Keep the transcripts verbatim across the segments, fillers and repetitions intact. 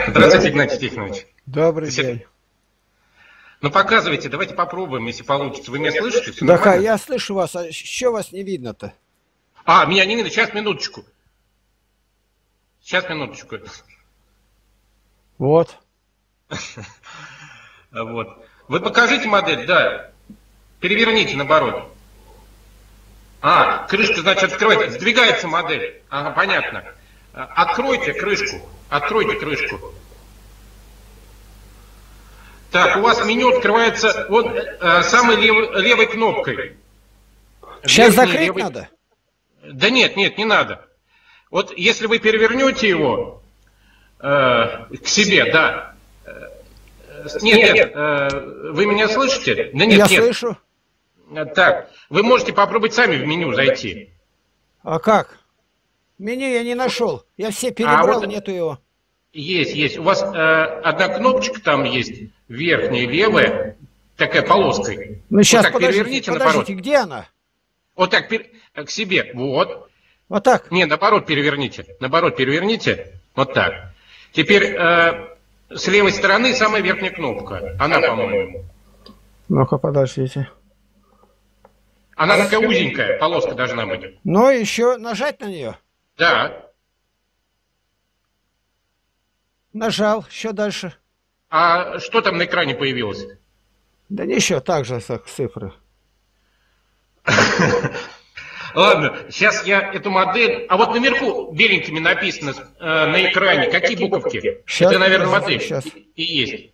Здравствуйте, Игнатий Тихонович. Добрый Все- день. Ну, показывайте, давайте попробуем, если получится. Вы меня слышите? Все Да, нормально? я слышу вас, а еще вас не видно-то? А, меня не видно. Сейчас, минуточку. Сейчас, минуточку. Вот. Вот. Вы покажите модель, да. Переверните наоборот. А, крышка, значит, открывается. Сдвигается модель. Ага, понятно. А, Откройте крышку. Откройте крышку. Так, у вас меню открывается вот э, самой лев- левой кнопкой. Сейчас Верхней закрыть левой- надо? Да нет, нет, не надо. Вот если вы перевернете его э, к себе, да. Э, Нет, нет, э, вы меня слышите? Да нет, я нет. слышу. Так, вы можете попробовать сами в меню зайти. А как? Меню я не нашел. Я все перебрал, вот- нету его. Есть, есть. У вас э, одна кнопочка там есть, верхняя, левая, такая полоской. Ну сейчас, вот так подождите, переверните подождите, наоборот. где она? Вот так пер- к себе. Вот. Вот так. Не, наоборот переверните. Наоборот переверните. Вот так. Теперь э, с левой стороны самая верхняя кнопка. Она, по-моему. Ну-ка, подождите. Она такая узенькая, полоска должна быть. Ну, еще нажать на нее. Да. Нажал, еще дальше. А что там на экране появилось? Да ничего, так же, так, цифры. Ладно, сейчас я эту модель... А вот наверху беленькими написано э, на экране. Какие буковки? Щас, Это, наверное, подождите, модель. щас. И, и есть.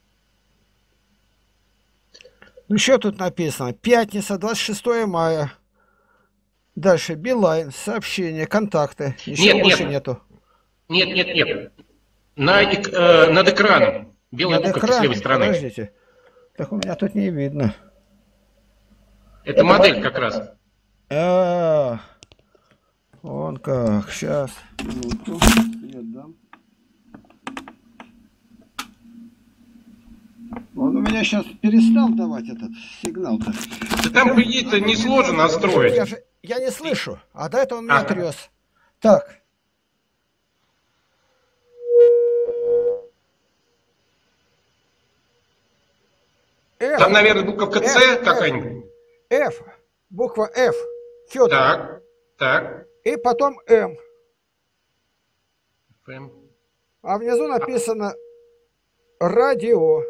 Ну, что тут написано? Пятница, двадцать шестое мая. Дальше Билайн, сообщения, контакты. Ничего Нет, больше нет. нету. Нет, нет, нет. На, эк- э, над экраном. Белые Над буковки с экраном, левой стороны. подождите. Так у меня тут не видно. Это модель как раз. А, вон как, сейчас. Минутку, я дам. Он у меня сейчас перестал давать этот сигнал-то. Да там какие-то несложно Я, настроить. же, я не слышу, а до этого он меня Ага. трес. Так. F, Там, наверное, буковка F, С F. какая-нибудь. F, буква F, Федор. Так, так. И потом М. Фэм. А внизу написано радио.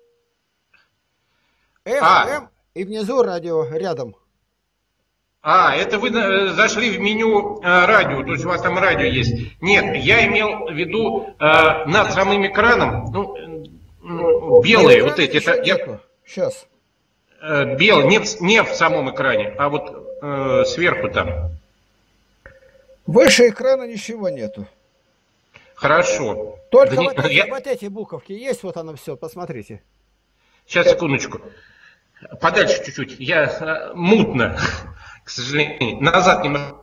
F, А. М и внизу радио рядом. А, это вы э, зашли в меню э, радио, то есть у вас там радио есть. Нет, я имел в виду э, над самым экраном, ну, э, м, белые вот эти. Это, я, Сейчас. э, белые, нет, не в самом экране, а вот э, сверху там. Выше экрана ничего нету. Хорошо. Только Да не- вот, эти, я- вот эти буковки есть, вот оно все, посмотрите. Сейчас, секундочку. Подальше чуть-чуть. Я э, мутно, к сожалению. Назад немного.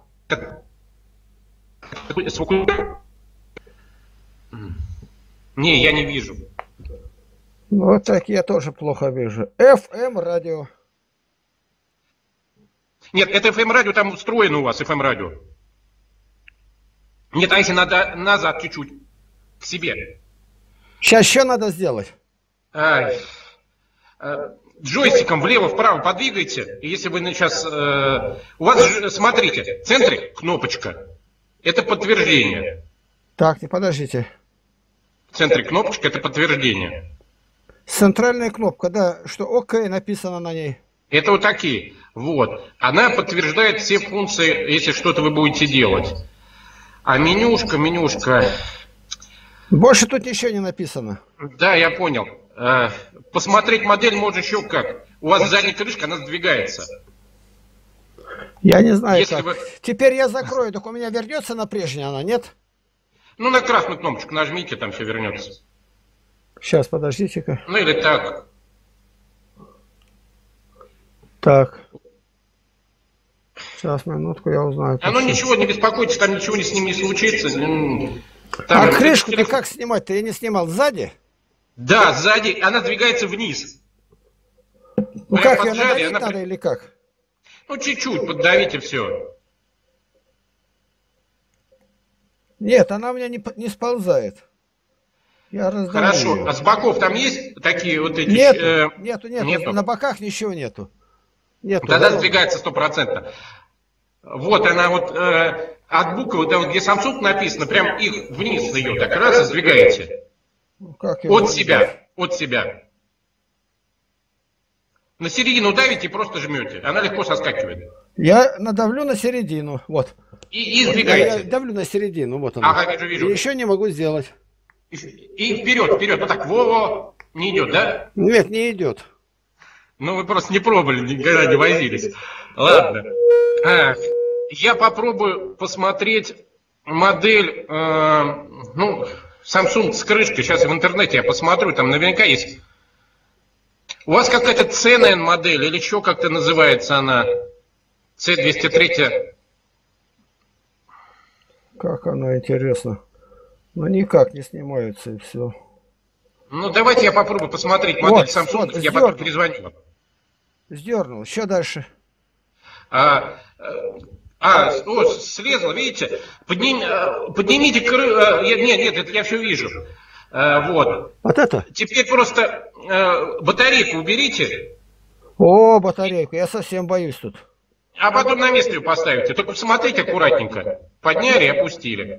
Сфокусируй. Не, я не вижу. Ну, вот так я тоже плохо вижу. эф эм радио. Нет, это эф эм-радио, там встроено у вас эф эм-радио. Нет, а если надо назад чуть-чуть, к себе. Сейчас что надо сделать? Ай. Э, Джойстиком влево-вправо подвигайте. И если вы сейчас... э, у вас, же, смотрите, в центре кнопочка. Это подтверждение. Так, не подождите. В центре кнопочка, это подтверждение. Центральная кнопка, да, что ОК написано на ней. Это вот такие. Вот. Она подтверждает все функции, если что-то вы будете делать. А менюшка, менюшка... Больше тут ничего не написано. Да, я понял. Э, Посмотреть модель можно еще как. У вас задняя крышка, она сдвигается. Я не знаю Если как. вы- Теперь я закрою, так у меня вернется на прежнее она, нет? Ну, на красную кнопочку нажмите, там все вернется. Сейчас, подождите-ка. Ну, или так. Так. Сейчас, минутку, я узнаю. Оно почему. ничего, не беспокойтесь, там ничего с ним не случится. М, А там- крышку-то как снимать-то? Я не снимал сзади? Да, сзади, она двигается вниз. Ну Прям как, ее поджали, надавить она надо при- или как? Ну, чуть-чуть, поддавите все. Нет, она у меня не, п- не сползает. Я раздавлю Хорошо. ее. А с боков там есть такие вот эти... Нету, э, нету, нету, нету? на боках ничего нету. Нету. Тогда Ровно. сдвигается стопроцентно. Вот она вот э, от буквы, да, вот где Samsung написано, прям их вниз ее так раз и сдвигаете. Ну, как его От назвать? себя, от себя. На середину давите и просто жмете. Она легко соскакивает. Я надавлю на середину. Вот. И, и Вот я, я сдвигаете. давлю на середину. Вот она. Ага, вижу, вижу. И еще не могу сделать. И, и вперед, вперед. Вот так, во-во. Не идет, да? Нет, не идет. Ну, вы просто не пробовали, никогда не возились. Ладно. А, я попробую посмотреть модель, э, ну, Samsung с крышкой. Сейчас в интернете я посмотрю, там наверняка есть. У вас какая-то си эн эн модель или еще как-то называется она? си двести три. Как она, интересно. Ну, никак не снимается и все. Ну, давайте я попробую посмотреть модель Вот, Samsung, вот, я потом сдернул. перезвоню. Сдернул. Еще дальше. А, а, о, слезло, видите? Подним, поднимите кры... Нет, нет, это я все вижу. А, вот. Вот это? Теперь просто э, батарейку уберите, О, батарейку. Я совсем боюсь тут. а потом на место ее поставите. Только посмотрите аккуратненько. Подняли и опустили.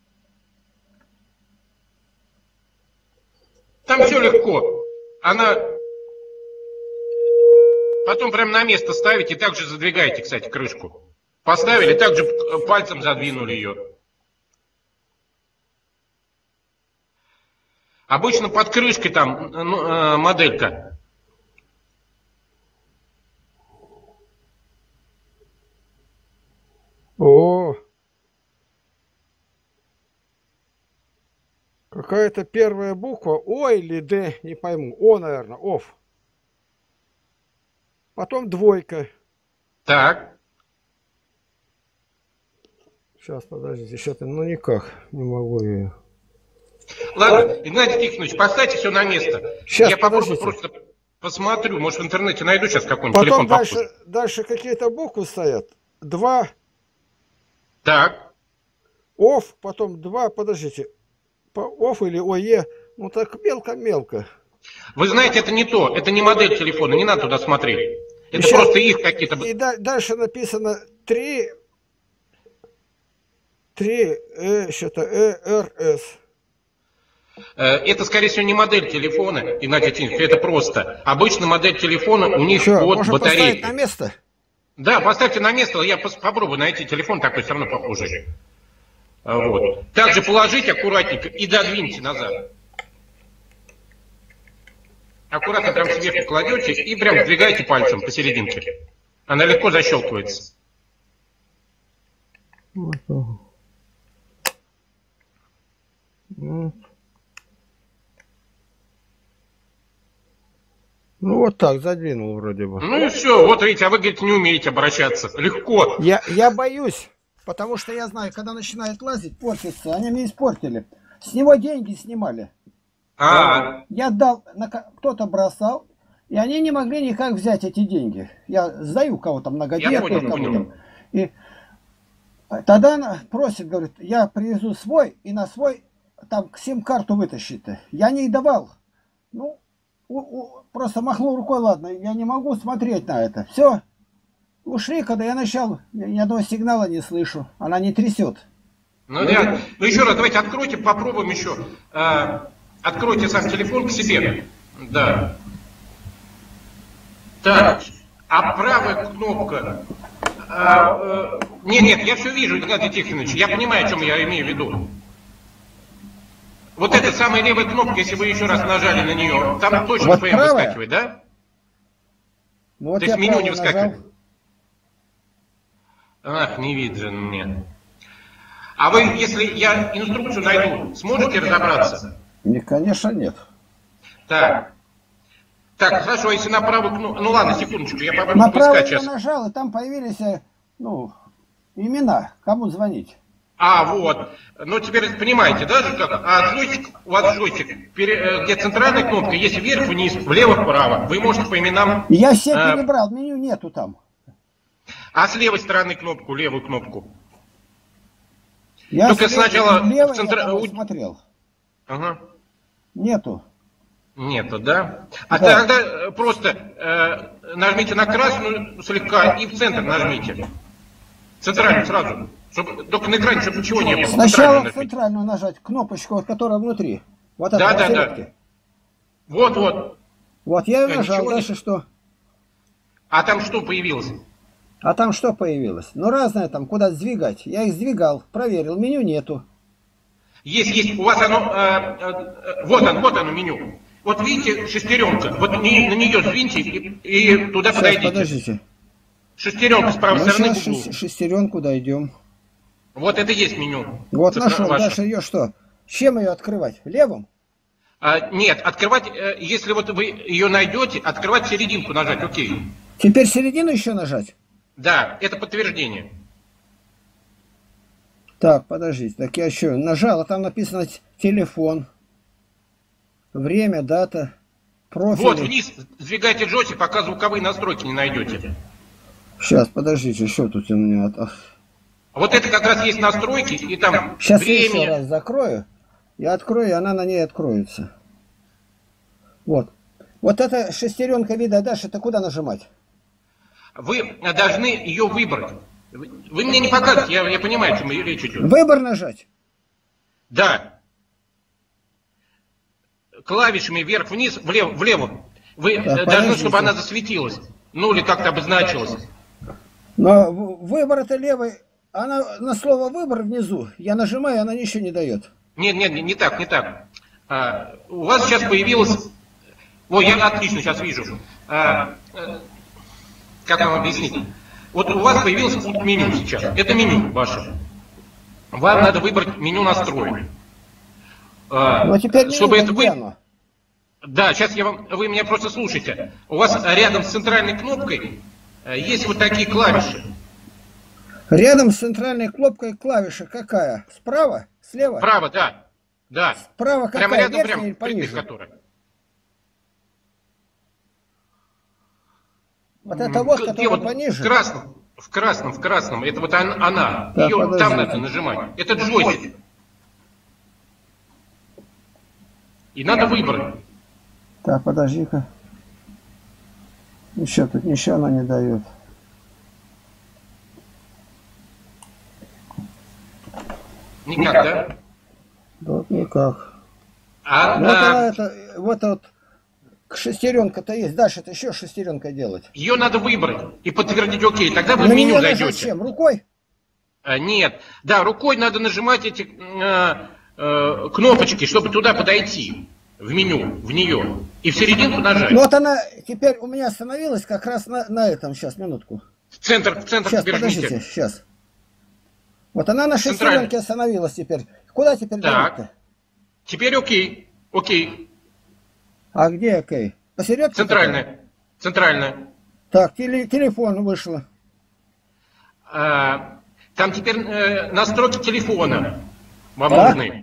Там все легко. Она... Потом прям на место ставите и также задвигаете, кстати, крышку. Поставили, также пальцем задвинули ее. Обычно под крышкой там ну, э, моделька. О, какая-то первая буква О или Д, не пойму. О, наверное, оф. Потом двойка. Так. Сейчас, подождите, что-то, ну никак не могу ее. Ладно, Игнатий Тихонович, поставьте все на место. Сейчас, Я попробую подождите. просто посмотрю, может в интернете найду сейчас какой-нибудь Потом телефон дальше, похожий. дальше какие-то буквы стоят. Два, Так. оф, потом два, подождите. По оф или ОЕ, ну так мелко-мелко. Вы знаете, это не то, это не модель телефона, не надо туда смотреть. Это Сейчас- просто их какие-то... И да- дальше написано три, три, э, что-то, э, эр, эс. Э, Это, скорее всего, не модель телефона, Игнатий Тихонович, это просто. Обычно модель телефона у них Что, от можно поставить батарейки. на место? Да, поставьте на место, я пос- попробую найти телефон такой, все равно похожий. А, Вот. Также положите аккуратненько и додвиньте назад. Аккуратно прям сверху кладете и прям сдвигаете пальцем посерединке. Она легко защелкивается. Вот так. Ну. Ну вот так, задвинул вроде бы. Ну и все, вот видите, а вы, говорите, не умеете обращаться. Легко. Я, я боюсь, потому что я знаю, когда начинает лазить, портится. Они мне испортили. С него деньги снимали. А, Я дал, на ко- кто-то бросал, и они не могли никак взять эти деньги. Я сдаю кого-то многодетных, понял, кому-то. понял. И тогда она просит, говорит, я привезу свой, и на свой там сим-карту вытащите. Я не давал. Ну, у- у- просто махнул рукой, ладно, я не могу смотреть на это. Все. Ушли, когда я начал, ни одного сигнала не слышу. Она не трясет. ну, я, ну еще раз, давайте откройте, попробуем еще. А, откройте сам телефон к себе. Да. Так, а правая кнопка... А, э, нет, нет, я все вижу, Игнатий Тихонович, я понимаю, о чем я имею в виду. Вот эта самая левая кнопка, если вы еще раз нажали на нее, там точно Вот эф эм правая? выскакивает, да? Ну, вот То есть я меню не правую выскакивает? нажал. Ах, не видно мне. А вы, если я инструкцию найду, сможете разобраться? Не, конечно, нет. Так. Так, хорошо, если на правую кнопку... Ну ладно, секундочку, я попробую Направо поискать я сейчас. нажал, и там появились, э, ну, имена, кому звонить. А, вот. Ну, теперь понимаете, да, же как? А джойстик, у вас джойстик, пере- э, где центральная кнопка, есть вверх, вниз, влево, вправо. Вы можете по именам... И я все А. перебрал, меню нету там. А с левой стороны кнопку, левую кнопку. Я Только слева- сначала лево в центра- я там у- смотрел. Ага. Нету. Нету, да? А Да. тогда э, просто э, нажмите на красную слегка и в центр нажмите. Центрально сразу. Чтобы, только на экране, чтобы ничего не было. Сначала Центрально нажмите. центральную нажать кнопочку, которая внутри. Вот Да, это да, посередке. да. Вот, вот. Вот я ее Да, нажал, ничего не- дальше что? А там что появилось? А там что появилось? Ну разное там, куда сдвигать. Я их сдвигал, проверил, меню нету. Есть, есть. У вас оно... э, э, э, вот оно, вот оно меню. Вот видите, шестеренка. Вот не- на нее сдвиньте и, и туда Сейчас, подойдите. подождите. Шестеренка с правой Ну, стороны сейчас в углу. шес- шестеренку дойдем. Вот это есть меню. Вот Цифра нашел, ваша. дальше ее что? Чем ее открывать? Левым? А, нет, открывать, э, если вот вы ее найдете, открывать серединку нажать, окей. Теперь середину еще нажать? Да, это подтверждение. Так, подождите, так я еще нажал, а там написано телефон, время, дата, профиль. Вот вниз сдвигайте джойстик, пока звуковые настройки не найдете. Сейчас, подождите, что тут у меня? Вот это как раз есть настройки, и там Сейчас я еще время. раз закрою. Я открою, и она на ней откроется. Вот. Вот эта шестеренка вида дальше, это куда нажимать? Вы должны ее выбрать. Вы вы мне не показываете, я, я понимаю, о чем речь идет. Выбор нажать. Да. Клавишами вверх-вниз, влево, влево. Вы Так, э, должны, подождите. чтобы она засветилась. Ну или как-то обозначилась. Но в- выбор это левый. Она на слово выбор внизу. Я нажимаю, она ничего не дает. Нет, нет, не, не так, не так. А, у вас сейчас появилось... Ой, я отлично сейчас вижу. А, э, как вам объяснить? Вот у вас появилось пункт меню сейчас. Это меню ваше. Вам надо выбрать меню настроек. А, Но теперь меню, чтобы вот это где вы... оно? Да, сейчас я вам... Вы меня просто слушайте. У вас рядом с центральной кнопкой э, есть вот такие клавиши. Рядом с центральной кнопкой клавиша какая? Справа? Слева? Право, да. Да. Справа какая? Прямо рядом, Верхняя прямо, или впритык пониже? которая. Вот это вот, Где которая вот пониже? В красном, в красном, в красном. Это вот он- она. Так, Ее подождите. там надо нажимать. Это джойстик. И надо выбрать. Так, подожди-ка. Еще тут ничего она не дает. Никак, да? Вот никак. А, Вот она а, это, вот вот шестеренка-то есть. Дальше-то еще шестеренка делать. ее надо выбрать и подтвердить окей. Тогда вы в На меню нее нажать зайдете. чем? Рукой? А, нет. Да, рукой надо нажимать эти э, э, кнопочки, чтобы туда подойти. В меню, в нее. И в серединку нажать. Ну вот она теперь у меня остановилась как раз на, на этом. Сейчас, минутку. В центр, в центр Сейчас, верните. подождите, сейчас. Вот она на Центрально. шестеренке остановилась теперь. Куда теперь Так. давить-то? Теперь окей. Окей. А где окей? Посередке? Центральная. Центральная. Так, теле- телефон вышло. А, там теперь э, настройки телефона вам Так. нужны.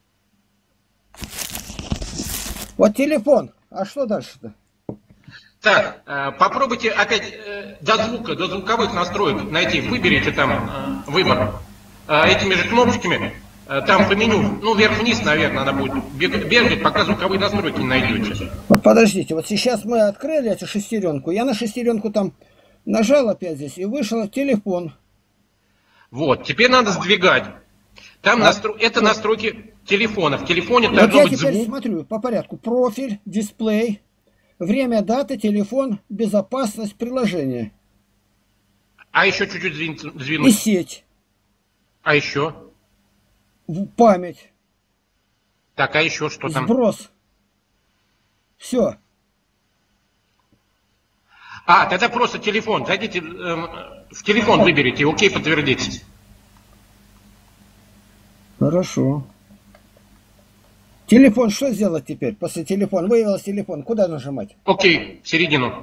Вот телефон. А что дальше-то? Так, э, попробуйте опять э, до звука, до звуковых настроек найти. Выберите там э, выбор. Э, этими же кнопочками, э, там по меню, ну вверх-вниз, наверное, она будет бег- бегать, пока звуковые настройки не найдете. Вот подождите, вот сейчас мы открыли эту шестеренку. Я на шестеренку там нажал опять здесь и вышел телефон. Вот, теперь надо сдвигать. Там А? настро... это настройки телефона. В телефоне Вот должно я быть теперь звук. смотрю по порядку. Профиль, дисплей, время, дата, телефон, безопасность, приложение. А еще чуть-чуть сдвинуть. И сдвинуть. сеть, А еще? в- память, Так, а еще что там? сброс. Все. А, тогда просто телефон. Зайдите эм, в телефон, выберите, окей, подтвердите. Хорошо. Телефон, что сделать теперь? После телефона. Выявилось телефон. Куда нажимать? Окей, в середину.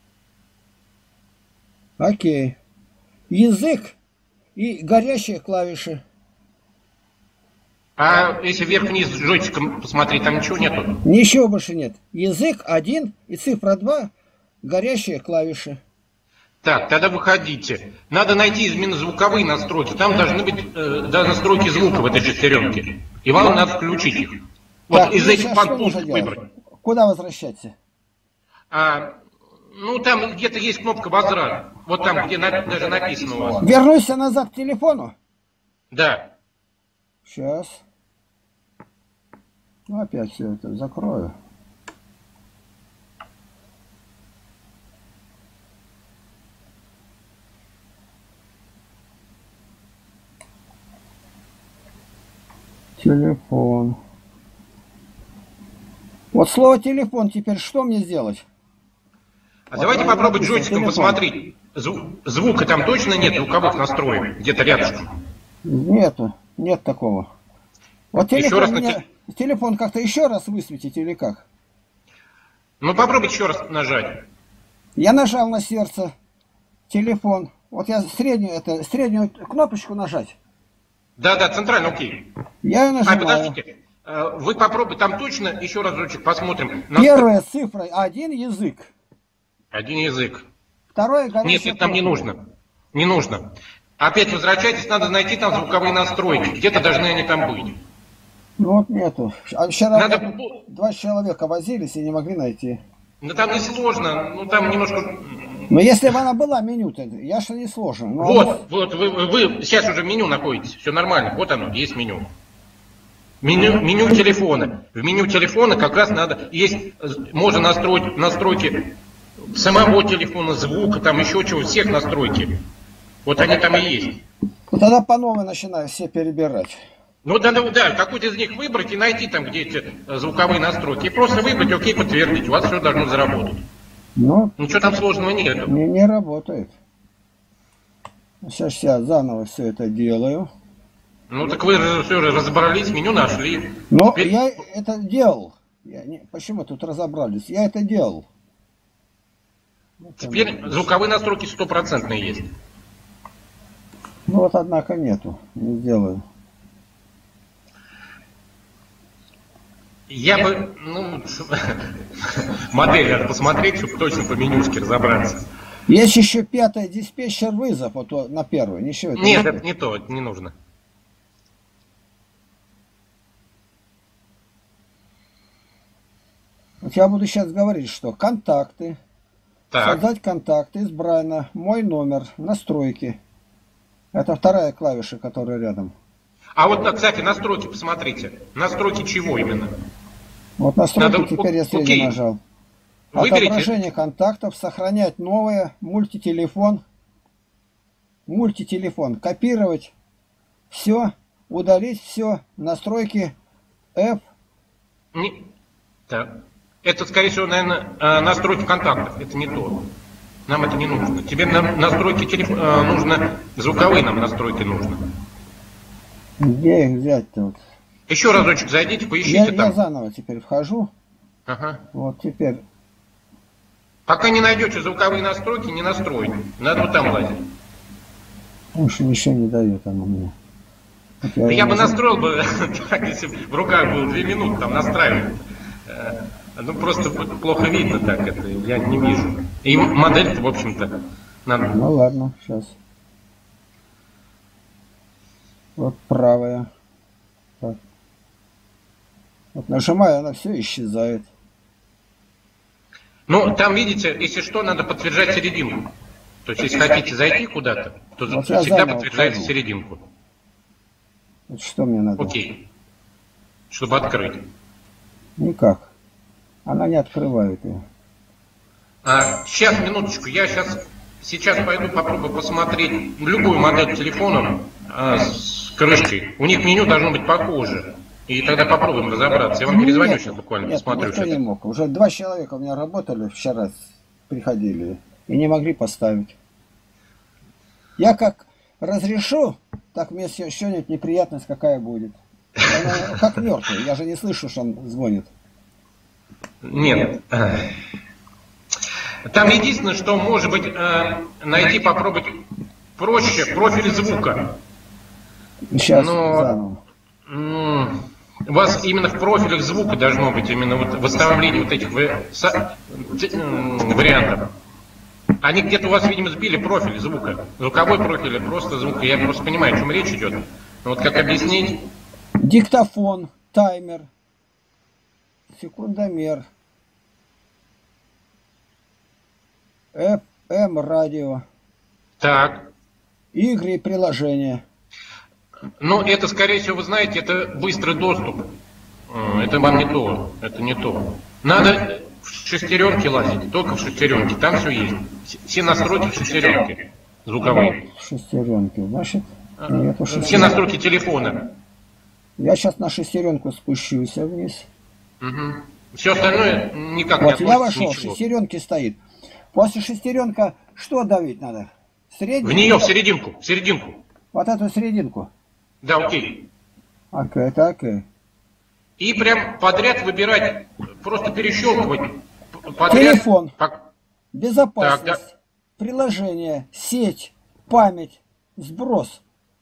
Окей. Язык и горящие клавиши. А если вверх-вниз с джойстиком посмотреть, там ничего нету. Ничего больше нет. Язык один и цифра два, горящие клавиши. Так, тогда выходите. Надо найти именно звуковые настройки. Там должны быть э, да, настройки звука в этой шестеренке. И вам надо включить их. Вот Так, из мне этих сейчас что подпунктов нужно делать? выбрать. Куда возвращаться? А, ну, там где-то есть кнопка возврат. Вот там, где на- даже написано у вас. Вернусь я назад к телефону? Да. Сейчас. Ну, опять все это закрою. Телефон. Вот слово телефон теперь что мне сделать? А Вот давайте там попробовать написано джойстиком телефон. посмотреть. Зву- звука там точно нет звуковых настроек, где-то рядышком. Нету, нет такого. Вот Еще телефон, раз на мне, телефон как-то еще раз высветите или как? Ну попробуйте еще раз нажать. Я нажал на сердце, телефон. Вот я среднюю, это, среднюю кнопочку нажать. Да-да, центрально, окей. Я ее А, нажимаю. подождите. Э, Вы попробуйте, там точно, еще разочек посмотрим. На Первая цифра, один язык. один язык. Второе Нет, горячее это нам не пламя. нужно. Не нужно. Опять возвращайтесь, надо найти там звуковые настройки. Где-то должны они там быть. Ну вот нету. А вчера Надо- вот два человека возились и не могли найти. Ну там не сложно, ну там немножко... Но если бы она была меню-то, я что не сложно. Но Вот, оно- вот, вы, вы- вы сейчас уже в меню находитесь, все нормально, вот оно, есть меню. Меню, меню телефона. В меню телефона как раз надо, есть, э, можно настроить настройки самого телефона, звука, там еще чего, всех настройки. Вот они там и есть. Ну, тогда по новой начинаю все перебирать. Ну да, да, да, какой-то из них выбрать и найти там, где эти э, звуковые настройки. И просто выбрать, окей, подтвердить, у вас все должно заработать. Но Ничего там сложного нет. не, не работает. Сейчас я заново все это делаю. Ну так вы все же разобрались, меню нашли. Но Теперь- я это делал. Я не, почему тут разобрались? Я это делал. Вот Теперь оно. звуковые настройки стопроцентные есть. Ну вот, однако, нету. Не сделаю. Я бы, ну, модель надо посмотреть, чтобы точно по менюшке разобраться. Есть еще пятая диспетчер вызов, вот то- на первый. Ничего. это Нет, не- это не то, это не нужно. Вот я буду сейчас говорить, что контакты, Так, создать контакты, избрано, мой номер, настройки. Это вторая клавиша, которая рядом. а вот, кстати, настройки посмотрите. Настройки чего именно? Вот настройки Надо- теперь я окей. средний нажал. Выберите, Отображение контактов, сохранять новое, мультителефон, мультителефон, копировать, все, удалить все, настройки F. Не- так. Это, скорее всего, наверное, э, настройки контактов. Это не то. Нам это не нужно. Тебе на- настройки телефона нужно, звуковые нам настройки нужно. Где их взять-то? Вот? Еще разочек зайдите, Я, поищите я там. заново теперь вхожу. Ага. Вот теперь. Пока не найдете звуковые настройки, не настроите. Надо вот там лазить. Уж ничего не дает она мне. Вот Да я его бы нажал. настроил бы, так, если бы в руках было две минуты, там настраивать. Э, Ну просто плохо видно так это, я не вижу. И модель-то, в общем-то, надо. Ну ладно, сейчас. Вот правая. Так. Вот нажимаю, она все исчезает. Ну, там, видите, если что, надо подтверждать серединку. То есть, если хотите зайти куда-то, то Вот я всегда заново подтверждайте вхожу. серединку. Вот что мне надо? Окей. Чтобы открыть. Никак. Она не открывает ее. А, сейчас, минуточку, я сейчас, сейчас пойду попробую посмотреть любую модель телефона а, с крышкой. У них меню должно быть похоже. И тогда попробуем разобраться. Я вам перезвоню Нет, сейчас буквально, нет, посмотрю. никто что не это. мог. Уже два человека у меня работали вчера, приходили, и не могли поставить. Я как разрешу, так мне се- что-нибудь неприятность какая будет. Она как мертвый, я же не слышу, что он звонит. Нет. Там единственное, что может быть э, найти, попробовать проще профиль звука. Сейчас Но- заново. М, У вас именно в профилях звука должно быть именно вот восстановление вот этих вы- со- т- м, вариантов. Они где-то у вас, видимо, сбили профиль звука. Звуковой профиль или просто звук. Я просто понимаю, о чем речь идет. Но вот как объяснить? Диктофон, таймер. секундомер, эф эм радио, Так. игры и приложения. Ну, это, скорее всего, вы знаете, это быстрый доступ. М, Это вам не то. Это не то. Надо в шестеренки лазить, только в шестеренки. Там все есть. С- Все настройки в шестеренке звуковые. Шестеренки, значит, нету Все шестеренки. настройки телефона. Я сейчас на шестеренку спущусь вниз. Все остальное никак не Вот я относится вошел, ничего. шестеренки стоит. После шестеренка что давить надо? В Средний? нее, в серединку, в серединку. Вот эту серединку. Да, окей. Окей, так и. И прям подряд выбирать, просто перещелкивать п- подряд. Телефон. Пок- Безопасность, Так, да. приложение, сеть, память, сброс.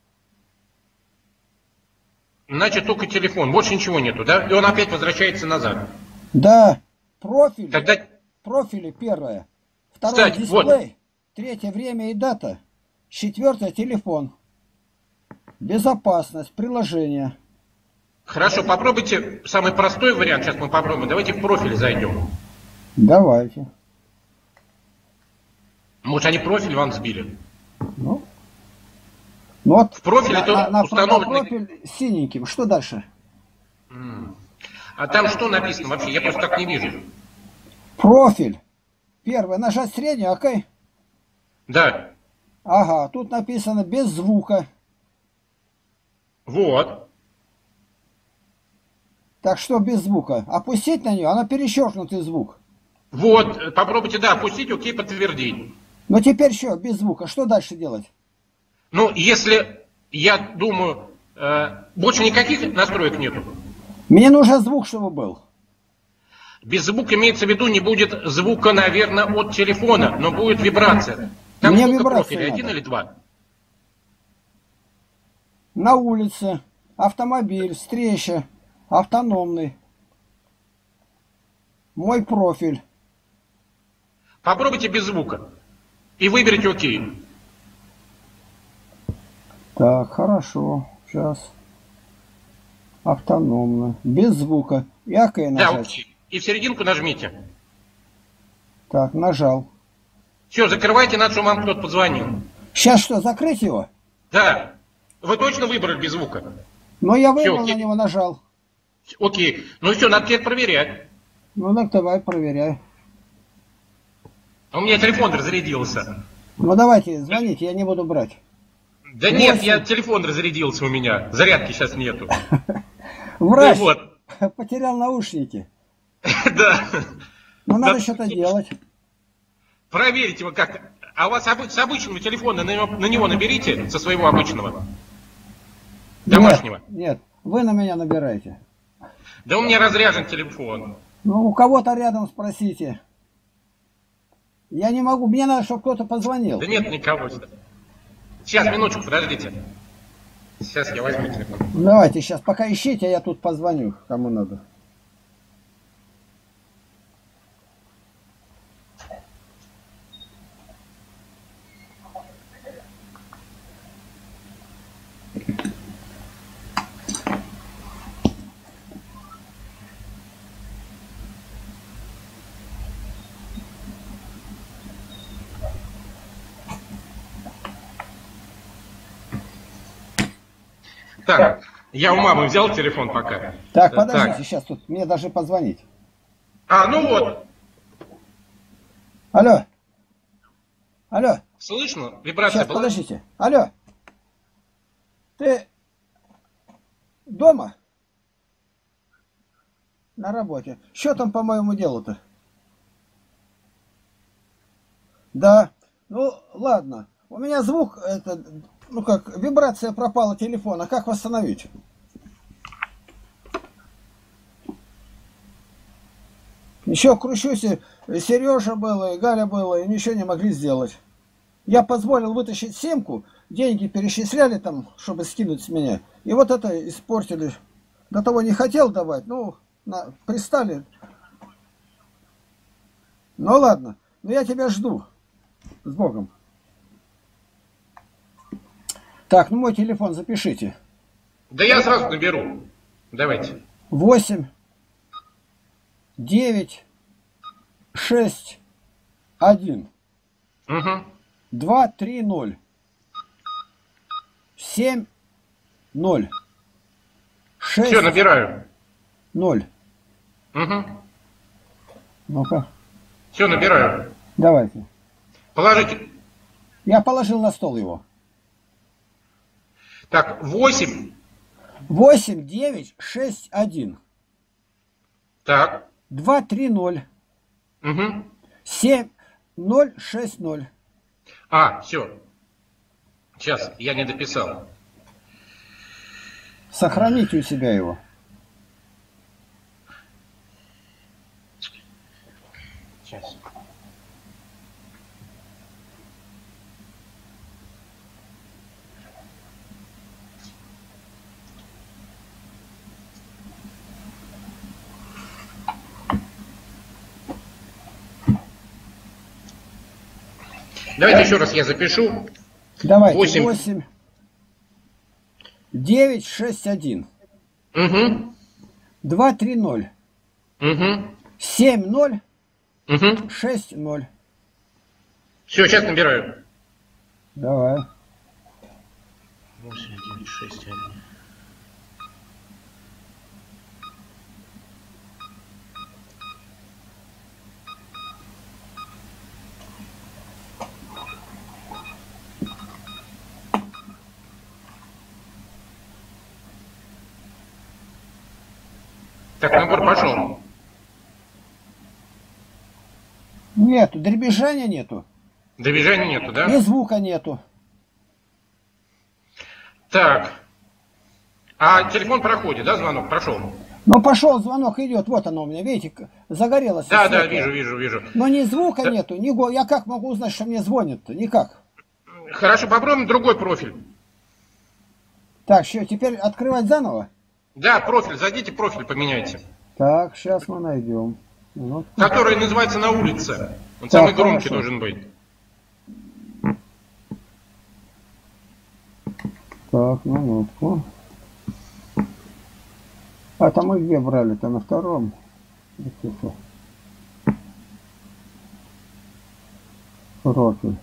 Значит, только телефон, больше ничего нету, да? И он опять возвращается назад. Да, профили, Тогда, профили первое. Второе Кстати, дисплей. Третье время и дата. Четвертое телефон. Безопасность, приложение. хорошо, попробуйте самый простой вариант, сейчас мы попробуем. Давайте в профиль зайдем. Давайте. Может, они профиль вам сбили? Ну, ну вот В профиле на, то на- на установленный... профиль синеньким. Что дальше? А там что написано вообще? Я просто так не вижу. Профиль. Первое. Нажать среднюю, окей? Да, Ага, тут написано без звука. вот. Так что без звука? Опустить на нее, она перечеркнутый звук. Вот, э, попробуйте, да, опустить, окей, подтвердить. Но теперь что, без звука? Что дальше делать? Ну, если, я думаю, э, больше никаких настроек нету. Мне нужен звук, чтобы был. Без звука имеется в виду, не будет звука, наверное, от телефона, но будет вибрация. Там Мне сколько вибрации профилей? Один надо. или два? На улице, автомобиль, встреча, автономный. Мой профиль. Попробуйте без звука. И выберите окей. Так, хорошо. Сейчас. Автономно. Без звука. И окей Да, нажать. окей. И в серединку нажмите. Так, нажал. Все, закрывайте, надо, чтобы вам кто-то позвонил. Сейчас что, закрыть его? Да. Вы точно выбрали без звука? Но я Всё, выбрал, окей. на него нажал. Окей. Ну все, надо теперь проверять. Ну так давай, проверяй. У меня телефон разрядился. Ну давайте, звоните, я не буду брать. Да Ну, нет, восемь. я, телефон разрядился у меня. Зарядки сейчас нету. Врач Ну вот. потерял наушники. Да. Ну надо Да. что-то делать. Проверите вы как. А у вас обы- с обычного телефона на него, на него наберите, со своего обычного. Домашнего. Нет, нет, вы на меня набираете. Да у меня разряжен телефон. Ну у кого-то рядом спросите. Я не могу, мне надо, чтобы кто-то позвонил. Да нет никого. Сейчас, минуточку, подождите. Сейчас я возьму телефон. Давайте сейчас, пока ищите, я тут позвоню, кому надо. Так, я у мамы взял телефон пока. Так, Э, подождите, сейчас тут мне даже позвонить. А, ну вот. Алло. Алло. Слышно? Вибрация Сейчас, была? подождите. Алло. Ты дома? На работе. Что там по моему делу-то? Да. Ну, ладно. У меня звук, это, ну как, вибрация пропала телефона. Как восстановить? Еще кручусь, и Сережа было, и Галя было, и ничего не могли сделать. Я позволил вытащить симку, деньги перечисляли там, чтобы скинуть с меня. И вот это испортили. До того не хотел давать, ну, на, пристали. Ну ладно, но я тебя жду. С Богом. Так, ну мой телефон запишите. Да я сразу наберу. Давайте. восемь, девять, шесть, один, Угу. два, три, ноль, семь, ноль, Все, шесть, набираю. ноль. Угу. Ну-ка, Все, набираю. давайте. Положите. Я положил на стол его. Так, восемь. восемь, девять, шесть, один, Так. два, три, ноль, Угу. семь, ноль, шесть, ноль. А, все. Сейчас, я не дописал. Сохраните у себя его. Сейчас. Давайте еще раз я запишу. Давайте. Восемь. восемь, девять, шесть, один, Угу. два, три, ноль, Угу. семь, ноль, Угу. шесть, ноль. Все, сейчас набираю. Давай. восемь, девять, шесть, один. Так, набор пошел. Нету, дребезжания нету. Движения нету, И да? звука нету. Так. А телефон проходит, да, звонок? Прошел. Ну, пошел звонок, идет. Вот оно у меня, видите, к- загорелось. Да, да, светлое. вижу, вижу, вижу. Но ни звука Да. нету, ни го... Я как могу узнать, что мне звонят-то? Никак. Хорошо, попробуем другой профиль. Так, что, теперь открывать заново? Да, профиль, зайдите, профиль поменяйте. Так, сейчас мы найдем. Ну, Который называется «На улице». Он Так, самый громкий хорошо. должен быть. так, минутку. А там мы где брали-то? На втором? Это профиль.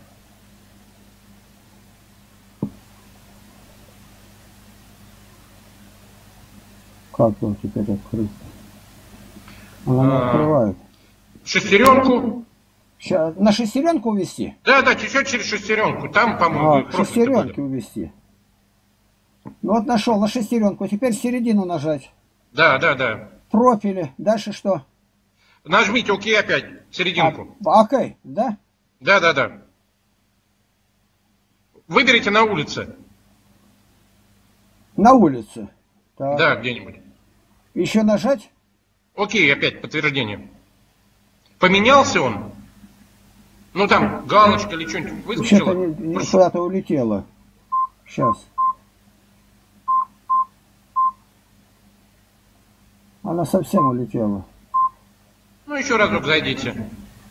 Как его теперь открыть? Она не А. открывает. Шестеренку. Ща- на шестеренку увести? Да, да, чуть-чуть через шестеренку. Там, по-моему, А, профиль шестеренки будет. увести. Ну вот нашел на шестеренку. Теперь середину нажать. Да, да, да. Профили. Дальше что? Нажмите ОК опять, в серединку. А, окей, да? Да, да, да. Выберите «На улице». На улице. Так. Да, где-нибудь. Еще нажать? Окей, опять подтверждение. Поменялся он? Ну там галочка или что-нибудь Что-то выскочило? не, не Просто- куда-то улетело. Сейчас. Она совсем улетела. Ну еще разок зайдите.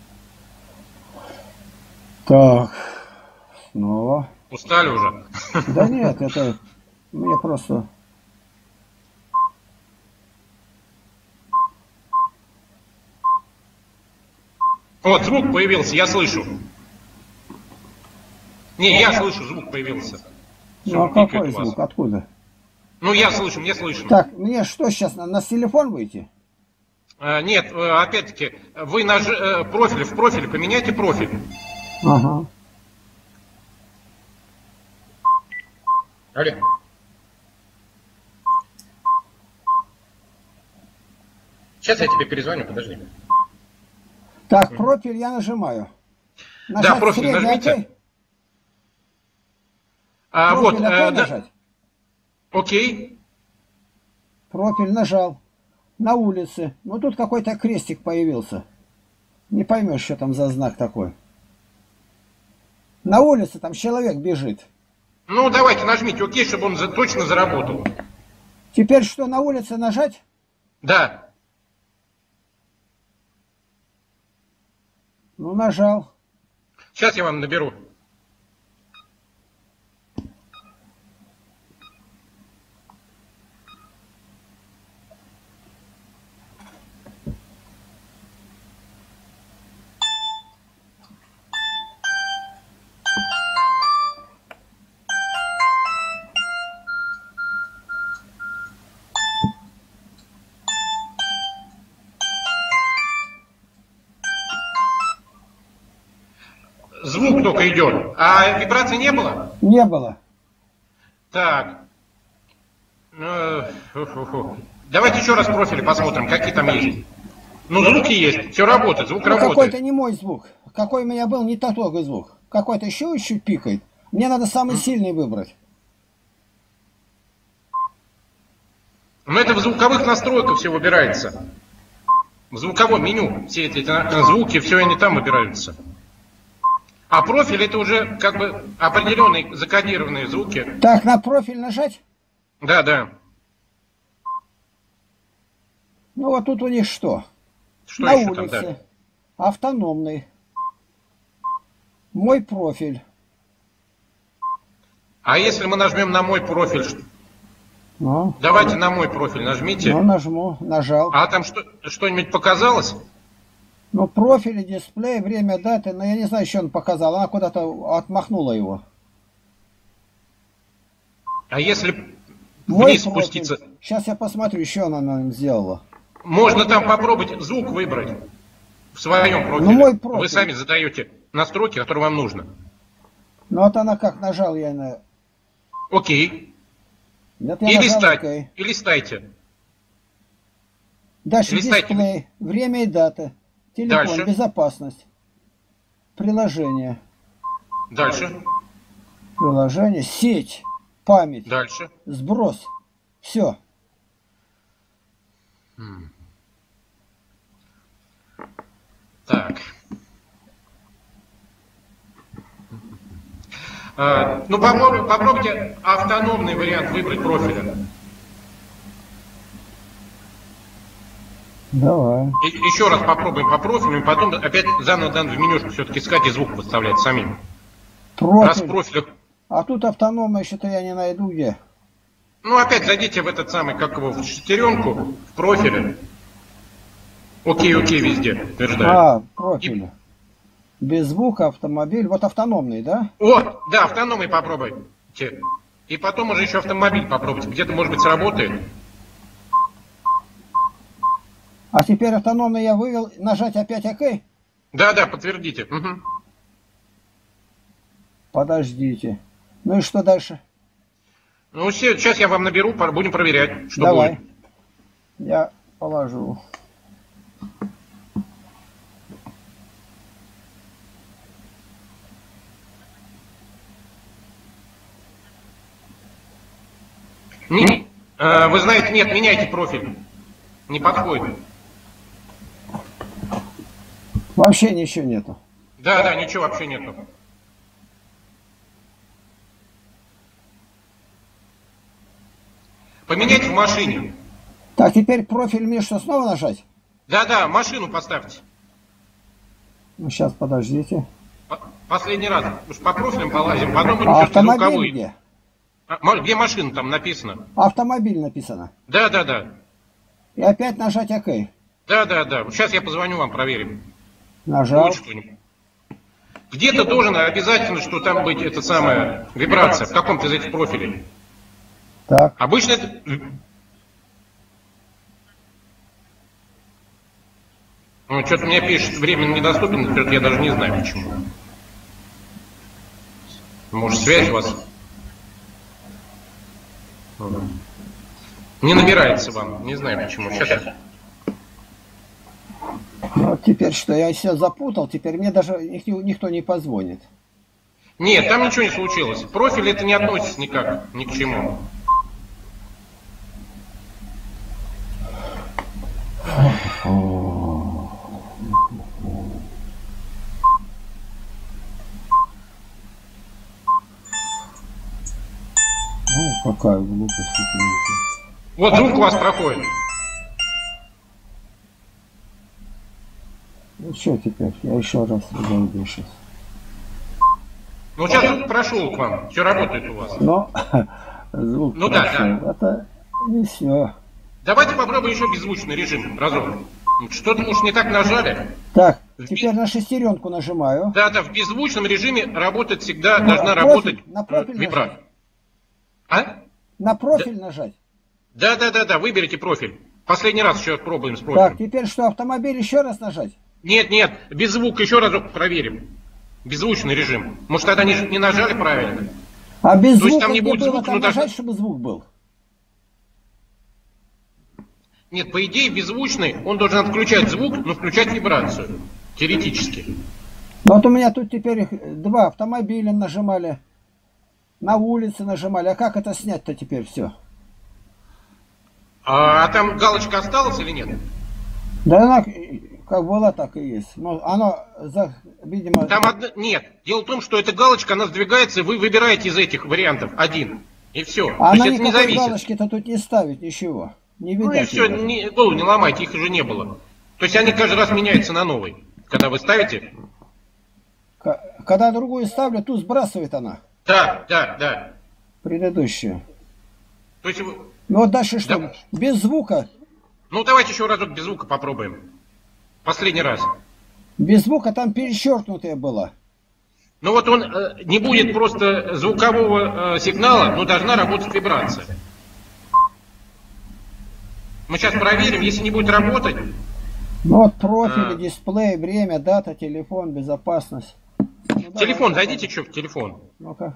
Так. Снова. Устали уже? Да нет, это мне просто... Вот, звук появился, я слышу. Не, я слышу, звук появился. Ну а Всё, пикает какой у вас. звук? Откуда? Ну я слышу, мне слышно. Так, мне что сейчас, на, на телефон выйти? А, нет, э, опять-таки, вы наж... э, профиль, в профиле поменяйте профиль. Ага. Алло. Сейчас я тебе перезвоню, подожди. Так, профиль я нажимаю. Да, профиль средний, нажмите. окей? А, Профиль вот, окей э, да, нажать? окей. Профиль нажал. На улице. Ну тут какой-то крестик появился. Не поймешь, что там за знак такой. На улице там человек бежит. Ну, давайте нажмите окей, чтобы он за- точно заработал. Теперь что, на улице нажать? Да. Ну, нажал. Сейчас я вам наберу. звук только идет. А вибрации не было? Не было. Так. Ну, фу-фу-фу. Давайте еще раз профили посмотрим, какие там есть. Ну, звуки есть, все работает, звук Ну, работает. какой-то не мой звук. Какой у меня был, не такой звук. Какой-то еще чуть пикает. Мне надо самый сильный выбрать. Но это в звуковых настройках все выбирается. В звуковом меню все эти звуки, все они там выбираются. А профиль это уже как бы определенные закодированные звуки. Так, на профиль нажать? Да, да. Ну вот тут у них что? Что на еще улице. там, да? Автономный. Мой профиль. А если мы нажмем на мой профиль? Ну, Давайте на мой профиль нажмите. ну нажму, нажал. А там что, что-нибудь показалось? Ну, профиль, дисплей, время, даты, но я не знаю, что он показал. Она куда-то отмахнула его. А если Мой вниз профиль. спуститься? Сейчас я посмотрю, что она нам сделала. Можно там попробовать звук выбрать в своем профиле. Ну, мой профиль. Вы сами задаете настройки, которые вам нужно. Ну, вот она как нажал я на... Окей. Нет, я И нажал листать. «Окей». И листайте. Дальше Листайте. дисплей, время и дата. Телефон, Дальше. безопасность. Приложение. Дальше. Приложение, сеть, память, Дальше. сброс. Все. Так. А, ну, попробуйте, попробуйте автономный вариант выбрать профиля. Давай. И, еще раз попробуем по профилю, и потом опять заново данную в менюшку все-таки искать и звук выставлять самим. Раз в Профиль. профилях. А тут автономное что-то я не найду где. Ну, опять зайдите в этот самый, как его, в шестеренку, в профиле. Окей, окей, везде, утверждаю. А, профиль. Без звука, автомобиль. Вот автономный, да? О, да, автономный попробуйте. И потом уже еще автомобиль попробуйте. Где-то, может быть, сработает. А теперь автономный я вывел. Нажать опять ОК? Да, да, подтвердите. Угу. Подождите. Ну и что дальше? Ну, все, сейчас я вам наберу, пор- будем проверять, что Давай. будет. Я положу. Не, э, вы знаете, нет, меняйте профиль. Не подходит. Вообще ничего нету. Да, да, ничего вообще нету. Поменять в машине. Так, теперь профиль мне что, снова нажать? Да, да, машину поставьте. Ну, сейчас, подождите. По- Последний раз. Уж по профилям полазим, потом будем А все-таки автомобиль звуковые. где? А, ма- где машина там написано? Автомобиль написано. Да, да, да. И опять нажать ОК. Да, да, да. Сейчас я позвоню вам, проверим. Нажал. Будет что-нибудь. Где-то должен обязательно, что там быть, это самая вибрация, в каком-то из этих профилей. Так. Обычно это... Ну, что-то мне пишет, временно недоступен, например, я даже не знаю почему. Может, связь у вас? Не набирается вам, не знаю почему. Сейчас я... Вот теперь что, я себя запутал, теперь мне даже никто, никто не позвонит. Нет, там ничего не случилось. Профиль это не относится никак, ни к чему. Ну, какая глупость. тут. Вот звук у вас проходит. Ну что теперь? Я еще раз зайду сейчас. Ну, сейчас звук прошел к вам, все работает у вас. Но звук Ну да, прошел. да. Это не все. Давайте попробуем еще беззвучный режим разок. Что-то, может, не так нажали? Так, теперь на шестеренку нажимаю. Да, да, в беззвучном режиме работать всегда Ну, должна профиль, работать на профиль вибрация. А? На профиль нажать. Да, да, да, да, выберите профиль. Последний раз еще пробуем с Так, профилем. теперь что, автомобиль еще раз нажать? Нет, нет, без звука еще разок проверим. Беззвучный режим. Может, тогда не, не нажали правильно? А без То есть звука там не где будет было, звука, там но нажать, даже... чтобы звук был. Нет, по идее, беззвучный, он должен отключать звук, но включать вибрацию. Теоретически. Ну, вот у меня тут теперь их два автомобиля нажимали, на улице нажимали. А как это снять-то теперь все? А, а там галочка осталась или нет? Да она как была, так и есть. Но она, за, видимо... Там одна... Нет. Дело в том, что эта галочка, она сдвигается, и вы выбираете из этих вариантов один. И все. А То она есть это не никакой зависит. галочки-то тут не ставит, ничего. Не видать. Ну и все, не, голову не ломайте, их уже не было. То есть они каждый раз меняются на новый. Когда вы ставите... Когда другую ставлю, ту сбрасывает она. Да, да, да. Предыдущую. То есть... вы- Ну вот дальше что? Да. Без звука. Ну давайте еще разок без звука попробуем. Последний раз. Без звука там перечеркнутая была. Ну вот он э, не будет просто звукового э, сигнала, но должна работать вибрация. Мы сейчас проверим, если не будет работать... Ну вот профили, А. дисплей, время, дата, телефон, безопасность. Ну, Телефон, давай. зайдите что в телефон. Ну-ка.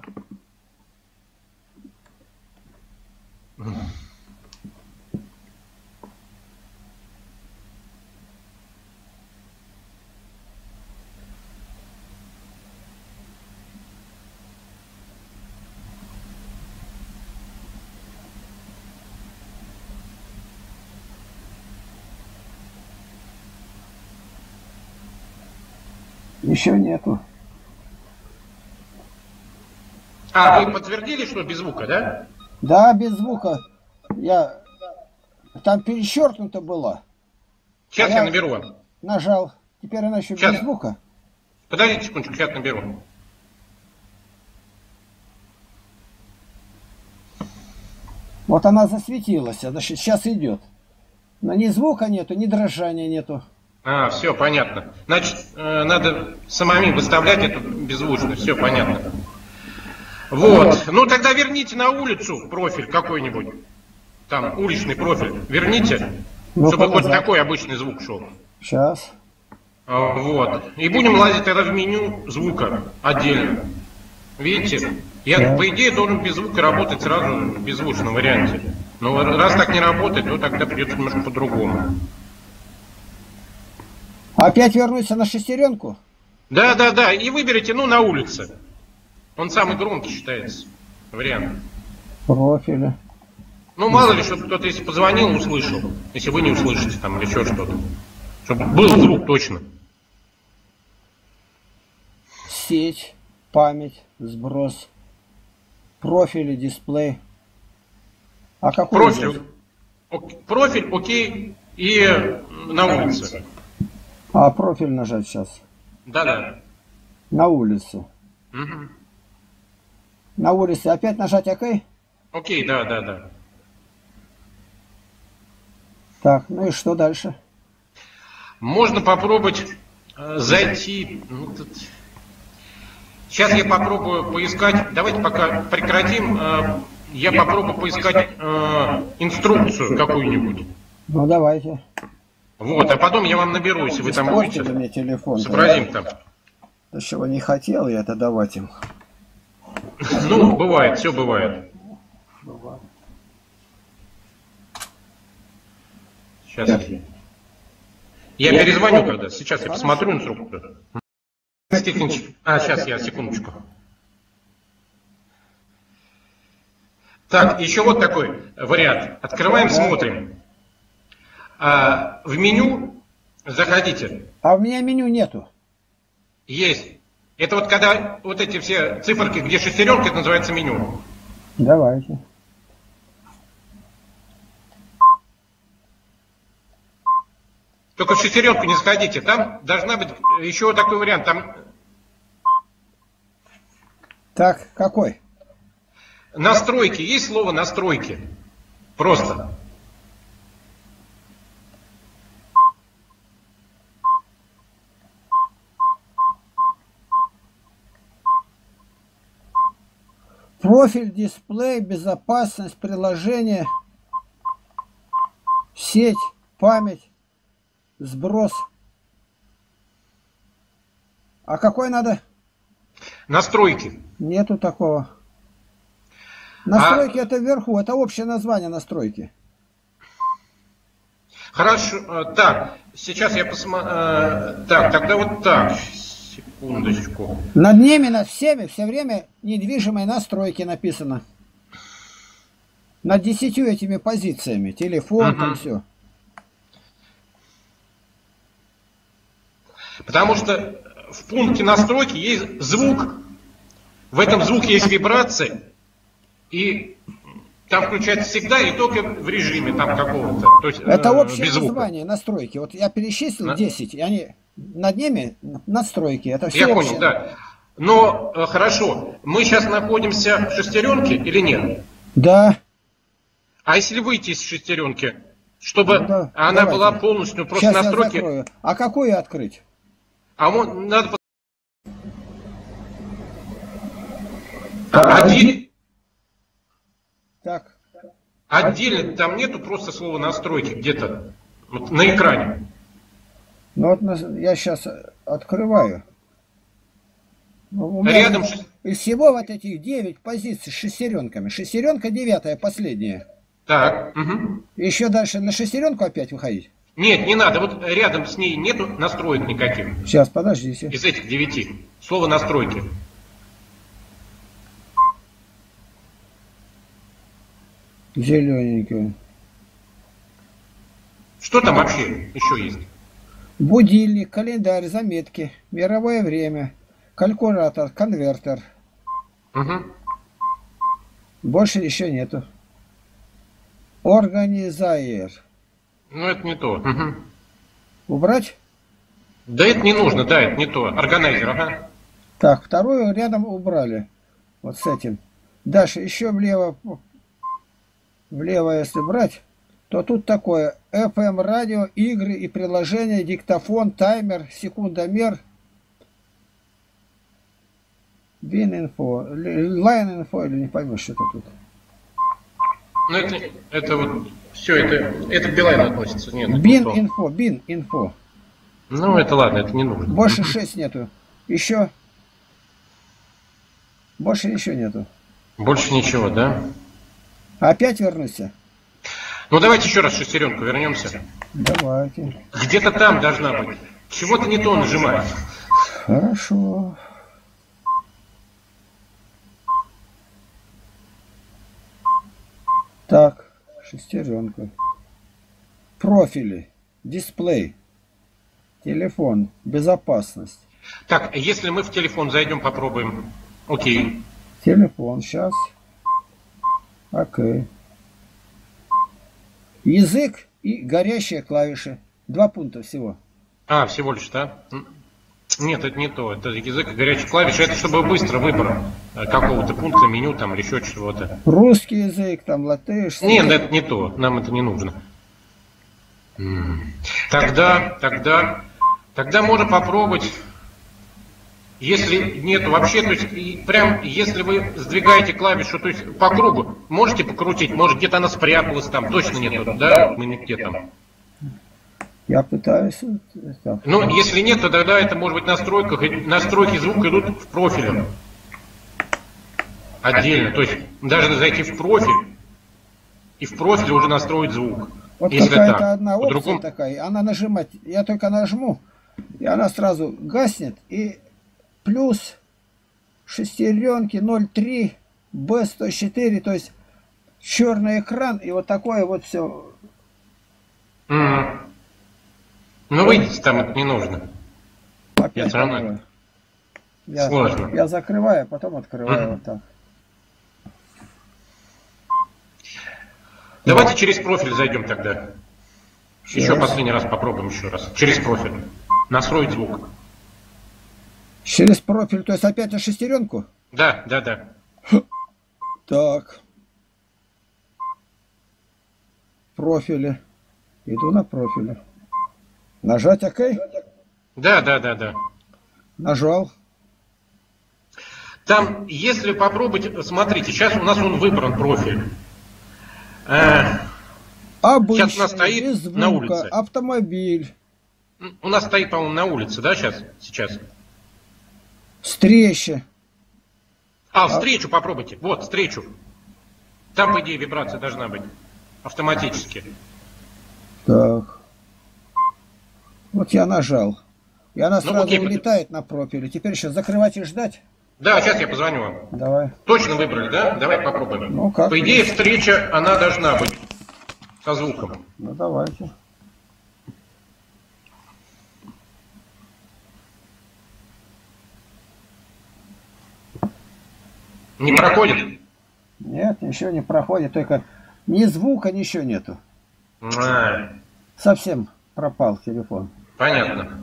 Еще нету. А, вы подтвердили, что без звука, да? Да, без звука. Я... Там перечеркнуто было. Сейчас А я я- наберу вам. Нажал. Теперь она еще Сейчас. без звука. Подождите секундочку, сейчас наберу. Вот она засветилась. Значит, сейчас идет. Но ни звука нету, ни дрожания нету. А, все, понятно. Значит, э, надо самому выставлять эту беззвучность, все понятно. Вот. Ну тогда верните на улицу профиль какой-нибудь. Там уличный профиль. Верните, Ну, чтобы хоть назад. такой обычный звук шел. Сейчас. А, Вот. И будем лазить тогда в меню звука отдельно. Видите? Я, Да. по идее, должен без звука работать сразу в беззвучном варианте. Но раз так не работает, то тогда придется немножко по-другому. Опять вернуться на шестеренку? Да, да, да. И выберите, ну, на улице. Он самый громкий считается вариант. Профили. Ну, мало ли, чтобы кто-то, если позвонил, услышал. Если вы не услышите там или еще что-то. Чтобы был звук точно. Сеть, память, сброс. Профили, дисплей. А какой Профиль, здесь? ок- профиль, окей, и на улице. А профиль нажать сейчас. Да-да. На улицу. Мгм. На улице опять нажать ОК? Окей, да, да, да. Так, ну и что дальше? Можно попробовать э, зайти. ну, тут- Сейчас я попробую поискать. Давайте пока прекратим. э, Я попробую поискать э, инструкцию какую-нибудь. Ну давайте. Вот, а потом я вам наберу, если вы там Испортили будете. мне телефон. Сообразим там. Да чего не хотел я это давать им. Ну, бывает, все бывает. Сейчас. Я перезвоню когда. Сейчас я посмотрю инструкцию. Степанович. А, сейчас я, секундочку. Так, еще вот такой вариант. Открываем, смотрим. А, в меню заходите. А у меня меню нету. Есть. Это вот когда вот эти все циферки, где шестеренки, это называется меню. Давайте. Только в шестеренку не заходите. Там должна быть еще вот такой вариант. Там Так, какой? настройки. Есть слово настройки. Просто. Профиль, дисплей, безопасность, приложение, сеть, память, сброс. А какой надо? Настройки. Нету такого. Настройки а... это вверху, это общее название настройки. Хорошо, так, сейчас я посмотрю. Так, тогда вот так. Секундочку. Над ними, над всеми, все время недвижимые настройки написано. Над десятью этими позициями. Телефон, угу. Там все. Потому что в пункте настройки есть звук. В этом звуке есть вибрации. И там включается всегда и только в режиме там какого-то. То есть, это э, общее название настройки. Вот я перечислил На... десять, и они над ними настройки. Это все я общее. понял, да. Но э, хорошо, мы сейчас находимся в шестеренке или нет? Да. А если выйти из шестеренки, чтобы ну, да. она Давайте. была полностью просто сейчас настройки. Я закрою. А какую открыть? А он надо. Один. Так. Отдельно там нету просто слова настройки где-то вот на экране. Ну вот я сейчас открываю. Рядом из всего вот этих девять позиций с шестеренками. Шестеренка девятая, последняя. Так. Угу. Еще дальше на шестеренку опять выходить? Нет, не надо. Вот рядом с ней нету настроек никаких. Сейчас, подождите. Из этих девяти. Слово настройки. Зелененькая. Что там вообще еще есть? Будильник, календарь, заметки, мировое время, калькулятор, конвертер. Угу. Больше еще нету. Организайер. Ну, это не то. Угу. Убрать? Да это не нужно, да, это не то. Органайзер, ага. Так, вторую рядом убрали. Вот с этим. Дальше еще влево. Влево, если брать, то тут такое эф эм радио, игры и приложения, диктофон, таймер, секундомер, бин-инфо, лайн-инфо, или не поймешь, что это тут. Ну, это, это вот, все, это, это к Билайну относится. Бин-инфо, бин-инфо. Ну, это ладно, это не нужно. Больше шесть нету. Еще. Больше ничего нету. Больше ничего, да? Опять вернусь. Ну, давайте еще раз шестеренку вернемся. Давайте. Где-то там должна быть. Чего-то не то нажимает. Хорошо. Так, шестеренка. Профили, дисплей, телефон, безопасность. Так, если мы в телефон зайдем, попробуем. Окей. Телефон, сейчас. Окей. Язык и горящие клавиши. Два пункта всего. А, всего лишь, да? Нет, это не то. Это язык и горячие клавиши. Это чтобы быстро выбор какого-то пункта, меню там или еще чего-то. Русский язык, там латышский. Нет, это не то. Нам это не нужно. Тогда, тогда, тогда можно попробовать. Если нет вообще, то есть прям если вы сдвигаете клавишу, то есть по кругу, можете покрутить, может где-то она спряталась там, точно нету, да? Мы не где там. Я пытаюсь. Ну, если нет, то тогда это может быть в настройках, настройки звука идут в профиле. Отдельно, то есть даже зайти в профиль и в профиле уже настроить звук. Вот какая-то одна опция другом... такая, она нажимать, я только нажму, и она сразу гаснет, и плюс шестеренки ноль три бэ сто четыре, то есть черный экран, и вот такое вот все. Mm. Ну выйдите, там это не нужно. Опять равно... я, Сложно. Я закрываю, а потом открываю mm. вот так. Давайте да. через профиль зайдем тогда. Через. Еще последний раз попробуем еще раз. Через профиль. Настроить звук. Через профиль, то есть опять на шестеренку? Да, да, да. Так. Профили. Иду на профили. Нажать ОК? Да, да, да, да. Нажал. Там, если попробовать, смотрите, сейчас у нас он выбран профиль. Э, Обычный, сейчас у нас стоит без звука, на улице. Автомобиль. У нас стоит, по-моему, на улице, да, сейчас? Сейчас. Встреча. А, встречу попробуйте. Вот, встречу. Там, по идее, вибрация должна быть. Автоматически. Так. Вот я нажал. И она Ну, сразу окей, вылетает на профиле. Теперь еще закрывать и ждать? Да, сейчас я позвоню вам. Давай. Точно выбрали, да? Давай попробуем. Ну, как? По идее, встреча, она должна быть со звуком. Ну, давайте. Не проходит? Нет, ничего не проходит. Только ни звука, ничего нету. А, Совсем пропал телефон. понятно.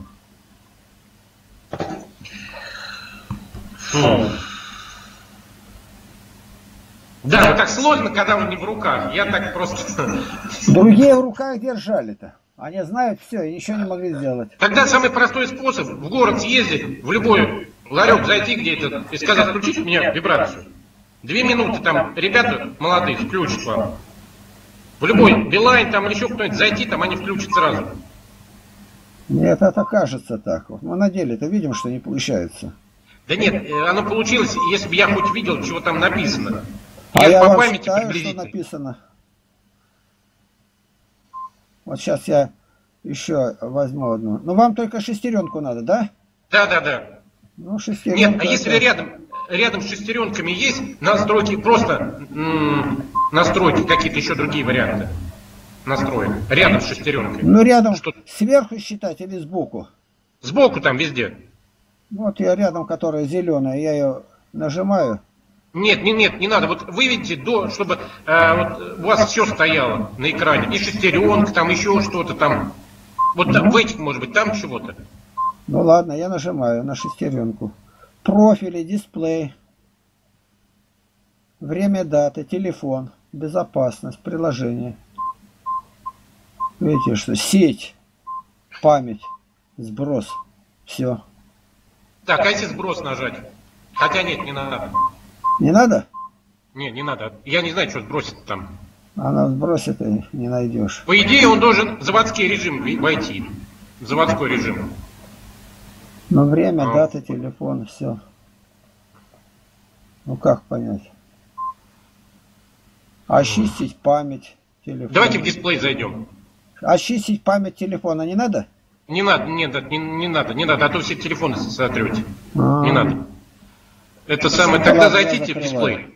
Фу. Да, вот так сложно, когда он не в руках. Я так просто... Другие в руках держали-то. Они знают все и ничего не могли сделать. Тогда самый простой способ в город съездить, в любой ларек зайти где-то и сказать, включите мне вибрацию. Две минуты там ребята молодые включат вам. В любой Билайн там или еще кто-нибудь зайти, там они включат сразу. Нет, это кажется так. Вот мы на деле-то видим, что не получается. Да нет, э, оно получилось, если бы я хоть видел, чего там написано. А Я я по вам памяти читаю, что приблизительно. написано. Вот сейчас я еще возьму одну. Ну, вам только шестеренку надо, да? Да, да, да. Ну, шестеренка. Нет, а если это- рядом, рядом с шестеренками есть настройки, просто м, настройки, какие-то еще другие варианты настроек, рядом с шестеренкой. Ну, рядом Что? сверху считать или сбоку? Сбоку там везде. Вот я рядом, которая зеленая, я ее нажимаю. Нет, нет, нет, не надо. Вот выведите до, чтобы э, вот у вас все стояло на экране. И шестеренка, там еще что-то там. Вот там, в этих, может быть, там чего-то. Ну, ладно, я нажимаю на шестеренку. Профили, дисплей. Время даты, телефон, безопасность, приложение. Видите, что сеть, память, сброс. Все. Так, а если сброс нажать? Хотя нет, не надо. Не надо? Не, не надо. Я не знаю, что сбросить там. Она сбросит и не найдешь. По идее, он должен в заводской режим ви- войти. В заводской режим. Но время, А. дата, телефон, все. Ну как понять? Очистить память телефона. Давайте в дисплей зайдем. Очистить память телефона не надо? Не надо, нет, не, не надо, не надо, а то все телефоны сотрете. А. Не надо. Это самое, Ну, тогда ладно, я зайдите в закрываю. дисплей.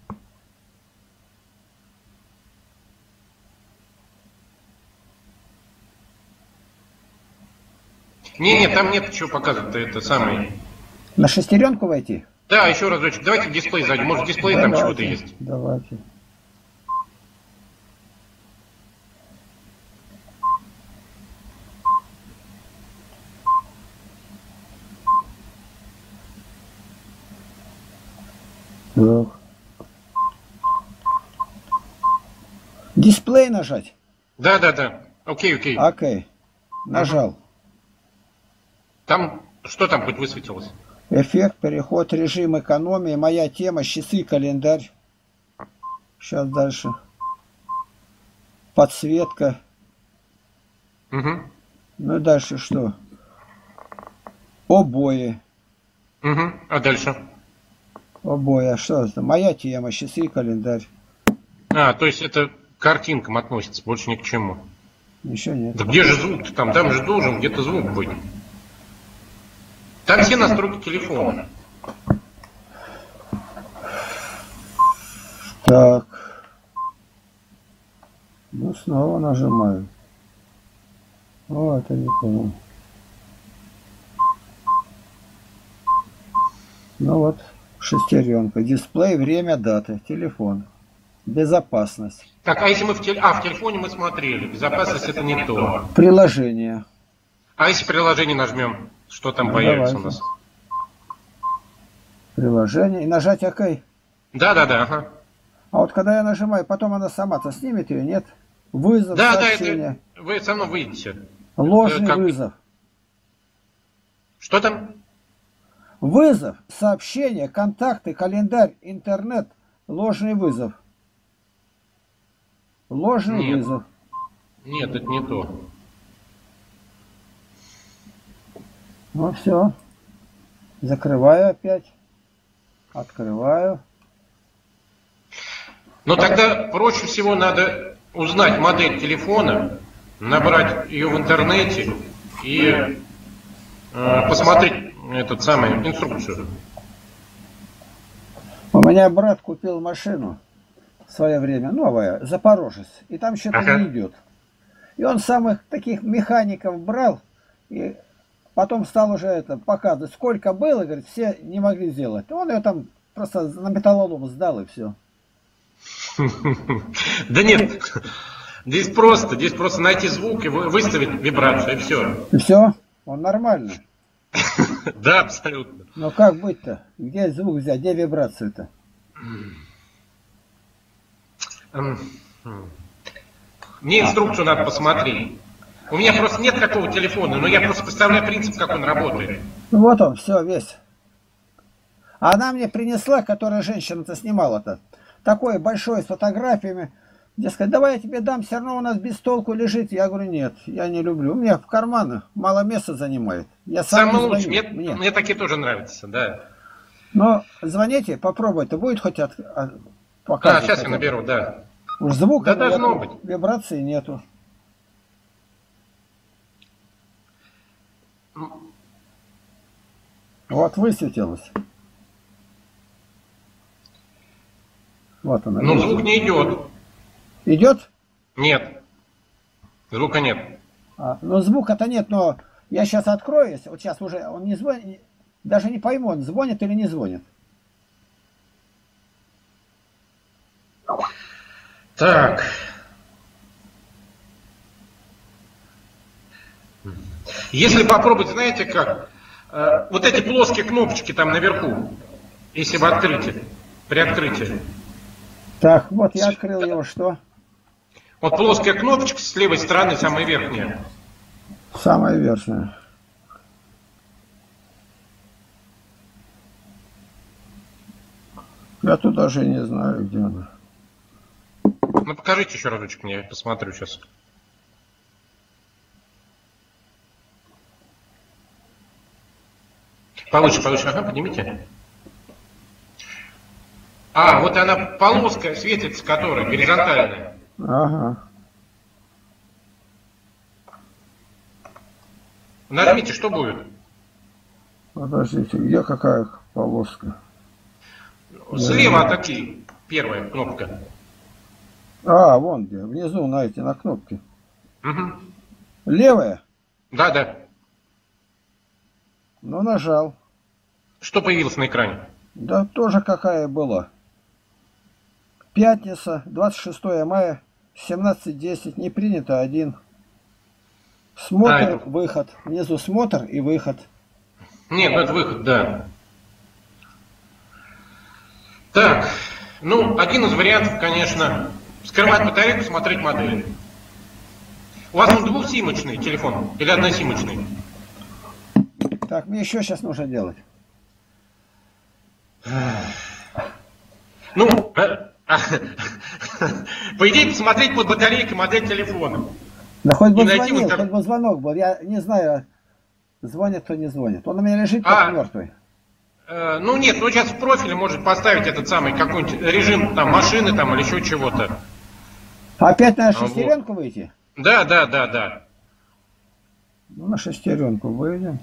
Не, нет, там нет чего показывать, это самое. На шестеренку войти? Да, еще разочек, давайте в дисплей зайдем, может в дисплее там Давайте, чего-то есть. Давайте. Так. Дисплей нажать. Да, да, да, окей, окей. Окей. Нажал. Там, что там хоть высветилось? Эффект, переход, режим экономии, моя тема, часы, календарь. Сейчас дальше. Подсветка. Угу, Ну и дальше что? Обои. угу, а дальше? Обои. А что это? Моя тема, часы, календарь. А, то есть это к картинкам относится, больше ни к чему. Ничего нет. Да где же звук там? Там же должен где-то звук быть. Там все настройки телефона. Так. Ну, снова нажимаю. О, это не понял. Ну вот, шестеренка. Дисплей, время, дата, телефон. Безопасность. Так, а если мы в, тел... а, в телефоне мы смотрели, безопасность это не то. Приложение. А если приложение нажмем, что там Ну, появится у давайте. нас? Приложение. И нажать ОК. Да, да, да, ага. А вот когда я нажимаю, потом она сама-то снимет ее, нет? Вызов, Да, да, сообщение. это вы со мной выйдете. Ложный Э, как- вызов. Что там? Вызов, сообщение, контакты, календарь, интернет. Ложный вызов. Ложный Нет. вызов. Нет, это не то. Ну все. Закрываю опять. Открываю. Но тогда проще всего надо узнать модель телефона, набрать ее в интернете и э, посмотреть этот самый инструкцию. У меня брат купил машину в свое время, новая, Запорожец, и там что-то Ага. не идет. И он самых таких механиков брал, и потом стал уже это показывать, сколько было, говорит, все не могли сделать. Он ее там просто на металлолом сдал, и все. Да нет, здесь просто, здесь просто найти звук и вы- выставить вибрацию, и все. И все, он нормально. Да, абсолютно. Но как быть-то? Где звук взять? Где вибрацию-то? М, м. Мне инструкцию надо посмотреть. У меня просто нет такого телефона, но я просто представляю принцип, как он работает. Ну вот он, все, весь. А она мне принесла, которая женщина-то снимала-то, такой большой с фотографиями. Дескать, давай я тебе дам, все равно у нас без толку лежит. Я говорю, нет, я не люблю. У меня в карманах мало места занимает. Я сам не Самый лучший. звоню. Мне, Мне. мне такие тоже нравятся, да. Но звоните, попробуйте, будет хоть от, от- А, показывать сейчас я хотя бы. наберу, да. Уж звука Да должно нету, быть. вибрации нету. Вот высветилось. Вот она. Ну, звук не идет. Идет? Нет. Звука нет. А, ну звука-то нет, но я сейчас открою, если- вот сейчас уже он не звонит, даже не пойму, он звонит или не звонит. Так. Если попробовать, знаете как, э, вот эти плоские кнопочки там наверху, если вы открытие, при открытии. Так, вот я открыл его, что? Вот плоская кнопочка с левой стороны, самая верхняя. Самое верхнее. Я тут даже не знаю, где она. Ну, покажите еще разочек мне, я посмотрю сейчас. Повыше, повыше, ага, поднимите. А, вот она полоска светится, которая горизонтальная. Ага. Нажмите, что будет? Подождите, где какая полоска? Слева такие, первая кнопка. А, вон где, внизу на эти, на кнопки. Угу. Левая? Да, да. Ну, нажал. Что появилось на экране? Да тоже какая была. Пятница, двадцать шестое мая, семнадцать десять, не принято один. Смотр, А, это- выход. Внизу смотр и выход. Нет, ну это выход, да. Так, ну, один из вариантов, конечно, скрывать батарейку, смотреть модель. У вас он двухсимочный телефон или односимочный? Так, мне еще сейчас нужно делать. Ну, э, по идее, посмотреть под батарейкой модель телефона. Да хоть бы И найти звонил, вот так- хоть бы звонок был. Я не знаю, звонит, кто не звонит. Он у меня лежит А. как мертвый. Э, Ну нет, ну сейчас в профиле может поставить этот самый какой-нибудь режим там машины там или еще чего-то. Опять на вот. шестеренку выйти? Да, да, да, да. Ну, на шестеренку выйдем.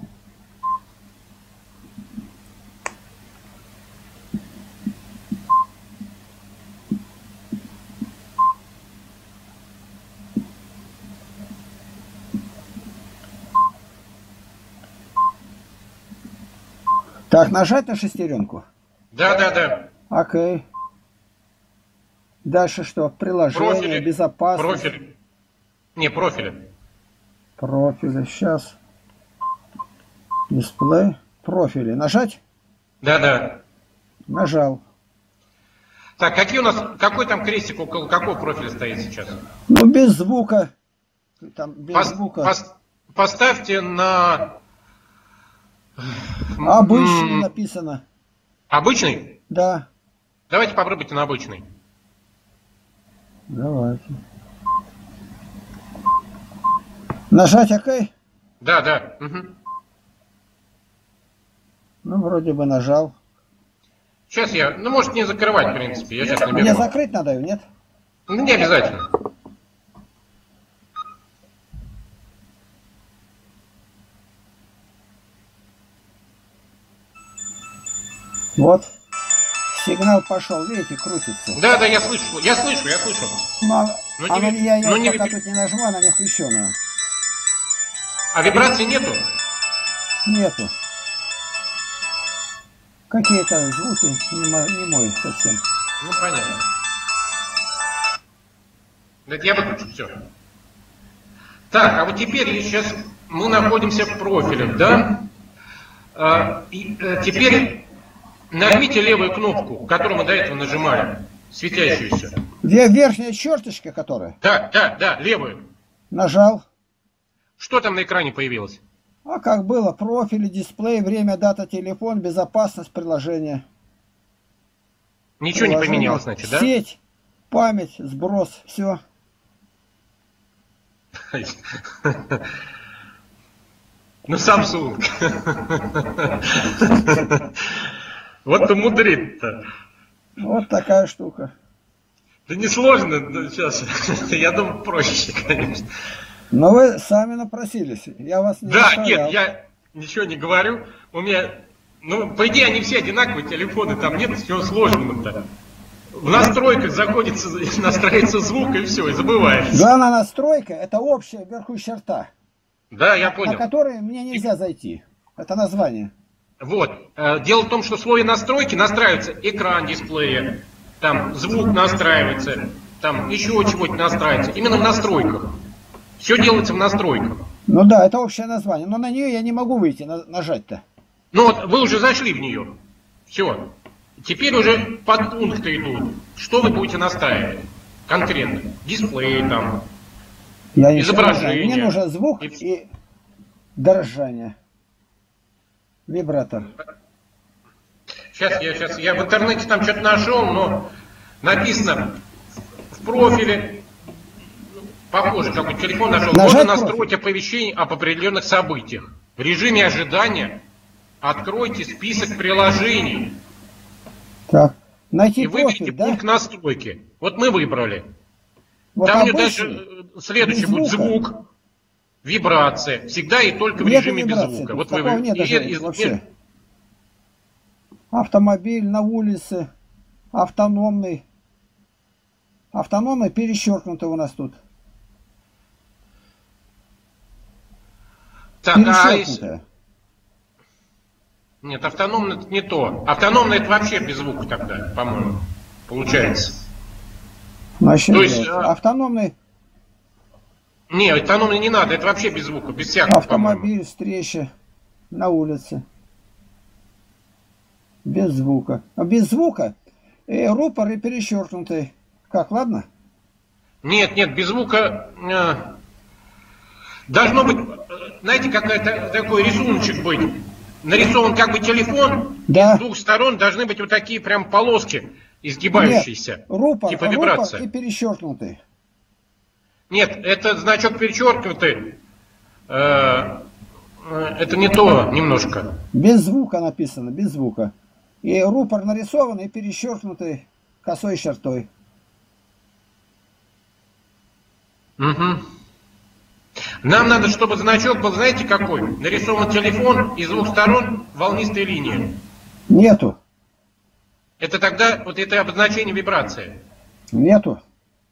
Так, нажать на шестеренку. Да, да, да. Окей. Дальше что? Приложение, Профили. безопасность. Профиль. Не, профили. Профили. Сейчас. Дисплей. Профили. Нажать? Да, да. Нажал. Так, какие у нас, какой там крестик, около какого профиля стоит сейчас? Ну, без звука. Там без Пос- звука. пос- поставьте на... Обычный М, написано. Обычный? Да. Давайте попробуйте на обычный. Давайте. Нажать ОК. Да, да. Мгм. Ну, вроде бы нажал. Сейчас я, ну, может не закрывать, в принципе, я сейчас Мне наберу. закрыть надо, нет? Ну, не обязательно. Вот. Сигнал пошел, видите, крутится. Да, да, я слышу, я слышу, я слышу. Ну, а- Ну, а не на- ви- я, я ну, не пока ви- тут не нажму, она не включенная. А вибрации нету? Нету. Какие-то звуки не, мо- не мой совсем. Ну, понятно. Да это я выключу, все. Так, а вот теперь сейчас мы находимся в профиле, да? А, и, э, теперь нажмите левую кнопку, которую мы до этого нажимали, светящуюся. Где верхняя черточка, которая? Да, да, да, левую. Нажал. Что там на экране появилось? А как было? Профиль, дисплей, время, дата, телефон, безопасность, приложение. Ничего не Приложение, поменялось, значит, да? Сеть, память, сброс, все. Ну, Samsung. Вот ты мудрит-то. Вот такая штука. Да несложно сейчас. Я думаю, проще, конечно. Но вы сами напросились. Я вас не Да, заставлял. нет, я ничего не говорю. У меня, ну, по идее, они все одинаковые телефоны, там нет ничего сложного-то. В настройках заходится, настраивается звук и все, и забывается. Главная настройка — это общая вверху черта, Да, я на понял. которой мне нельзя зайти. Это название. Вот. Э, Дело в том, что в слове настройки настраивается экран дисплея, там звук настраивается, там еще чего-то настраивается. Именно в настройках. Все делается в настройках. Ну да, это общее название. Но на нее я не могу выйти, на- нажать-то. Ну вот, вы уже зашли в нее. Все. Теперь уже подпункты идут. Что вы будете настраивать? Конкретно. Дисплей там. Я ничего не Изображение. знаю. Мне нужен звук И- и дрожание. Вибратор. Сейчас я, сейчас я в интернете там что-то нашел, но написано в профиле, похоже, какой телефон нашел. Нажать Можно профиль. настроить оповещение об определенных событиях. В режиме ожидания откройте список приложений Так. Найти и выберите профиль, да? пункт настройки. Вот мы выбрали. Вот Там мне обычный, дальше э, следующий без будет звука. звук, вибрация. Всегда и только в Нету режиме без вибрации, звука. тут Вот вы такого вы- нет и- даже и- вообще. Автомобиль на улице, автономный. Автономный перечеркнуто у нас тут. Так, а если- Перечеркнутое. Нет, автономно это не то. Автономно это вообще без звука тогда, по-моему, получается. Значит, То есть, нет. а- Автономный Не, автономно не надо, это вообще без звука, без всякого, по-моему. автомобиль, встреча на улице. Без звука. А без звука и рупор и перечеркнутый. Как, ладно? Нет, нет, без звука э, должно быть, э, знаете, какой-то такой рисуночек быть. Нарисован как бы телефон, Да. с двух сторон должны быть вот такие прям полоски изгибающиеся. Нет, рупор, типа рупор вибрация. и перечеркнутый. Нет, это значок перечеркнутый. Э, э, это не то немножко. Без звука написано, без звука. И рупор нарисован и перечеркнутый косой чертой. Угу. Нам надо, чтобы значок был, знаете, какой? Нарисован телефон и с двух сторон волнистые линии. Нету. Это тогда, вот это обозначение вибрации. Нету.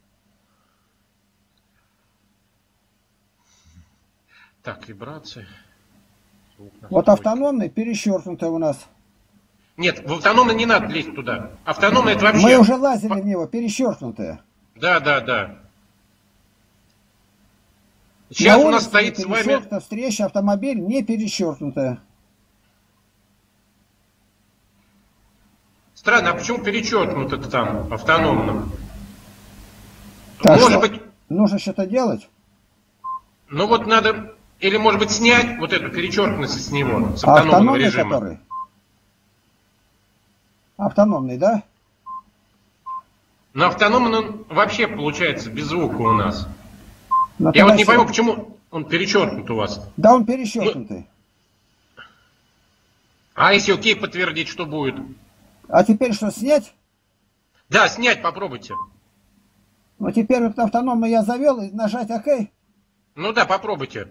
Так, вибрация. Звук Вот настройки. автономный перечеркнутый у нас. Нет, в автономный не надо лезть туда. Автономный это вообще... Мы уже лазили в него, перечеркнутое. Да, да, да. Сейчас На у нас улице стоит не с вами... перечеркнуто, встреча, автомобиль не перечеркнутая. Странно, а почему перечеркнуто там, автономно? Так Может что, быть, нужно что-то делать? ну вот надо... Или, может быть, снять вот эту перечеркнутость с него, с автономного Автономный режима. который? Автономный, да? Но автономный он вообще получается без звука у нас. Но Я тогда вот не что? пойму, почему он перечеркнут у вас. Да, он перечеркнутый. А если окей подтвердить, что будет? А теперь что, снять? Да, снять попробуйте. Ну теперь вот автономно я завел и нажать ОК. Ну да, попробуйте.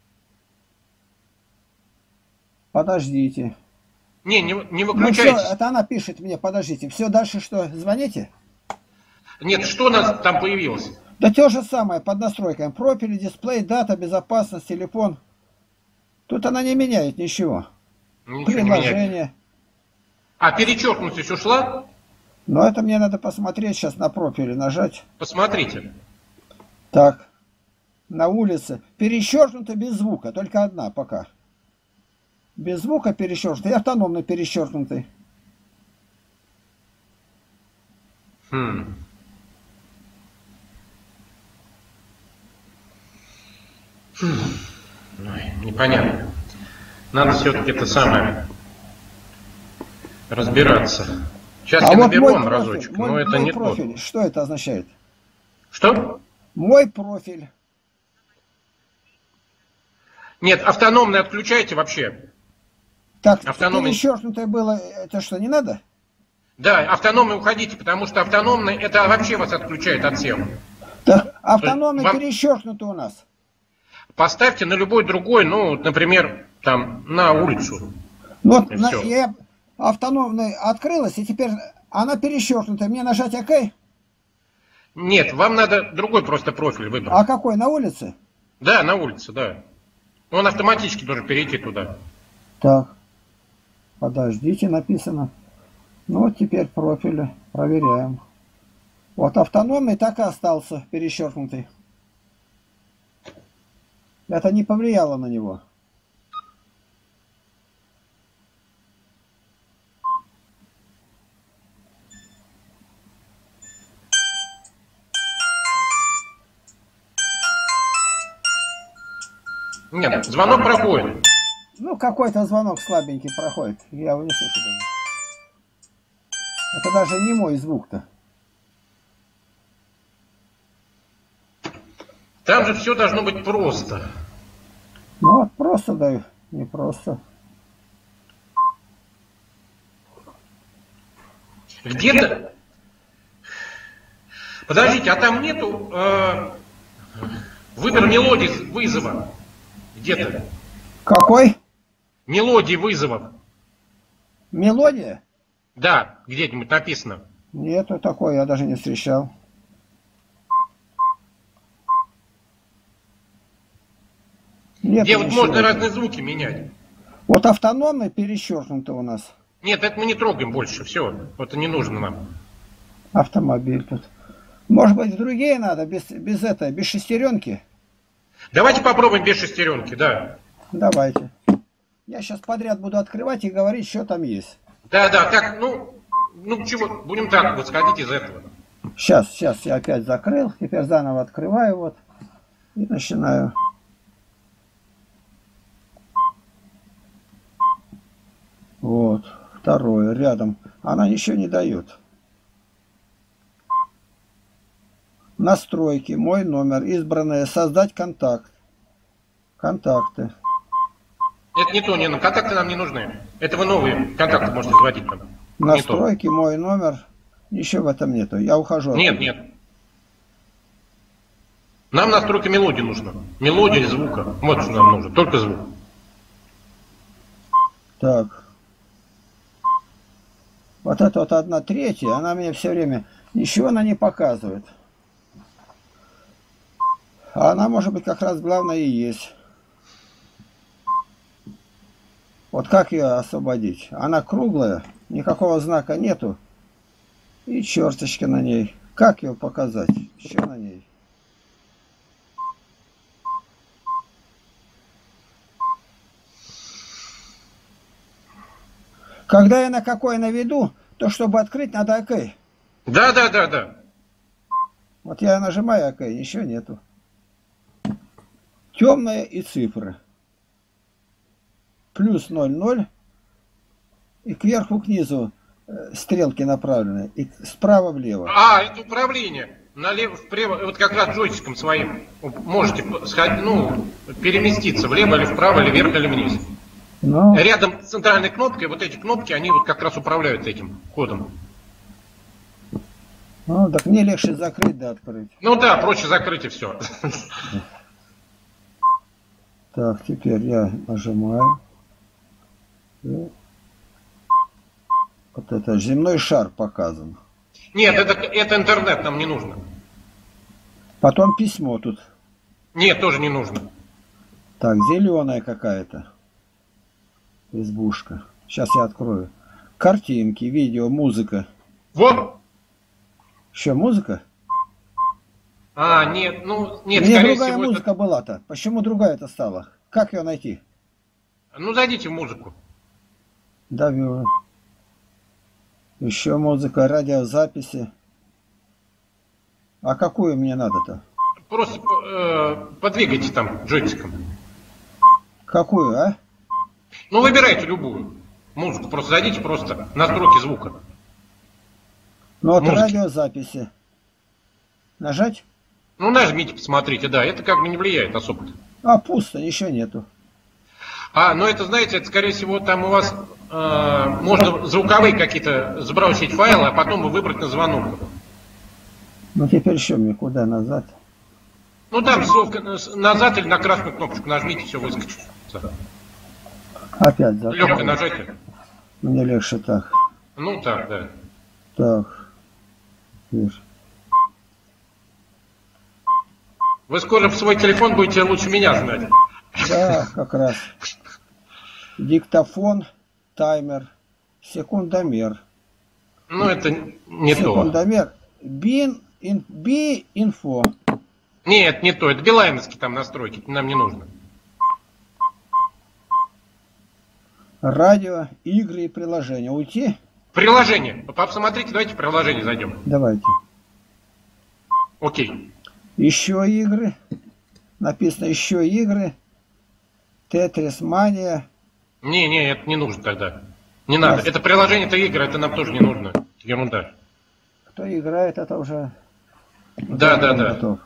Подождите. Не, не, не Ну выключайтесь. все, это она пишет мне, подождите. Все, дальше что, звоните? Нет, что у нас там появилось? Да то же самое, под настройками. Профиль, дисплей, дата, безопасность, телефон. Тут она не меняет ничего. Ничего не меняет. Приложение. А перечеркнутость ушла? Но это мне надо посмотреть сейчас на профиле, нажать. Посмотрите. Так. На улице. Перечеркнуто без звука, только одна пока. Без звука перечеркнутый и автономно перечеркнутый. Хм. Хм. Ой, непонятно. Надо все-таки это самое разбираться. Сейчас А я вот наберу мой вам профиль, разочек, мой, но это мой не профиль, то. что это означает? Что? Мой профиль. Нет, автономный отключайте вообще. Так, Автономный. перечеркнутое было, это что, не надо? Да, автономный уходите, потому что автономный это вообще вас отключает от всех. Так, автономный Вам- перечеркнутый у нас. Поставьте на любой другой, ну, вот, например, там, на улицу. Вот И на- всё. я автономный открылась, и теперь она перечеркнутая. Мне нажать ОК? Нет, вам надо другой просто профиль выбрать. А какой, на улице? Да, на улице, да. Он автоматически должен перейти туда. Так, подождите, написано. Ну вот теперь профили проверяем. Вот автономный так и остался перечеркнутый. Это не повлияло на него. Нет, звонок проходит. Ну, какой-то звонок слабенький проходит. Я его не слышу даже. Это даже не мой звук-то. Там же все должно быть просто. Ну вот просто даю, не просто. Где-то... Подождите, а там нету э, выбор мелодии вызова? Где-то. Какой? Мелодии вызовов. Мелодия? Да, где-нибудь написано. Нету такой, я даже не встречал. Нету Где вот ничего. можно разные звуки менять. Вот автономный перечеркнуто у нас. Нет, это мы не трогаем больше, все. Это не нужно нам. Автомобиль тут. Может быть, другие надо, без, без этой, без шестеренки? Давайте попробуем без шестеренки, да. Давайте. Я сейчас подряд буду открывать и говорить, что там есть. Да, да, как, ну, ну чего, будем так, вот сходить из этого. Сейчас, сейчас я опять закрыл, теперь заново открываю вот и начинаю. Вот, второе, рядом. Она ничего не дает. Настройки, мой номер, избранное, создать контакт. Контакты. Это не то, не, ну, контакты нам не нужны. Это вы новые контакты можете заводить там. Не то. Настройки, мой номер. Ничего в этом нету. Я ухожу. Нет, нет. Нам настройка мелодии нужна. Мелодия звука. Вот что нам нужно. Только звук. Так. Вот это вот одна третья, она мне все время... Ничего она не показывает. А она, может быть, как раз главное и есть. Вот как ее освободить? Она круглая, никакого знака нету. И черточки на ней. Как ее показать? Что на ней? Когда я на какой наведу, то чтобы открыть, надо ОК. Да, да, да, да. Вот я нажимаю ОК, ничего нету. Темная и цифры. Плюс ноль ноль. И кверху к низу э, стрелки направлены. И справа влево. А, это управление. Налево, вправо, вот как раз джойстиком своим можете сходить, ну, переместиться влево или вправо, или вверх, или вниз. Ну, Рядом с центральной кнопкой, вот эти кнопки, они вот как раз управляют этим кодом. ну, так мне легче закрыть, да открыть. Ну да, проще закрыть и все. Так, теперь я нажимаю. И вот это земной шар показан. Нет, это, это интернет, нам не нужно. Потом письмо тут. Нет, тоже не нужно. Так, зеленая какая-то избушка. Сейчас я открою. Картинки, видео, музыка. Вот. Что, музыка? А, нет, ну, нет, Мне скорее другая всего, музыка это... была-то. Почему другая-то стала? Как ее найти? Ну, зайдите в музыку. Да, вижу. Еще музыка, радиозаписи. А какую мне надо-то? Просто э, подвигайте там джойстиком. Какую, а? Ну, выбирайте любую музыку. Просто зайдите просто настройки звука. Ну вот Музыки. радиозаписи. Нажать? Ну, нажмите, посмотрите, да, это как бы не влияет особо. А, пусто, ничего нету. А, ну это, знаете, это, скорее всего, там у вас э, можно звуковые какие-то сбросить файлы, а потом выбрать на звонок. Ну теперь еще мне куда назад? Ну, там слово назад или на красную кнопочку нажмите, все выскочит. Опять Легкое закрою. нажатие. Мне легче так. Ну, так, да. Так. Видишь. Вы скоро в свой телефон будете лучше меня знать. Да, как раз. Диктофон, таймер, секундомер. Ну, это не то. Секундомер. Бин, ин, би, инфо. Нет, не то. Это билайновские там настройки. Нам не нужно. Радио, игры и приложения. Уйти? Приложение. Посмотрите, давайте в приложение зайдем. Давайте. Окей. Еще игры. Написано еще игры. Тетрис Мания. Не, не, это не нужно тогда. Не надо. Это приложение, это игры, это нам тоже не нужно. Ерунда. Кто играет, это уже... Да, да, да. Готов.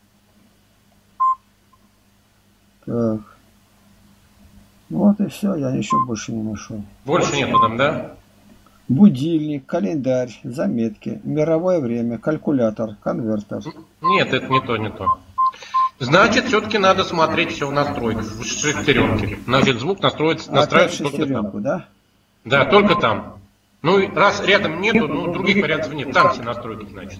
Так. Вот и все, я ничего больше не нашел. Больше нету там, да? Будильник, календарь, заметки, мировое время, калькулятор, конвертер. Нет, это не то, не то. Значит, все-таки надо смотреть все в настройках, в шестеренке. Значит, звук настроится, настраивается только шестеренку, там. да? Да, только там. Ну, и раз рядом нету, ну, других вариантов нет. Там все настройки, значит.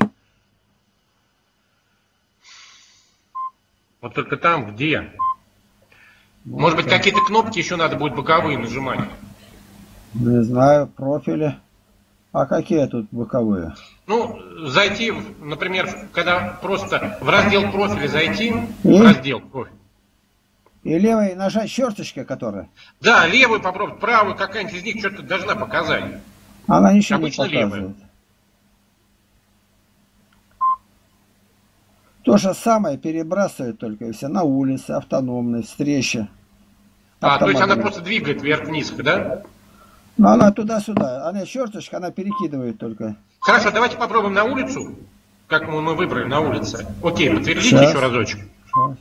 Вот только там, где? Может быть, какие-то кнопки еще надо будет боковые нажимать? Не знаю, профили. А какие тут боковые? Ну, зайти, например, когда просто в раздел профиля зайти, И? в раздел профиль. И левой нажать черточка, которая? Да, левую попробовать, правую, какая-нибудь из них что-то должна показать. Она ничего Обычно не показывает. левая. То же самое перебрасывает только и все на улице, автономной, встречи. А, то есть она автомобиля. просто двигает вверх-вниз, да? Ну, она туда-сюда. Она черточка, она перекидывает только. Хорошо, давайте попробуем на улицу. Как мы, мы выбрали на улице. Окей, подтвердите Сейчас. еще разочек. Сейчас.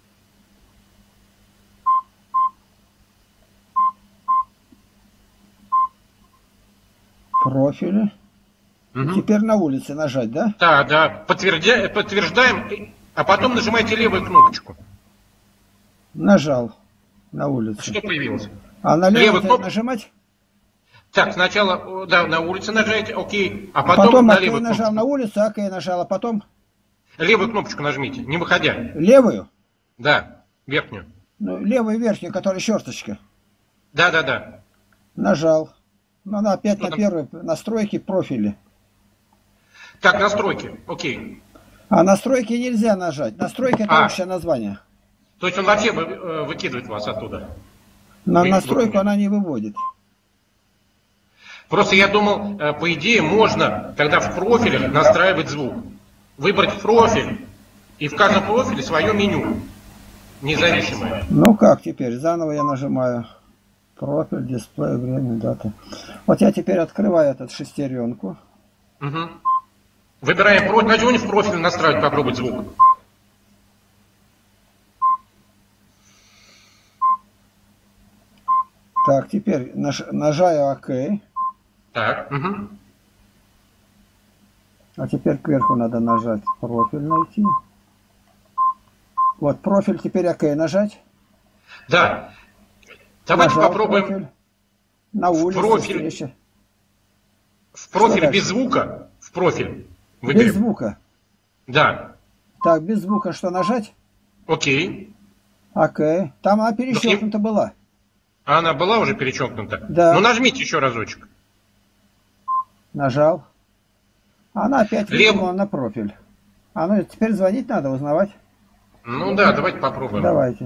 Профили. Мгм. Теперь на улице нажать, да? Да, да, подтверждя... подтверждаем, а потом нажимайте левую кнопочку. Нажал на улице. Что появилось? А на Левую левую кнопку? нажимать? Так, сначала, да, на улице нажайте, окей, а потом, Потом на АК левую нажал кнопочку. на улицу, АК нажал, а потом Левую кнопочку нажмите, не выходя. левую. Да, верхнюю. Ну, левую верхнюю, которая черточка. Да, да, да. Нажал. Ну, она опять Что на там? первой настройки профили. Так, настройки, окей. А настройки нельзя нажать. Настройки это А. общее название. То есть он вообще вы- э, выкидывает вас оттуда. На Вы- настройку вы- она не выводит. Просто я думал, э, по идее, можно тогда в профилях настраивать звук. Выбрать профиль, и в каждом профиле свое меню. Независимое. Ну как теперь? Заново я нажимаю. Профиль, дисплей, время, дата. Вот я теперь открываю этот шестеренку. Угу. Выбираем профиль. А чего не в профиле настраивать, попробовать звук? Так, теперь наж, нажаю ОК. Так, угу. А теперь кверху надо нажать профиль найти. Вот профиль, теперь ОК нажать. Да. Давайте Нажал попробуем профиль. На в улице профиль, встреча. в профиль Что без дальше? звука. В профиль. Без Выберем. звука. Да. Так, без звука что нажать? Окей. ОК. Там она перещелкнута была. А она была уже перечеркнута? Да. Ну нажмите еще разочек. Нажал. Она опять Лев- выкинула на профиль. А ну теперь звонить надо, узнавать. Ну да, давайте попробуем. Давайте.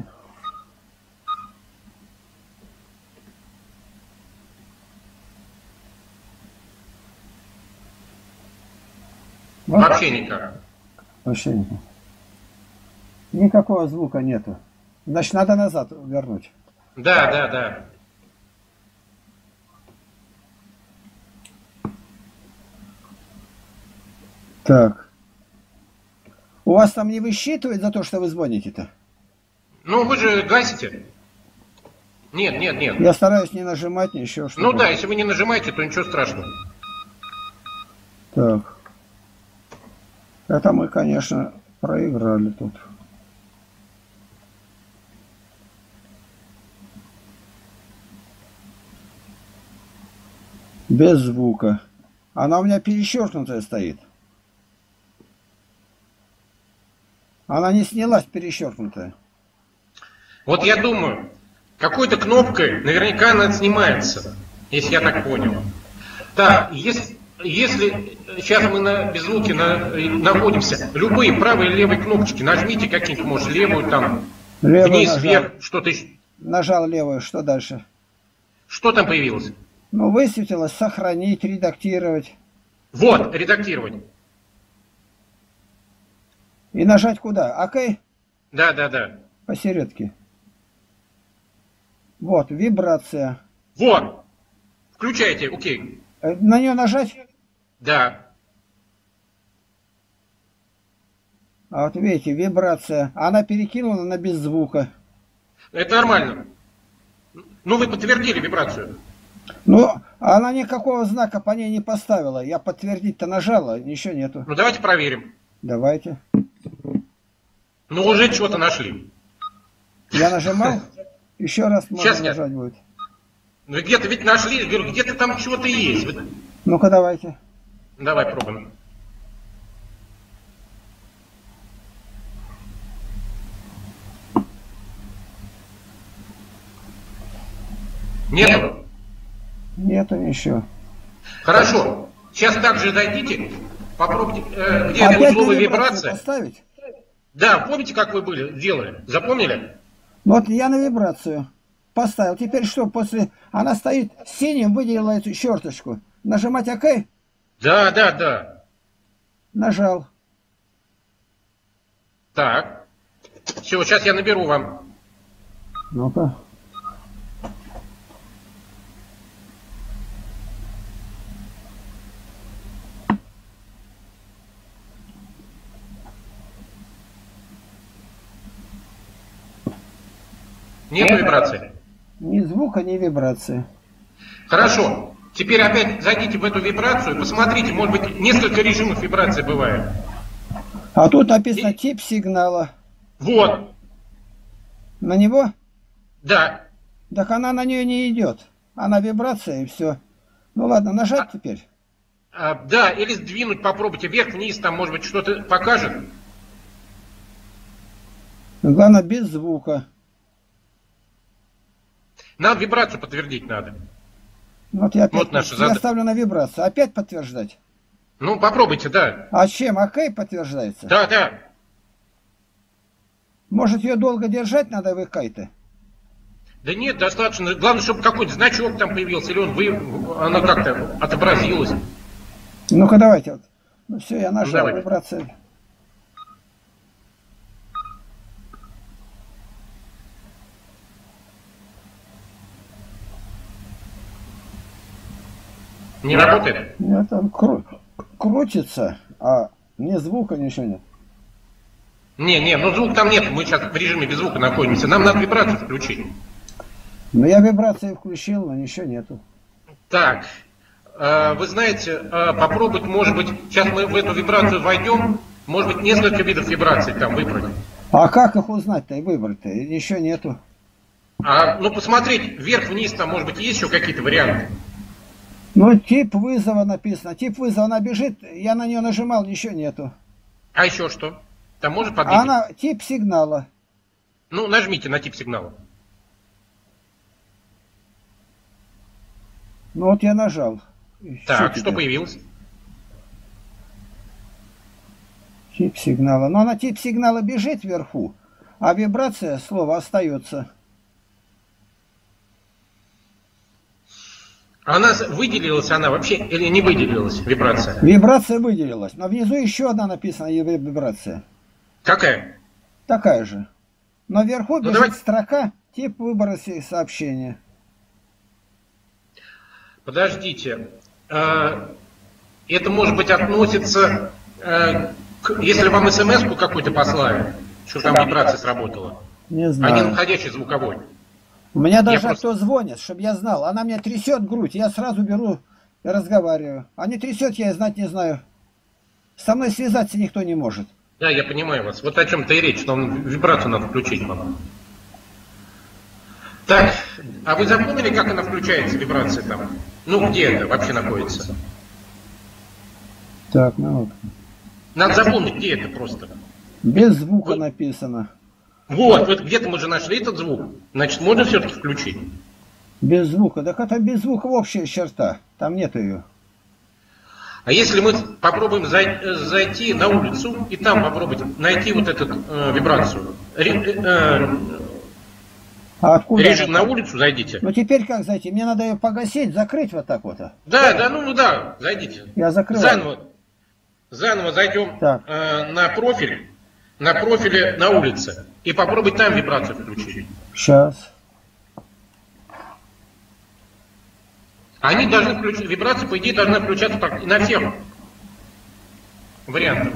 Вот. Вообще никак. Вообще нет. Никакого звука нету. Значит, надо назад вернуть. Да, да, да. Так. У вас там не высчитывает за то, что вы звоните-то? Ну вы же гасите. Нет, нет, нет. Я стараюсь не нажимать, ни еще что-то. Ну да, если вы не нажимаете, то ничего страшного. Так. Это мы, конечно, проиграли тут. Без звука. Она у меня перечеркнутая стоит. Она не снялась, перечеркнутая. Вот я думаю, какой-то кнопкой наверняка она снимается, если я так понял. Так, если, если сейчас мы на беззвуке на, находимся, любые правые и левые кнопочки нажмите какие-нибудь, может, левую там, Левую вниз, нажал. вверх, что-то еще. Нажал левую, что дальше? Что там появилось? Ну, высветилось сохранить, редактировать. Вот, редактировать. И нажать куда? ОК? Да, да, да. Посередке. Вот, вибрация. Вот. Включайте, окей. Э, На нее нажать? Да. А вот видите, вибрация. Она перекинула на без звука. Это нормально. Ну, вы подтвердили вибрацию. Ну, она никакого знака по ней не поставила. Я подтвердить-то нажала, ничего нету. Ну, давайте проверим. Давайте. Ну, уже что-то нашли. Я нажимал? Еще раз можно Сейчас я- нажать будет. Ну, где-то ведь нашли, говорю, где-то там чего-то есть. Вот. Ну-ка, давайте. Давай пробуем. Нету? Нету ничего. Хорошо. Сейчас также зайдите, попробуйте, э, где Опять будет слово на вибрацию вибрация. поставить? Да, помните, как вы были, делали? Запомнили? Вот я на вибрацию поставил. Теперь что, после... Она стоит синим, выделила эту черточку. Нажимать ОК? Да, да, да. Нажал. Так. Все, сейчас я наберу вам. Ну-ка. Нет вибрации? Ни звука, ни вибрации. Хорошо. Теперь опять зайдите в эту вибрацию, посмотрите, может быть, несколько режимов вибрации бывает. А тут написано тип сигнала. Вот. На него? Да. Так она на нее не идет. Она вибрация и все. Ну ладно, нажать теперь. А, да, или сдвинуть, попробуйте вверх-вниз, там, может быть, что-то покажет. Главное, без звука. Нам вибрацию подтвердить надо. Вот я опять Вот наша я задача. ставлю на вибрацию. Опять подтверждать. Ну, попробуйте, да. А чем? ОК подтверждается? Да, да. Может, ее долго держать надо в ОК-то? Да нет, достаточно. Главное, чтобы какой-то значок там появился, или он вы... она как-то отобразилась. Ну-ка, давайте. Вот. Ну все, я нажал давай. вибрацию. Не работает? Нет, он кру- крутится, а ни звука, ничего нет. Не, не, ну звук там нет. Мы сейчас в режиме без звука находимся. Нам надо вибрацию включить. Но я вибрации включил, но ничего нету. Так, э, вы знаете, э, попробовать, может быть, сейчас мы в эту вибрацию войдем, может быть, несколько видов вибраций там выбрать. А как их узнать-то и выбрать-то? Ничего нету. А, ну, посмотреть вверх-вниз, там, может быть, есть еще какие-то варианты. Ну, тип вызова написано. Тип вызова, она бежит, я на нее нажимал, ничего нету. А еще что? Там может А подвигать? она тип сигнала. Ну, нажмите на тип сигнала. Ну вот я нажал. Так, что появилось? Тип сигнала. Но она тип сигнала бежит вверху, а вибрация слова остается. Она выделилась, она вообще или не выделилась, вибрация? Вибрация выделилась. Но внизу еще одна написана вибрация. Какая? Такая же. Но вверху Ну, бежит давайте... строка тип выбора сообщения. Подождите. Это, может быть, относится, если вам смс-ку какую-то послали, что там вибрация сработала, не знаю. а не находящий звуковой. У меня даже я кто просто... звонит, чтобы я знал. Она мне трясет грудь, я сразу беру и разговариваю. А не трясет, я и знать не знаю. Со мной связаться никто не может. Да, я понимаю вас. Вот о чем-то и речь, что вибрацию надо включить вам. Так, а вы запомнили, как она включается, вибрация там? Ну, где это вообще находится? Так, ну вот. Надо запомнить, где это просто. Без звука вот. Написано. Вот, вот где-то мы же нашли этот звук. Значит, можно все-таки включить? Без звука. Так это без звука общая черта. Там нету ее. А если мы попробуем зайти на улицу и там попробовать найти вот эту э, вибрацию? Ре, э, а откуда режим она? На улицу зайдите. Ну теперь как зайти? Мне надо ее погасить, закрыть вот так вот. Да, да, ну, ну да, зайдите. Я закрыл. Заново, заново зайдем э, на профиль, на профиле на улице и попробуй там вибрацию включить. Сейчас. Они должны включить, вибрация, по идее, должна включаться так, на всех вариантах.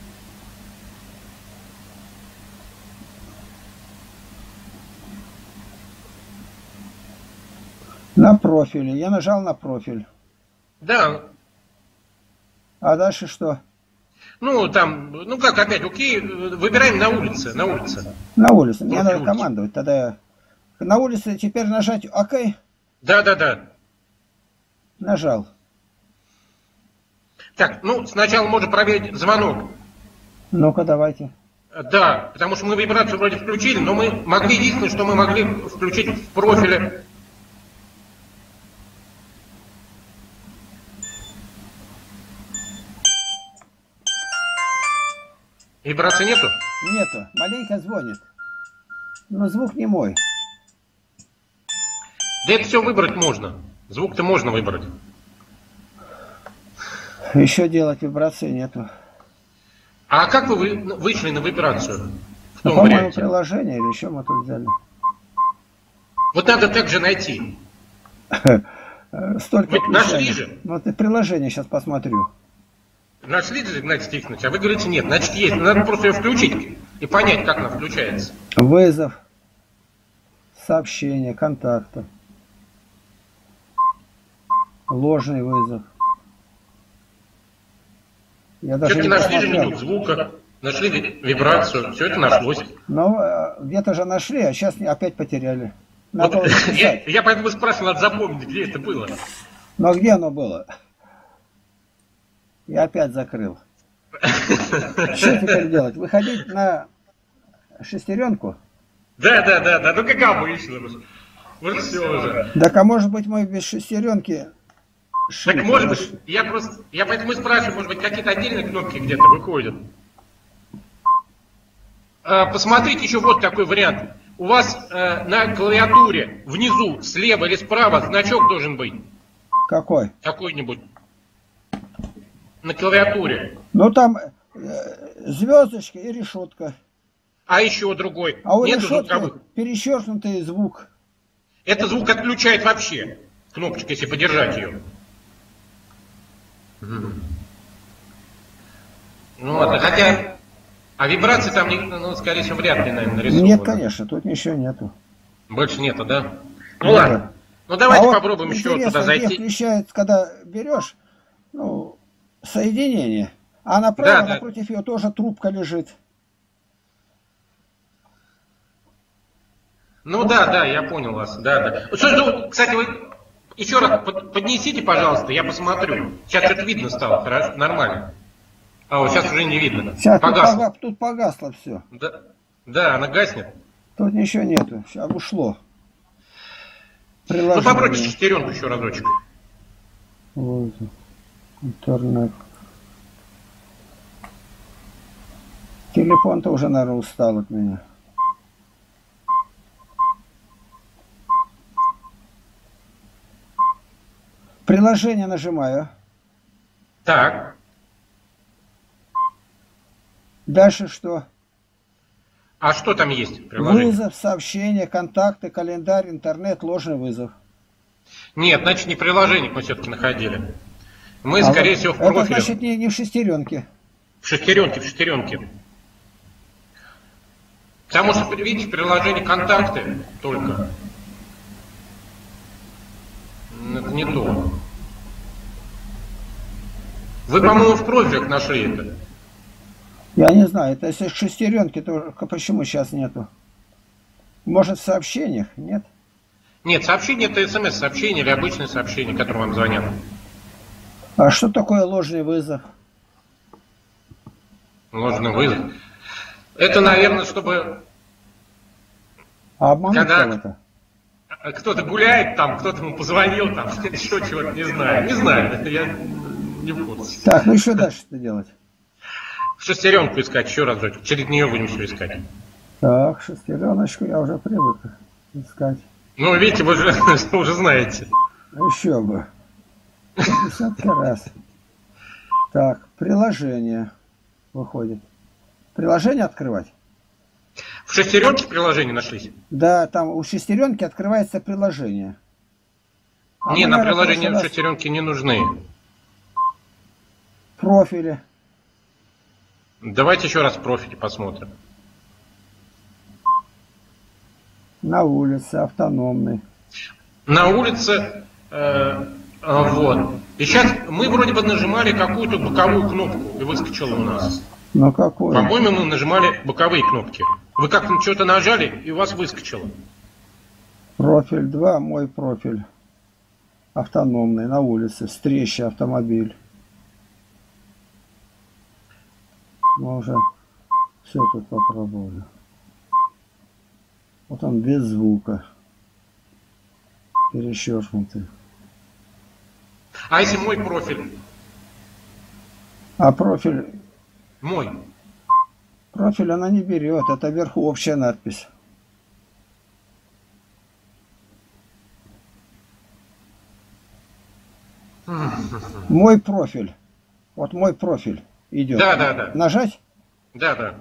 На профиле. Я нажал на профиль. Да. А дальше что? Ну, там, ну как опять, окей, выбираем на улице, на улице. На улице. Мне надо улице. командовать. Тогда я... На улице теперь нажать ОК. Да, да, да. Нажал. Так, ну, сначала можно проверить звонок. Ну-ка, давайте. Да, потому что мы вибрацию вроде включили, но мы могли, единственное, что мы могли включить в профиле. Вибрации нету? Нету. Маленько звонит. Но звук не мой. Да это все выбрать можно. Звук-то можно выбрать. Еще делать вибрации нету. А как вы вышли на вибрацию? В Ну, том по-моему, варианте? приложение или еще мы тут взяли. Вот надо так же найти. Столько Вы нашли включали. же? Вот и приложение сейчас посмотрю. Нашли же, Игнатий Тихонович, а вы говорите нет. Значит, есть. Надо просто ее включить и понять, как она включается. Вызов. Сообщение, контакты. Ложный вызов. Я даже Все-таки не нашли же посмотрел. минут звука, нашли вибрацию, все это нашлось. Но э, где-то же нашли, а сейчас опять потеряли. Надо Вот, было я, записать. я поэтому спрашивал, надо запомнить, где это было. Но где оно было? Я опять закрыл. Что теперь делать? Выходить на шестеренку? Да, да, да, да, ну как обычно. Вот все уже. Так а может быть мы без шестеренки? Так может быть, я просто, я поэтому и спрашиваю, может быть, какие-то отдельные кнопки где-то выходят. А, посмотрите еще вот такой вариант. У вас э, на клавиатуре внизу, слева или справа значок должен быть. Какой? Какой-нибудь. На клавиатуре. Ну там э, звездочка и решетка. А еще другой. А у Нету решетки звуковых. перечеркнутый звук. Это звук отключает вообще. Кнопочка, если подержать ее. Ну ладно, хотя... А вибрации там, ну, скорее всего, вряд ли, наверное, нарисованы. Нет, конечно, тут ничего нету. Больше нету, да? Ну ладно. Ну А давайте вот попробуем еще интересно, туда где зайти. включают, когда берешь, ну, соединение, а Да, направо, да. напротив ее тоже трубка лежит. Ну да, да, я понял вас. Да, да. Вот, слушай, ну, кстати, вы еще раз под- поднесите, пожалуйста, я посмотрю. Сейчас что-то видно стало, хорошо, нормально. А, вот сейчас уже не видно. Сейчас тут, Погасло. пога- тут погасло все. Да, да, она гаснет. Тут ничего нету. Сейчас ушло. Ну Приложение. попробуйте шестеренку еще разочек. Вот. Интернет. Телефон-то уже, наверное, устал от меня. Приложение нажимаю. Так. Дальше что? А что там есть? Приложение? Вызов, сообщения, контакты, календарь, интернет, ложный вызов. Нет, значит не приложение мы все-таки находили. Мы, А скорее вот всего, в это профиле. значит не, не в шестеренке. В шестеренке, в шестеренке. Потому что, видите, в приложении контакты только. Это не то. Вы, по-моему, в профилях нашли это. Я не знаю, это если в шестеренке, то почему сейчас нету? Может в сообщениях? Нет? Нет, сообщение это смс-сообщение или обычное сообщение, которое вам звонят. А что такое ложный вызов? Ложный вызов. Это, наверное, чтобы А обмануть Когда- кого-то? кто-то гуляет там, кто-то ему позвонил там, еще чего-то, не знаю. Не знаю, это я не в курсе. Так, ну еще дальше что делать? Шестеренку искать еще разочек. Через нее будем все искать. Так, шестереночку я уже привык искать. Ну, видите, вы же вы уже знаете. Еще бы. Десятки раз. Так, приложение выходит. Приложение открывать? В шестеренке приложения нашлись? Да, там у шестеренки открывается приложение. А Не, мы, на наверное, приложения в в прошлый раз шестеренке не нужны. профили. Давайте еще раз в профиле посмотрим. На улице, автономный. На улице, э, э, вот. И сейчас мы вроде бы нажимали какую-то боковую кнопку, и выскочила у нас. Ну какой? По-моему, мы нажимали боковые кнопки. Вы как-то что-то нажали, и у вас выскочило. Профиль два, мой профиль. Автономный, на улице, встреча, автомобиль. Мы уже все тут попробовали. Вот он без звука. Перечеркнутый. А если мой профиль? А профиль, Мой. профиль она не берет, это вверху общая надпись. Мой профиль. Вот мой профиль идет. Да, да, да. Нажать? Да, да.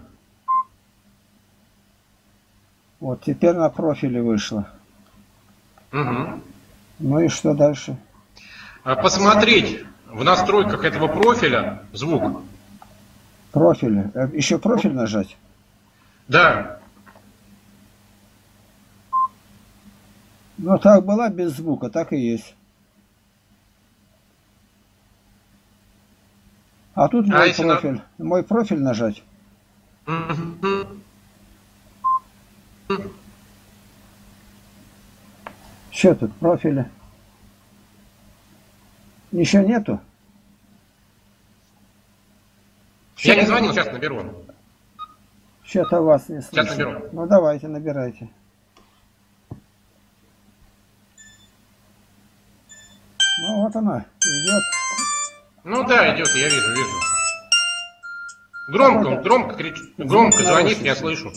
Вот теперь на профиле вышло. Угу. Ну и что дальше? А посмотреть в настройках этого профиля звук. Профиль. Э, Еще профиль нажать? Да. Ну так была без звука, так и есть. А тут А мой если на- профиль. Мой профиль нажать. Мгм. Что тут, профили? Ничего нету? Я не звонил, сейчас наберу. Что-то вас не Сейчас слышу. наберу. Ну давайте, набирайте. Ну вот она идет. Ну да, идет, я вижу, вижу. Громко, он громко кричит, громко звонит, я слышу.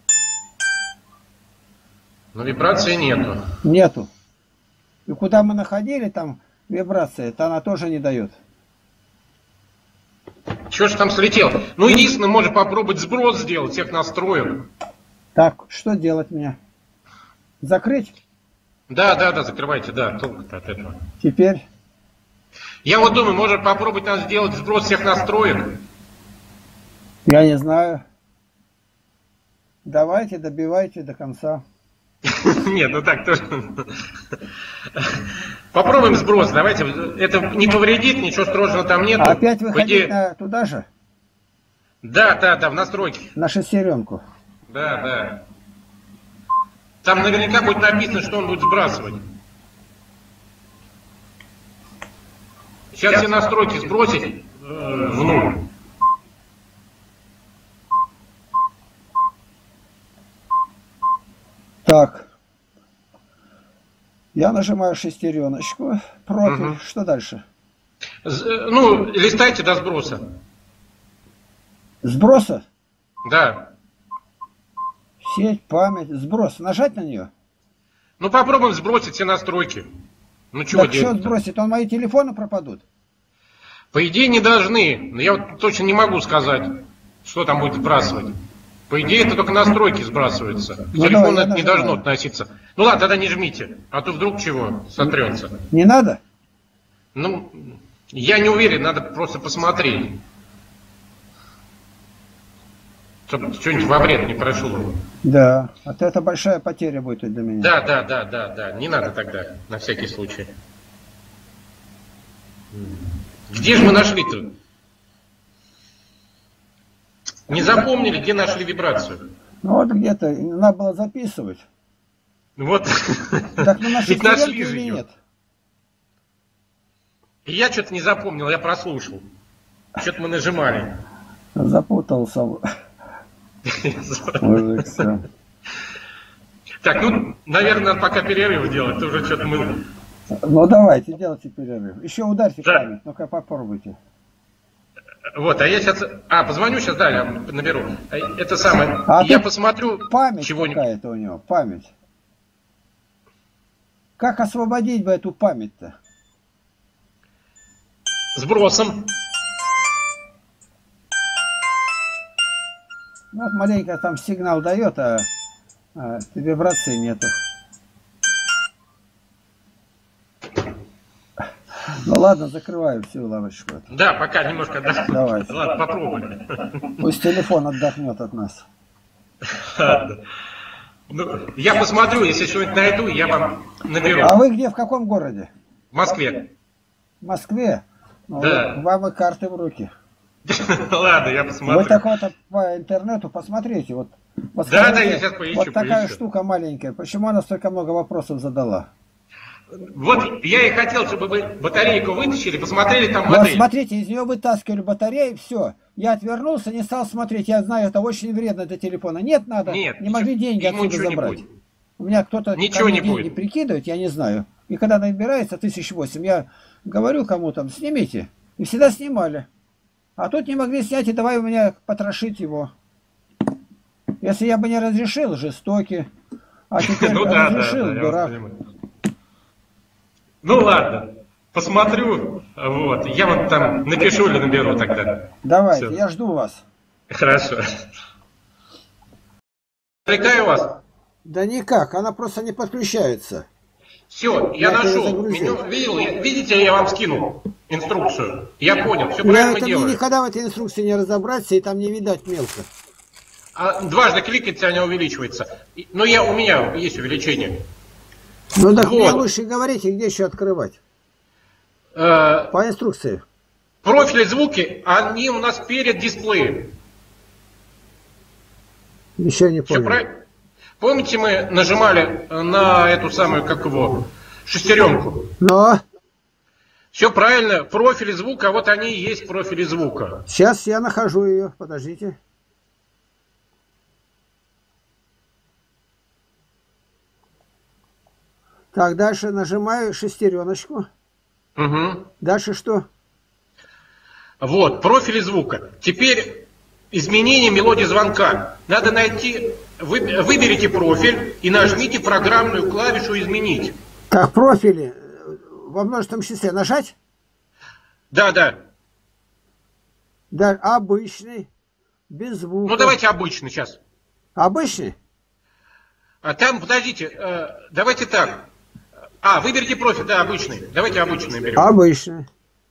Но вибрации нету. Нету. И куда мы находили, там вибрация, то она тоже не дает. Чего ж там слетел? Ну, единственное, можно попробовать сброс сделать всех настроек. Так, что делать мне? Закрыть? Да, да, да, закрывайте, да, толку-то от этого. Теперь? Я вот думаю, может попробовать нам сделать сброс всех настроек. Я не знаю. Давайте, добивайте до конца. Нет, ну так тоже. Попробуем сброс. Давайте. Это не повредит, ничего строжного там нету. А опять выходить идее... на... туда же? Да, да, да, в настройки. На шестеренку. Да, да. Там наверняка будет написано, что он будет сбрасывать. Сейчас все настройки сбросить э, в нуль. Так. Я нажимаю шестереночку. Профиль. Угу. Что дальше? Ну, листайте до сброса. Сброса? Да. Сеть, память, сброс. Нажать на нее? Ну, попробуем сбросить все настройки. Ну, чего так делать? Что сбросит? Он мои телефоны пропадут? По идее, не должны. Но я вот точно не могу сказать, что там будет сбрасывать. По идее, это только настройки сбрасываются. К ну, телефону это не должно относиться. Ну ладно, тогда не жмите. А то вдруг чего сотрется. Не надо? Ну, я не уверен, надо просто посмотреть. Чтобы что-нибудь во вред не прошло. Да, а то это большая потеря будет для меня. Да, да, да, да, да. Не надо тогда, на всякий случай. Где же мы нашли-то? Не запомнили, где нашли вибрацию? Ну вот где-то, надо было записывать. Вот. Так мы нашли или ее. нет? И я что-то не запомнил, я прослушал. Что-то мы нажимали. Запутался. Мужик, все. Так, ну, наверное, надо пока перерыв делать. Ты уже что-то мы... Ну давайте, делайте перерыв. Еще ударьте да. память. Ну-ка попробуйте. Вот, а я сейчас... А, позвоню сейчас, да, я наберу. Это самое... А я посмотрю... Память какая-то у него, память. Как освободить бы эту память-то? Сбросом. Вот маленько там сигнал дает, а, а вибрации нету. Ну ладно, закрываю всю лавочку. Да, пока немножко отдохнем. Давайте. Ладно, попробуем. Пусть телефон отдохнет от нас. Ну, я посмотрю, если что-нибудь найду, я вам наберу. А вы где, в каком городе? В Москве. В Москве? Ну, да. Вам и карты в руки. Ладно, я посмотрю. Вы так вот по интернету посмотрите. Вот, вот да, скажите, да, я сейчас поищу. Вот такая поищу. штука маленькая. Почему она столько много вопросов задала? Вот я и хотел, чтобы вы батарейку вытащили, посмотрели там модель. Вот смотрите, из нее вытаскивали батареи, все. Я отвернулся, не стал смотреть. Я знаю, это очень вредно для телефона. Нет, надо. Нет, не могли деньги отсюда забрать. У меня кто-то ничего не деньги будет. прикидывает, я не знаю. И когда набирается тысяч восемь, я говорю кому там, снимите. И всегда снимали. А тут не могли снять, и давай у меня потрошить его. Если я бы не разрешил, жестокий. А теперь ну, да, разрешил, да, да, дурак. Ну ладно, посмотрю. Вот. Я вот там напишу или наберу тогда. Давайте, Все. Я жду вас. Хорошо. Отвлекаю вас? Да никак, она просто не подключается. Все, я, я нашел. Меню, видел, видите, я вам скинул инструкцию. Я понял, все правильно я делаю. Мне никогда в этой инструкции не разобраться, и там не видать мелко. А дважды кликайте, она увеличивается. Но я, у меня есть увеличение. Ну так вот. Мне лучше говорите, где еще открывать. Э, По инструкции. Профили звуки, они у нас перед дисплеем. Еще не понял. Про... Помните, мы нажимали на эту самую, как его, шестеренку? Но. Все правильно, профили звука, вот они и есть профили звука. Сейчас я нахожу ее, подождите. Так, дальше нажимаю шестереночку. Угу. Дальше что? Вот, профили звука. Теперь изменение мелодии звонка. Надо найти, вы, выберите профиль и нажмите программную клавишу «Изменить». Так, профили во множественном числе нажать? Да, да. Да, обычный, без звука. Ну, давайте обычный сейчас. Обычный? А там, подождите, э, давайте так. А, выберите профиль, да, обычный. Давайте обычный берем. Обычный.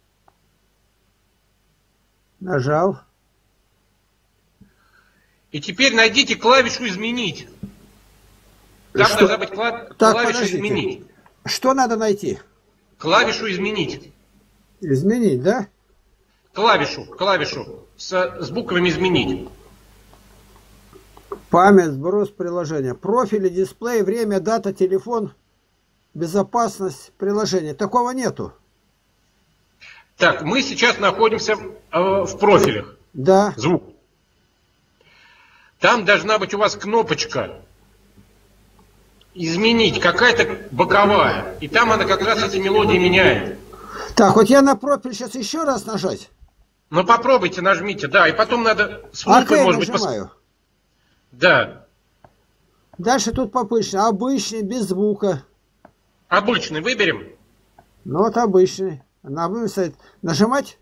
Нажал. И теперь найдите клавишу «Изменить». Там Что? должна быть кла- Так, клавиша подождите. «Изменить». Что надо найти? Клавишу «Изменить». Изменить, да? Клавишу, клавишу с, с буквами «Изменить». Память, сброс приложения. Профили, дисплей, время, дата, телефон, безопасность приложения. Такого нету. Так, мы сейчас находимся э, в профилях. Да. Звук. Там должна быть у вас кнопочка «Изменить», какая-то боковая. И там она как раз эти мелодии меняет. Так, вот я на профиль сейчас еще раз нажать. Ну попробуйте, нажмите, да. И потом надо с лупой, ОК может быть, пос- нажимаю. Да. Дальше тут попышно. Обычный, без звука. Обычный выберем. Ну вот обычный. На высадить. Нажимать?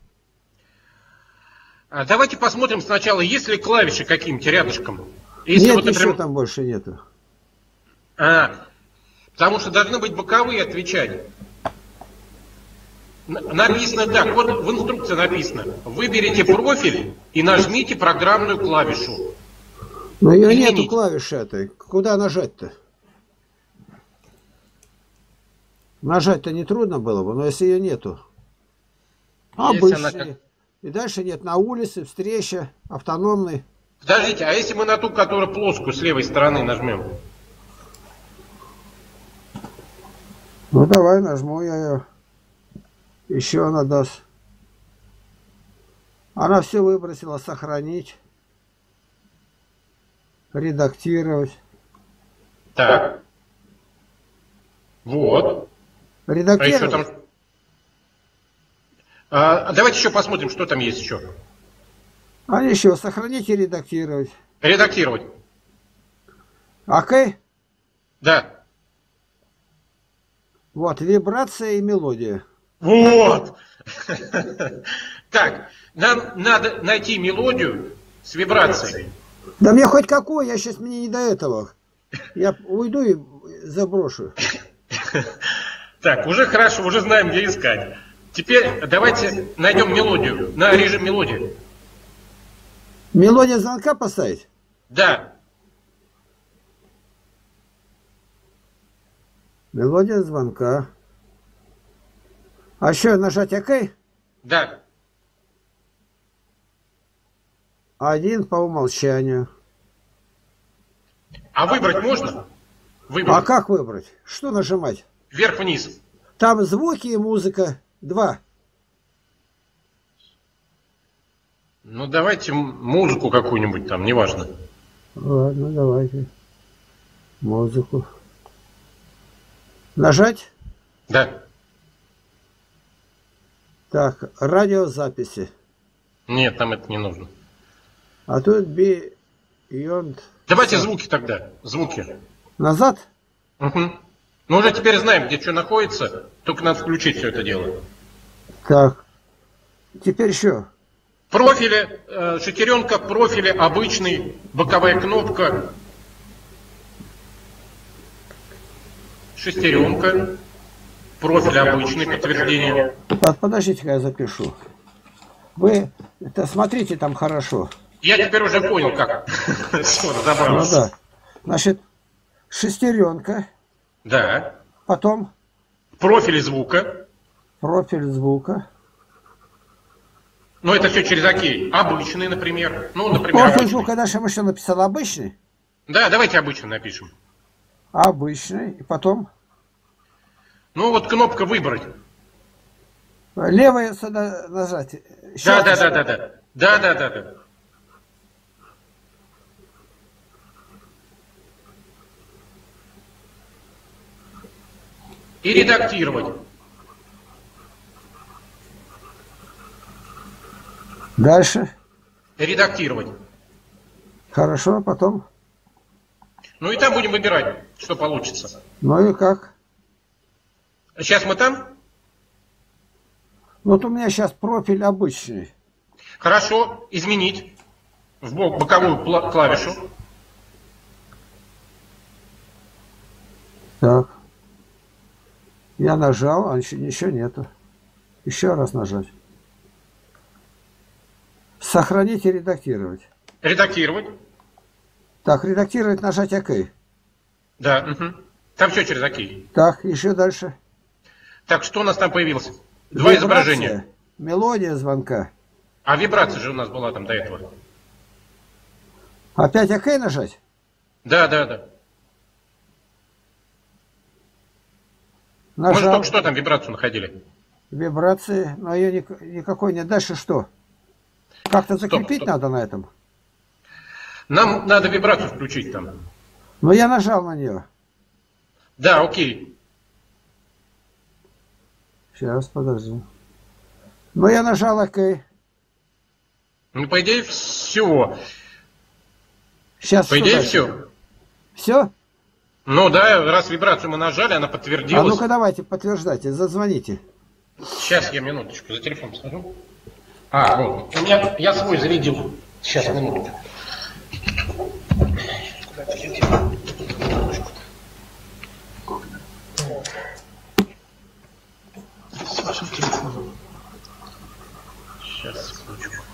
А давайте посмотрим сначала, есть ли клавиши какие-нибудь рядышком. Если Нет, вот, еще например, там больше нету. А, потому что должны быть боковые отвечать. Н- Написано так, вот в инструкции написано. Выберите профиль и нажмите программную клавишу. Но ее Изменить. нету клавиши этой. Куда нажать-то? Нажать-то не трудно было бы, но если ее нету. Если она Обычный. как- И дальше нет. На улице, встреча, автономный. Подождите, а если мы на ту, которая плоскую, с левой стороны нажмем? Ну давай, нажму я ее. Еще она даст. Она все выбросила. Сохранить. Редактировать. Так. Вот. А еще Редактировать. там... А, давайте еще посмотрим, что там есть еще. А еще сохранить и редактировать. Редактировать. ОК. Да. Вот, вибрация и мелодия. Вот. Так, нам надо найти мелодию с вибрацией. Да мне хоть какой, я сейчас мне не до этого. Я уйду и заброшу. Так, уже хорошо, уже знаем, где искать. Теперь давайте найдем мелодию на режим мелодии. Мелодия звонка поставить? Да. Мелодия звонка. А еще нажать ОК? Да. Один по умолчанию. А выбрать можно? А Выбрать. как выбрать? Что нажимать? Вверх-вниз. Там звуки и музыка. Два. Ну давайте м- музыку какую-нибудь там, неважно. Ладно, давайте. Музыку. Нажать? Да. Так, радиозаписи. Нет, там это не нужно. А тут Beyond. Давайте звуки тогда. Звуки. Назад? Угу. Ну уже теперь знаем, где что находится. Только надо включить все это дело. Так. Теперь еще. Профили, э, шестеренка, профили, обычный, боковая кнопка. Шестеренка. Профиль обычный, подтверждение. Так, подождите-ка я запишу. Вы это смотрите там хорошо. Я теперь уже понял, как. Все, Ну разобрался. да. Значит, шестеренка. Да. Потом Профили звука. профиль звука. Ну, это все через окей. Обычный, например. Ну, например, Профиль обычный. звука дальше мы что написал? Обычный? Да, давайте обычно напишем. Обычный. И потом Ну, вот кнопка «Выбрать». левое сюда нажать. Еще Да, да, раз. да, да, да. Да, да, да, да. И редактировать. Дальше. Редактировать. Хорошо, потом. Ну и там будем выбирать, что получится. Ну и как? Сейчас мы там? Вот у меня сейчас профиль обычный. Хорошо. Изменить. В бок, боковую пла- клавишу. Так. Я нажал, а еще ничего нету. Еще раз нажать. Сохранить и редактировать. Редактировать. Так, редактировать, нажать ОК. Да, угу. Там все через окей. Так, еще дальше. Так, что у нас там появилось? Два Вибрация, изображения. мелодия звонка. А вибрация же у нас была там до этого. Опять ОК нажать? Да, да, да. Нажал. Мы же только что там вибрацию находили. Вибрации, но ее ник никакой нет. Дальше что? Как-то закрепить стоп. надо на этом? Нам надо вибрацию включить там. Но я нажал на нее. Да, окей. Сейчас, подожди. Но я нажал ОК. Ну, по идее, все. Сейчас По идее, все. Все? Ну да, раз вибрацию мы нажали, она А подтвердилась. ну-ка давайте, подтверждайте, зазвоните. Сейчас я минуточку за телефон схожу. А, вот. У меня, я свой зарядил. Сейчас, минуту. С вашим телефоном. Сейчас, секундочку.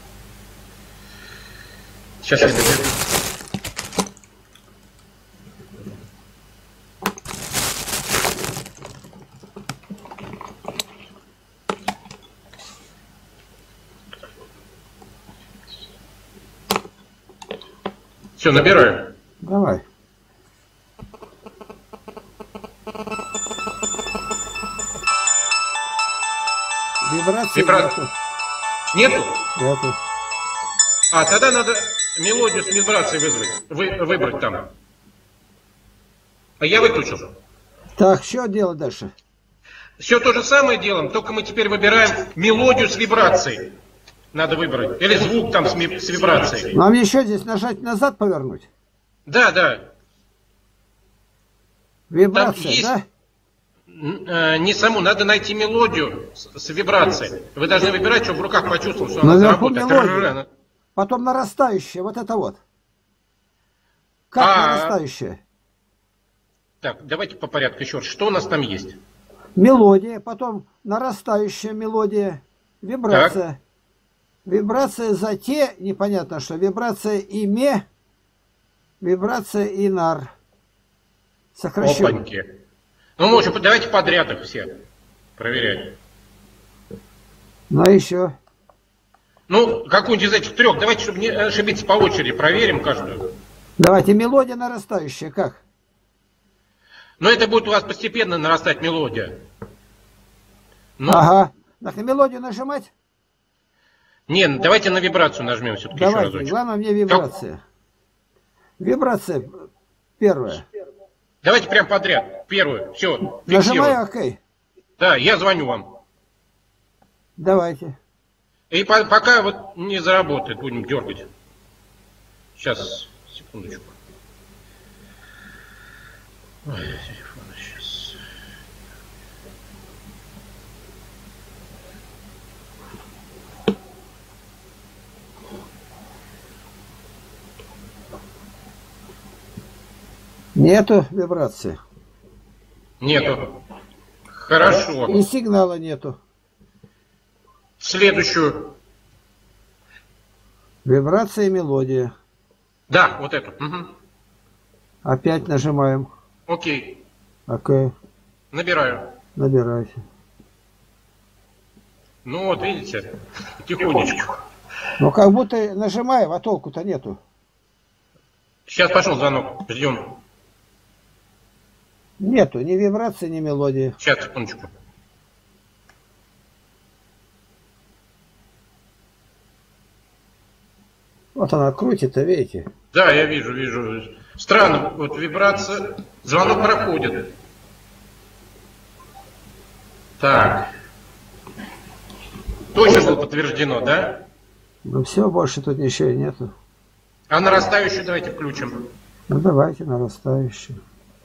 Сейчас я доберу. Все, набираю. Давай. Вибрации Вибра... нету. Нету? Нету. А, тогда надо мелодию с вибрацией вызвать, вы, выбрать там. А я выключил. Так, что делать дальше? Все то же самое делаем, только мы теперь выбираем мелодию с вибрацией. Надо выбрать. Или звук там с, ми... с вибрацией. Нам еще здесь нажать назад повернуть? Да, да. Вибрация, есть... да? Не саму, надо найти мелодию с, с вибрацией. Вы должны выбирать, чтобы в руках почувствовал, что она Наверху заработает. мелодия. Потом нарастающая, вот это вот. Как а, нарастающая? Так, давайте по порядку еще раз. Что у нас там есть? Мелодия, потом нарастающая мелодия, вибрация. Так. Вибрация за те, непонятно что, вибрация и ме, вибрация и нар. Сокращенно. Опаньки. Ну, в общем, давайте подряд их все проверять. Ну, а еще? Ну, какую-нибудь из этих трех. Давайте, чтобы не ошибиться, по очереди проверим каждую. Давайте, мелодия нарастающая, как? Но это будет у вас постепенно нарастать мелодия. Ну, ага. Так, на мелодию нажимать? Нет, давайте на вибрацию нажмем все-таки еще разочек. Главное мне вибрация. Как? Вибрация первая. Давайте прям подряд. Первую. Все. Нажимаю ОК. Да, я звоню вам. Давайте. И по пока вот не заработает, будем дергать. Сейчас, секундочку. Ой, телефон сейчас. Нету вибрации. Нету. Хорошо. И сигнала нету. Следующую. Вибрация и мелодия. Да, вот эту. Угу. Опять нажимаем. Окей. Окей. Набираю. Набирайте. Ну вот, видите, тихонечку. Ну как будто нажимаем, а толку-то нету. Сейчас пошел звонок. Ждем. Нету ни вибрации, ни мелодии. Сейчас, секундочку. Вот она крутится, видите? Да, я вижу, вижу. Странно, вот вибрация. Звонок проходит. Так. Точно было подтверждено, да? Ну все, больше тут ничего и нету. А нарастающую давайте включим. Ну давайте нарастающую.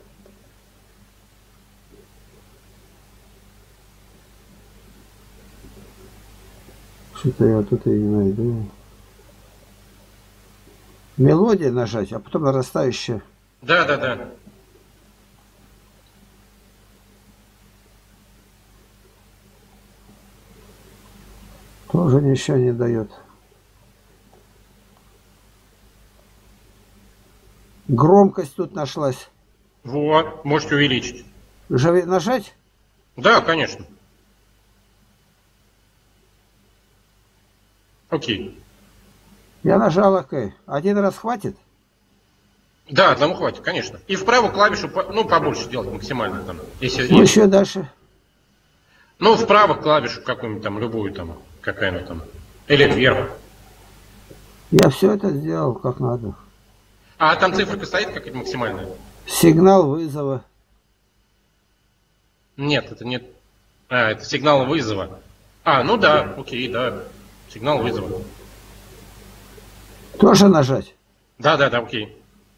Что-то я тут и не найду. Мелодия нажать, а потом нарастающая. Да, да, да. Тоже ничего не дает. Громкость тут нашлась. Вот, можете увеличить. Жави- Нажать? Да, конечно. Окей. Я нажал ОК. Один раз хватит? Да, одному хватит, конечно. И в правую клавишу, по- ну, побольше делать максимально там. Если, Ну, если- еще дальше. Ну, вправо клавишу какую-нибудь там, любую там, какая-нибудь там. Или вверх. Я все это сделал как надо. А там циферка стоит какая-то максимальная? Сигнал вызова. Нет, это не... А, это сигнал вызова. А, ну да, окей, да. Сигнал вызова. Тоже нажать? Да, да, да, окей.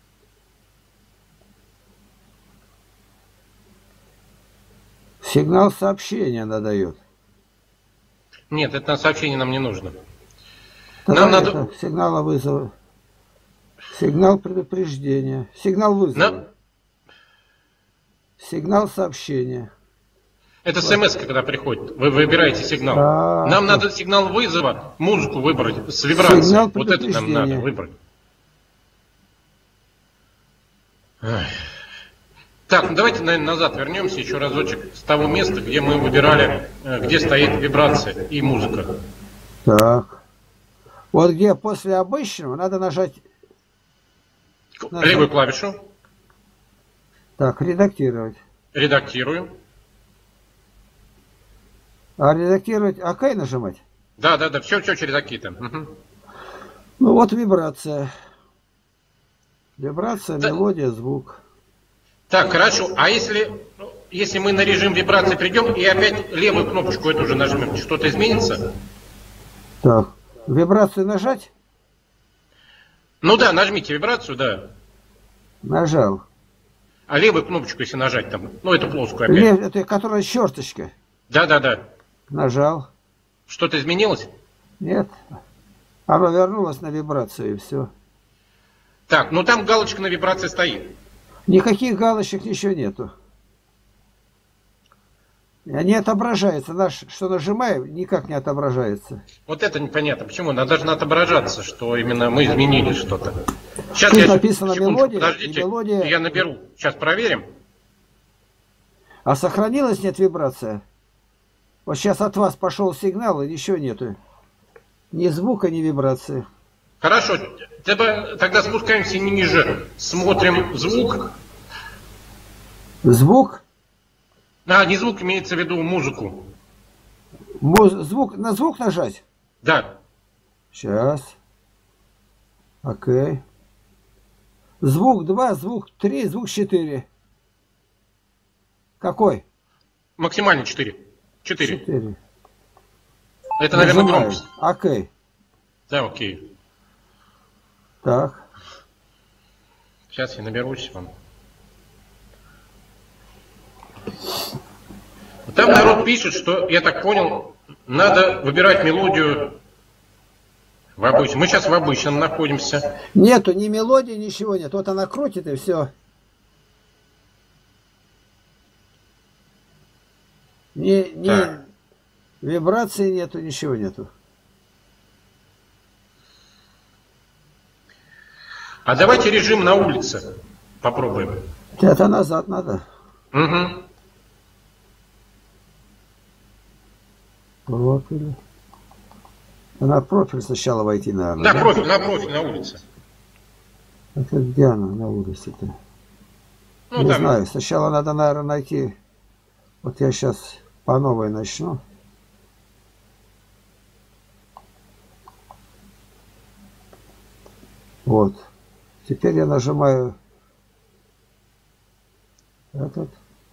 Сигнал сообщения надает. Нет, это сообщение нам не нужно. Тогда Нам надо... это сигнала вызова. Сигнал предупреждения. Сигнал вызова. На- Сигнал сообщения. Это смс, когда приходит. Вы выбираете сигнал. А, Нам так. надо сигнал вызова, музыку выбрать с вибрацией. Сигнал Вот это нам надо предупреждения. выбрать. Ай. Так, ну давайте, наверное, назад вернемся еще разочек с того места, где мы выбирали, э, где стоит вибрация и музыка. Так. Вот где после обычного надо нажать. Нажать. Левую клавишу. Так, редактировать. Редактирую. А редактировать ОК нажимать? Да, да, да, все, все через оки там. Угу. Ну вот вибрация. Вибрация, Да. мелодия, звук. Так, хорошо. А если, если мы на режим вибрации придем и опять левую кнопочку эту же нажмем, что-то изменится? Так. Вибрацию нажать? Ну да, нажмите вибрацию, да. Нажал. А левую кнопочку, если нажать там, ну эту плоскую опять. Лев, это которая черточка. Да, да, да. Нажал. Что-то изменилось? Нет. Оно вернулось на вибрацию и все. Так, ну там галочка на вибрации стоит. Никаких галочек ничего нету. Не отображается. Наш, что нажимаем, никак не отображается. Вот это непонятно. Почему? Надо должна отображаться, что именно мы изменили что-то. Сейчас Тут я написано секундочку, мелодия, подождите, и мелодия- я наберу. Сейчас проверим. А сохранилась нет вибрация? Вот сейчас от вас пошел сигнал, и ничего нету. Ни звука, ни вибрации. Хорошо, тогда, тогда спускаемся ниже, смотрим звук. Звук? А, не звук, имеется в виду музыку. Муз- звук, на звук нажать? Да. Сейчас. Окей. Звук два, звук три, звук четыре. Какой? Максимально четыре. четыре. четыре. Это, наверное, Нажимаю. громкость. Окей. Да, окей. Так. Сейчас я наберусь вам. Там народ пишет, что, я так понял, надо выбирать мелодию в обычном. Мы сейчас в обычном находимся. Нету ни мелодии, ничего нет. Вот она крутит и все. Ни, ни Так. вибрации нету, ничего нету. А давайте режим на улице попробуем. Это назад надо. Угу. Профиль. На профиль сначала войти, наверное. На да? профиль, на профиль, на улице. Это где она на улице-то? Ну, Не там, знаю. Сначала надо, наверное, найти. Вот я сейчас по новой начну. Вот. Теперь я нажимаю этот.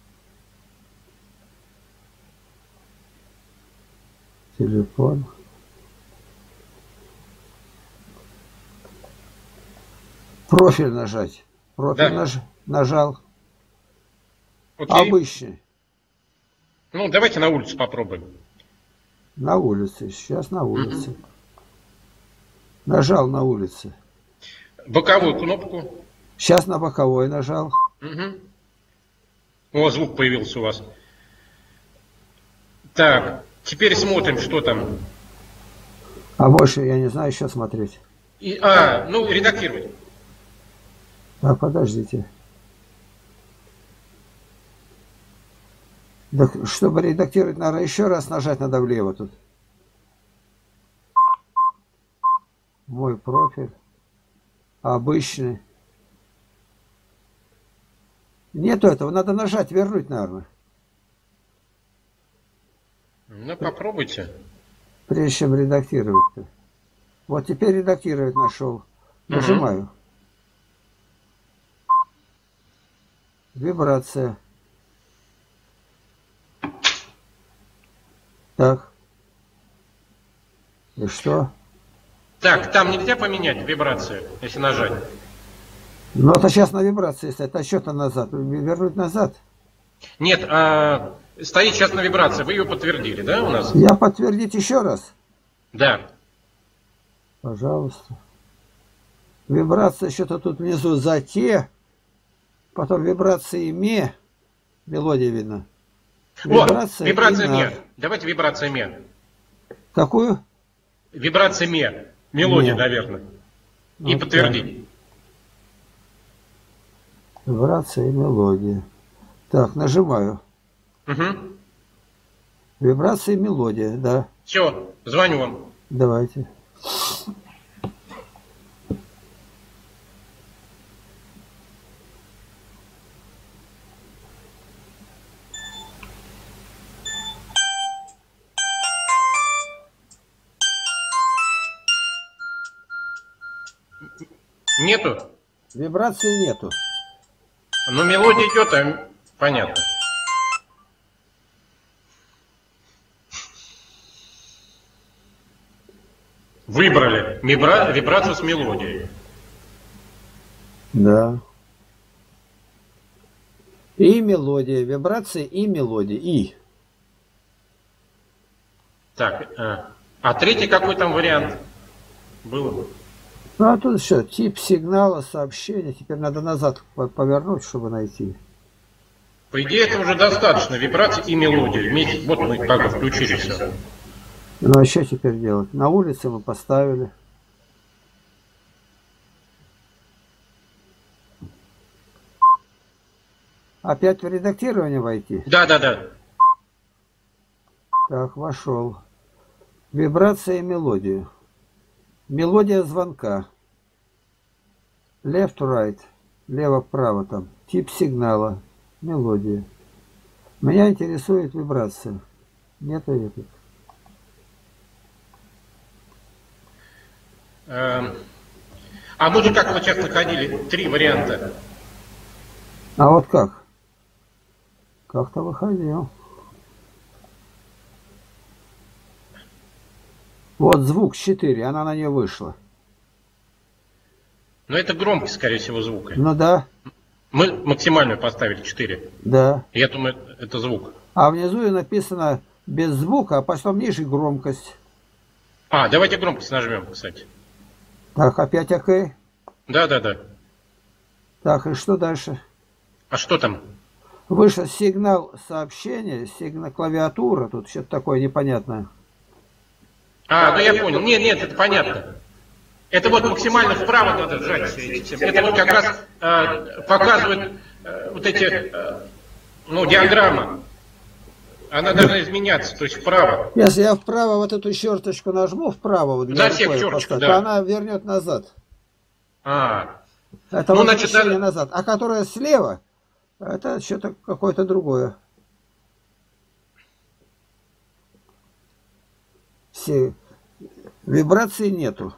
Телефон. Профиль нажать. Профиль Да. наж... нажал. окей. Обычный. Ну, давайте на улице попробуем. На улице. Сейчас на улице. Нажал на улице. Боковую кнопку. Сейчас на боковой нажал. Угу. О, звук появился у вас. Так, теперь смотрим, что там. А больше я не знаю, еще смотреть. И, а, ну, редактировать. А подождите. Так, чтобы редактировать, надо еще раз нажать надо влево тут. Мой профиль. Обычный. Нету этого, надо нажать, вернуть, наверное. Ну, попробуйте. Прежде чем редактировать-то. Вот теперь редактировать нашел. Нажимаю. Угу. Вибрация. Так. И что? Так, там нельзя поменять вибрацию, если нажать. Ну, это сейчас на вибрации стоит. А что-то назад. Вернуть назад? Нет, а, стоит сейчас на вибрации. Вы ее подтвердили, да, у нас? Я подтвердить еще раз? Да. Пожалуйста. Вибрация что-то тут внизу за те. Потом вибрации ме. Мелодия видно. Вибрация, О, вибрация ме. Давайте вибрация ме. Какую? Вибрация ме. Мелодия, ме. Наверное. И вот подтвердить. Так. Вибрация и мелодия. Так, нажимаю. Угу. Вибрация и мелодия, да. Все, звоню вам. Давайте. Нету? Вибрации нету. Ну, мелодия идет, а понятно. Выбрали вибра... вибрацию с мелодией. Да. И мелодия, вибрация и мелодия. И. Так, а, а третий какой там вариант был? Ну, а тут что, тип сигнала, сообщения. Теперь надо назад повернуть, чтобы найти. По идее, это уже достаточно. Вибрации и мелодия. Вместе, вот мы как бы включили все. Ну, а что теперь делать? На улице мы поставили. Опять в редактирование войти? Да, да, да. Так, вошел. Вибрация и мелодия. Мелодия звонка. Left, right. Лево-вправо там. Тип сигнала. Мелодия. Меня интересует вибрация. Нету этого. Эм, а мы же как вот сейчас находили три варианта. А вот как? Как-то выходил. Вот звук четыре, она на нее вышла. Но это громкость, скорее всего, звука. Ну да. Мы максимальную поставили четыре. Да. Я думаю, это звук. А внизу написано без звука, а потом ниже громкость. А, давайте громкость нажмем, кстати. Так, опять ОК. Да, да, да. Так, и что дальше? А что там? Вышел сигнал сообщения, сигнал клавиатура, тут что-то такое непонятное. А, ну я понял. Нет, нет, это понятно. Это вот максимально вправо надо сжать. Это вот как раз э, показывает э, вот эти, э, ну, диаграмма. Она должна изменяться, то есть вправо. Если я вправо вот эту черточку нажму, вправо, вот за всех черточку, да. то она вернет назад. А. Это ну, вот значит, даже... назад. А которая слева, это что-то какое-то другое. Все вибрации нету.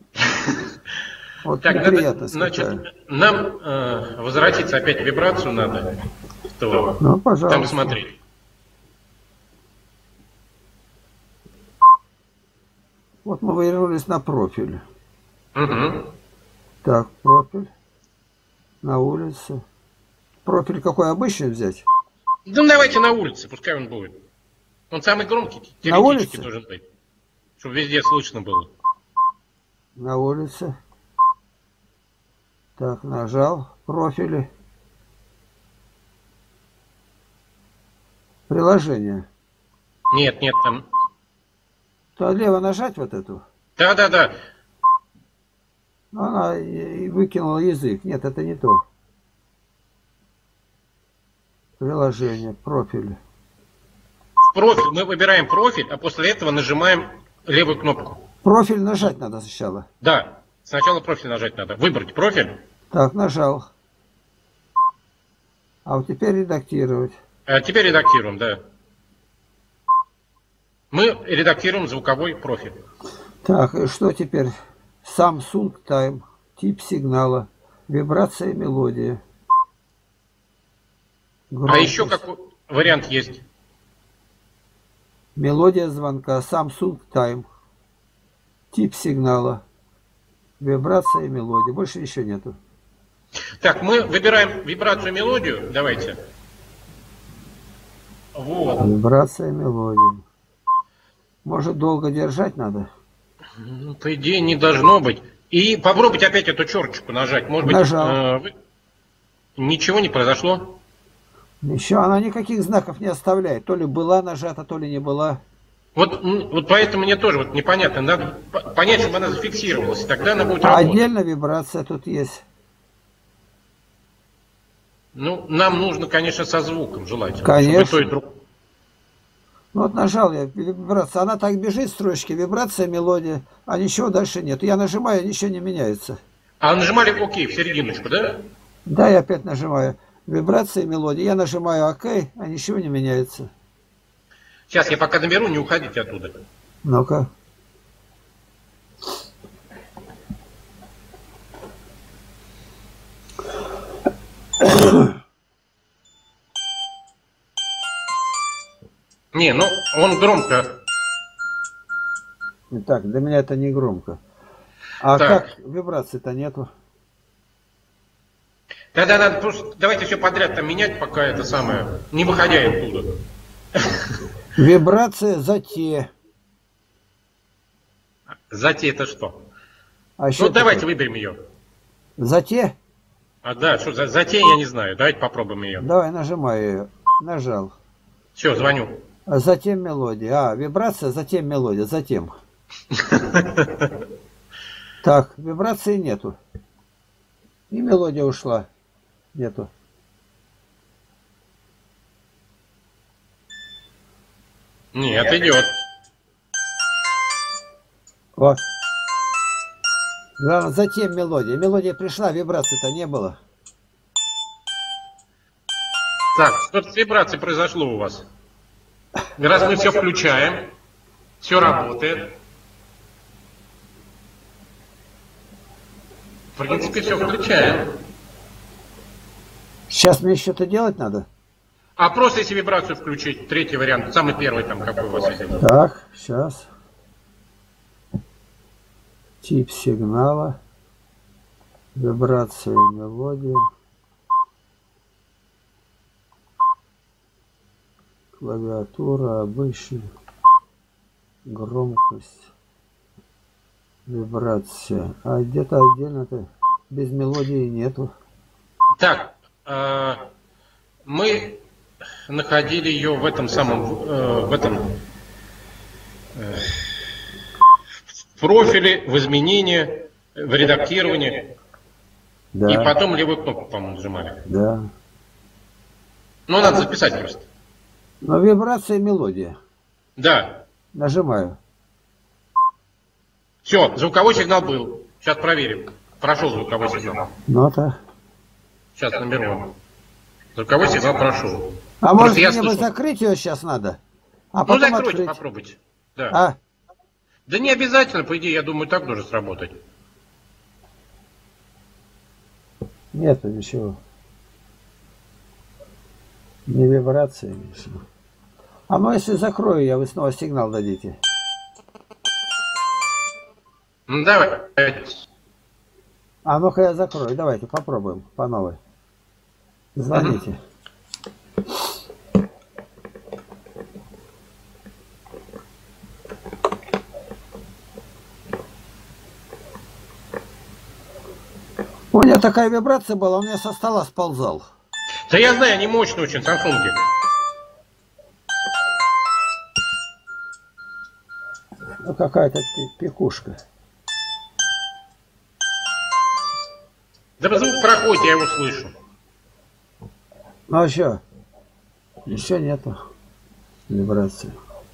Вот так, неприятно. надо, значит, нам э, возвратиться опять в вибрацию надо. То ну, пожалуйста. Там смотреть. Вот мы вернулись на профиль. Угу. Так, профиль. На улице. Профиль какой обычный взять? Ну, давайте на улице, пускай он будет. Он самый громкий, теоретически должен быть. Чтобы везде слышно было. На улице. Так, нажал. Профили. Приложение. Нет, нет, там... То лево нажать вот эту? Да, да, да. Она и выкинула язык. Нет, это не то. Приложение, профиль. профиль, мы выбираем профиль, а после этого нажимаем левую кнопку. Профиль нажать надо сначала. Да, сначала профиль нажать надо. Выбрать профиль. Так, нажал. А вот теперь редактировать. А теперь редактируем, да. Мы редактируем звуковой профиль. Так, и что теперь? Samsung Time. Тип сигнала. Вибрация, мелодия. Громкость. А еще какой вариант есть? Мелодия звонка. Samsung Time. Тип сигнала. Вибрация, мелодия. Больше ничего нету. Так, мы выбираем вибрацию, мелодию. Давайте. Вот. Вибрация, мелодия. Может, долго держать надо? Ну, по идее, не должно быть. И попробуйте опять эту черточку нажать. Может быть, Нажал. э, вы... ничего не произошло? Еще она никаких знаков не оставляет. То ли была нажата, то ли не была. Вот, вот поэтому мне тоже вот непонятно. Надо понять, чтобы она зафиксировалась. Тогда она будет работать. Отдельно вибрация тут есть. Ну, нам нужно, конечно, со звуком желательно. Конечно. Чтобы то и друг... Ну вот нажал я вибрация. Она так бежит строчки. Вибрация, мелодия. А ничего дальше нет. Я нажимаю, ничего не меняется. А нажимали ОК в серединочку, да? Да, я опять нажимаю. Вибрация, мелодия. Я нажимаю ОК, а ничего не меняется. Сейчас я пока наберу, не уходите оттуда. Ну-ка. Не, ну он громко. Так, для меня это не громко. А Так. как вибрации-то нету? Тогда надо просто, давайте все подряд там менять, пока это самое, не выходя оттуда. Вибрация за те. Затей это что? А еще Ну давайте такое? выберем ее. За те? А да, что за затей, я не знаю. Давайте попробуем ее. Давай, нажимаю ее. Нажал. Все, звоню. А затем мелодия. А, вибрация, затем мелодия. Затем. Так, вибрации нету. И мелодия ушла. Нету. Нет, идет. Вот. Главное, затем мелодия. Мелодия пришла, вибрации-то не было. Так, что-то с вибрацией произошло у вас. Раз мы все включаем, все работает. В принципе, все включаем. Сейчас мне что-то делать надо? А просто если вибрацию включить, третий вариант, самый первый там, какой у вас есть. Так, сейчас. Тип сигнала. Вибрация, мелодия. Клавиатура, обычная. Громкость. Вибрация. А где-то отдельно-то без мелодии нету. Так, э, мы находили ее в этом самом, э, в этом э, в профиле, в изменении, в редактировании. Да. И потом левую кнопку, по-моему, нажимали. Да. Ну, надо записать просто. Но вибрация и мелодия. Да. Нажимаю. Все, звуковой сигнал был. Сейчас проверим. Прошел звуковой сигнал. Нота. Сейчас наберу. Звуковой сигнал прошел. А Просто может я мне бы слышал. закрыть ее сейчас надо? А Ну, потом закройте, открыть. попробуйте. Да. А? Да не обязательно, по идее, я думаю, так должен сработать. Нету ничего. Ни вибрации, ничего. А ну если закрою я, вы снова сигнал дадите. Ну, давай. А ну-ка я закрою. Давайте попробуем по новой. Звоните. У меня такая вибрация была, у меня со стола сползал. Да я знаю, они мощные очень, Samsung. Ну какая-то пи- пикушка. Да звук проходит, я его слышу. Ну а что? Еще нету. Вибрация.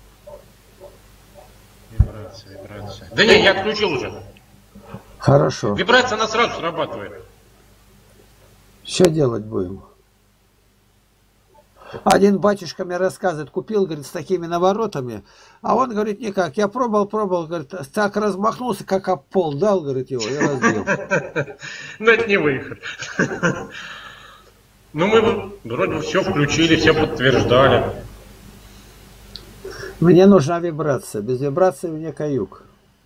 Вибрация, вибрация. Да не, я отключил уже. Хорошо. Вибрация, она сразу срабатывает. Что делать будем? Один батюшка мне рассказывает, купил, говорит, с такими наворотами, а он говорит, никак. Я пробовал, пробовал, говорит, так размахнулся, как об пол дал, говорит, его, и разбил. Ну, это не выход. Ну, мы вроде все включили, все подтверждали. Мне нужна вибрация. Без вибрации мне каюк.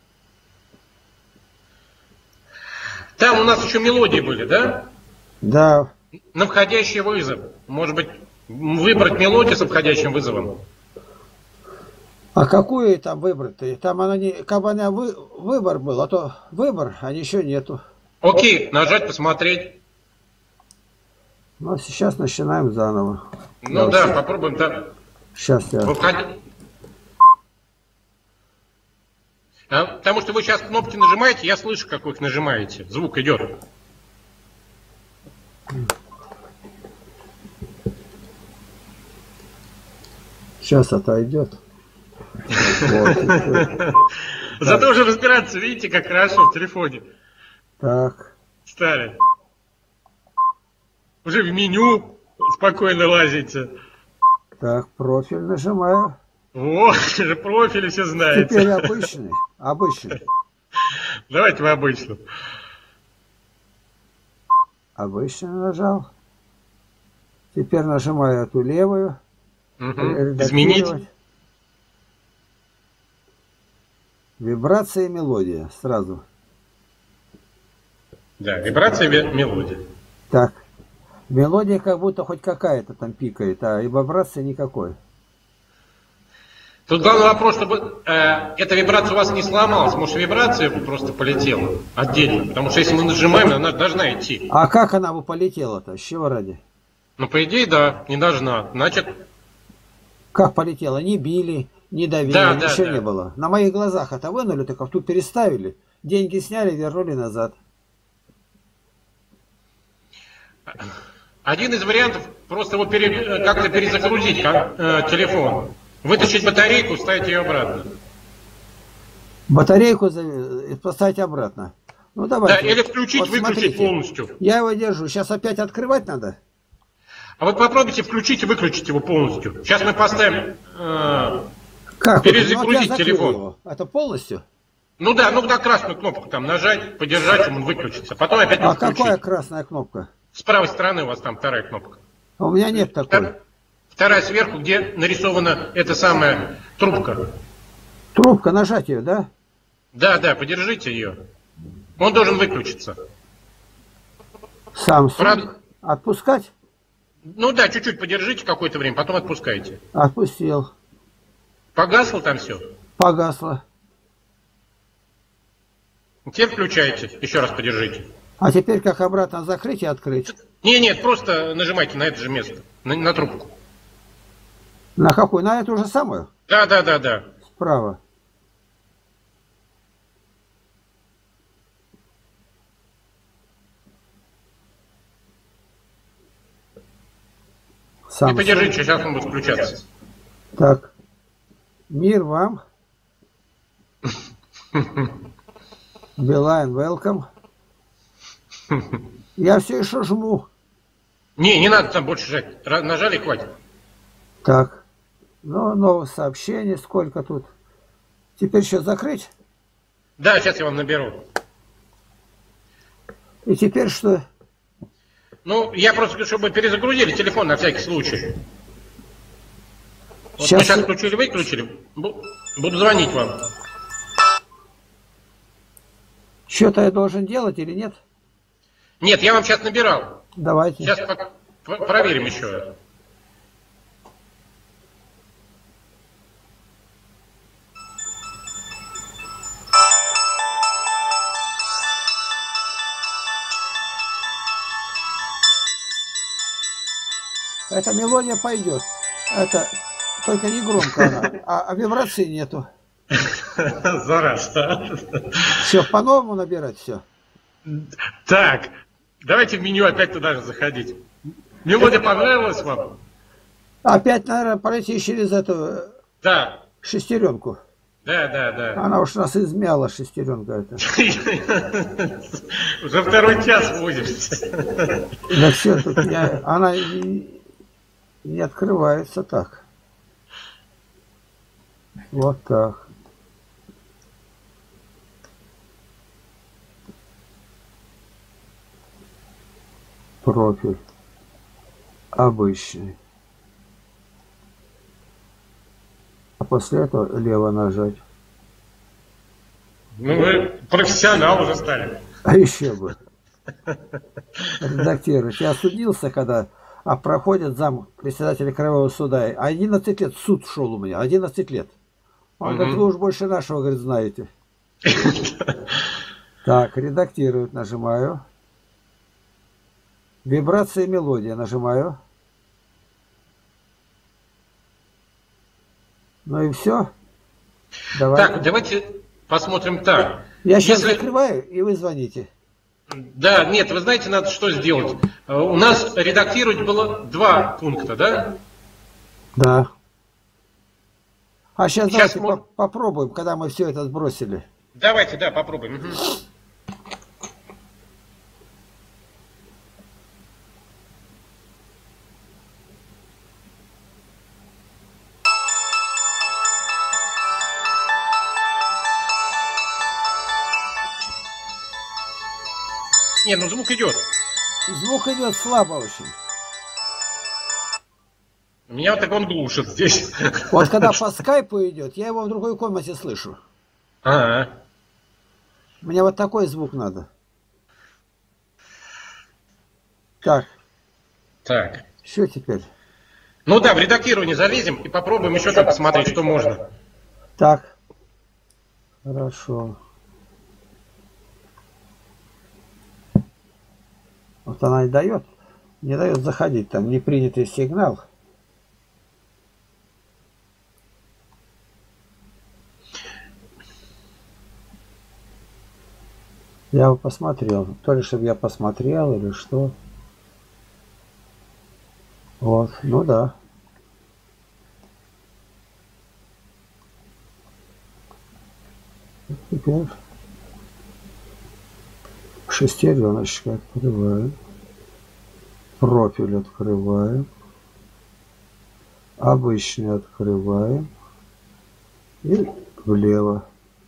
Там у нас еще мелодии были, да? Да. На входящий вызов. Может быть, выбрать мелодию с входящим вызовом? А какую там выбрать-то? Там она не... Как бы она вы... выбор был, а то выбор, а ничего нету. Окей, нажать, посмотреть. Ну, сейчас начинаем заново. Ну да, да попробуем там. Сейчас я... Входи... А, потому что вы сейчас кнопки нажимаете, я слышу, как вы их нажимаете. Звук идет. Сейчас отойдет. Зато уже разбираться, видите, как хорошо в телефоне. Так. Стали. Уже в меню спокойно лазите. Так, профиль нажимаю. Вот, же профили все знаете. Теперь обычный. Обычный. Давайте в обычном. Обычный нажал. Теперь нажимаю эту левую. Угу. Изменить. Вибрация и мелодия сразу. Да, вибрация и мелодия. Так. Мелодия как будто хоть какая-то там пикает, а и вибрации никакой. Тут главный вопрос, чтобы э, эта вибрация у вас не сломалась. Может, вибрация просто полетела отдельно. Потому что если мы нажимаем, она должна идти. А как она бы полетела-то? С чего ради? Ну, по идее, да, не должна. Значит... Как полетела? Не били, не давили, да, ничего да, не да. было. На моих глазах это вынули, только в ту переставили. Деньги сняли, вернули назад. Один из вариантов, просто его пере, как-то перезагрузить как, э, телефон. Вытащить батарейку, ставить ее обратно. Батарейку поставить обратно. Ну давайте. Да, или включить, вот выключить смотрите. полностью. Я его держу. Сейчас опять открывать надо. А вы попробуйте включить и выключить его полностью. Сейчас мы поставим э, как? перезагрузить ну, телефон. Его. Это полностью? Ну да, ну на красную кнопку там нажать, подержать, он выключится. Потом опять А включить. какая красная кнопка? С правой стороны у вас там вторая кнопка. А у меня нет такой. Вторая сверху, где нарисована эта самая трубка. Трубка, нажать ее, да? Да, да, подержите ее. Он должен выключиться. Сам Правда? Отпускать? Ну да, чуть-чуть подержите какое-то время, потом отпускайте. Отпустил. Погасло там все? Погасло. Теперь включайте, еще раз подержите. А теперь как обратно закрыть и открыть? Не, нет, просто нажимайте на это же место, на, на трубку. На какую? На эту же самую? Да, да, да, да. Справа. Сам И подержите, сейчас он будет включаться. Так. Мир вам. Билайн, welcome. Я все еще жму. Не, не надо там больше жать. Нажали, хватит. Так. Ну, новое сообщение. Сколько тут? Теперь еще закрыть? Да, сейчас я вам наберу. И теперь что? Ну, я просто, чтобы перезагрузили телефон на всякий случай. Вот Сейчас... мы сейчас включили, выключили. Буду звонить вам. Что-то я должен делать или нет? Нет, я вам сейчас набирал. Давайте. Сейчас по проверим еще. Эта мелодия пойдет. Это только не громко она, а, а вибрации нету. Зараза. Все, по-новому набирать все. Так, давайте в меню опять туда же заходить. Мелодия понравилась вам? Опять, наверное, пройти через эту Да, шестеренку. да, да, да. Она уж нас измяла, шестеренка эта. Уже второй час возишься. Да все, тут не, она не, не открывается так. Вот так. Профиль. Обычный. А после этого лево нажать. Ну, вы профессионал уже стали. А еще бы. Редактировать. Я судился, когда а проходит зам председателя Краевого суда. одиннадцать лет суд шел у меня. одиннадцать лет. Он говорит, вы уж больше нашего, говорит, знаете. Так, редактировать нажимаю. Вибрация и мелодия нажимаю. Ну и все. Давай. Так, давайте посмотрим так. Я сейчас Если... закрываю, и вы звоните. Да, нет, вы знаете, надо что сделать. У нас редактировать было два пункта, да? Да. А сейчас, Сейчас давайте мож... по попробуем, когда мы все это сбросили. Давайте, да, попробуем. Угу. Не, ну звук идет. Звук идет слабо очень. Меня вот так он глушит здесь. Вот когда по скайпу идет, я его в другой комнате слышу. А, -а. Мне вот такой звук надо. Так. Так. Что теперь? Ну да, в редактирование залезем и попробуем еще там посмотреть, что можно. Так. Хорошо. Вот она и дает. Не дает заходить. Там непринятый сигнал. Я бы посмотрел. То ли, чтобы я посмотрел, или что. Вот. Ну да. Теперь шестереночка открываем. Профиль открываем. Обычный открываем. И влево.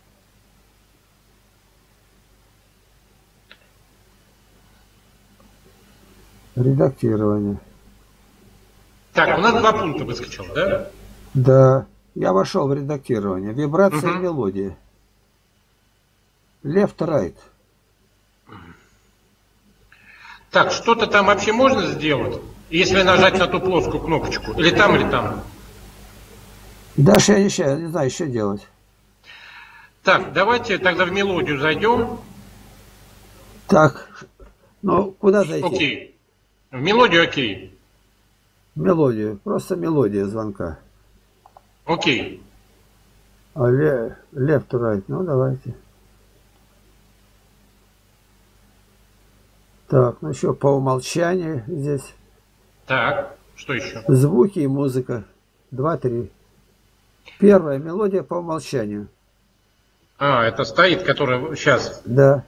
Редактирование. Так, у нас два пункта выскочило, да? Да. Я вошел в редактирование. Вибрация угу. и мелодия. Left, right. Так, что-то там вообще можно сделать, если нажать на ту плоскую кнопочку? Или там, или там? Дальше я еще не знаю, что делать. Так, давайте тогда в мелодию зайдем. Так, ну куда зайти? Окей. В мелодию окей. Мелодию. Просто мелодия звонка. Окей. А ле, left, right. Ну давайте. Так, ну еще по умолчанию здесь. Так, что еще? Звуки и музыка. Два, три. Первая мелодия по умолчанию. А, это стоит, которая сейчас. Да.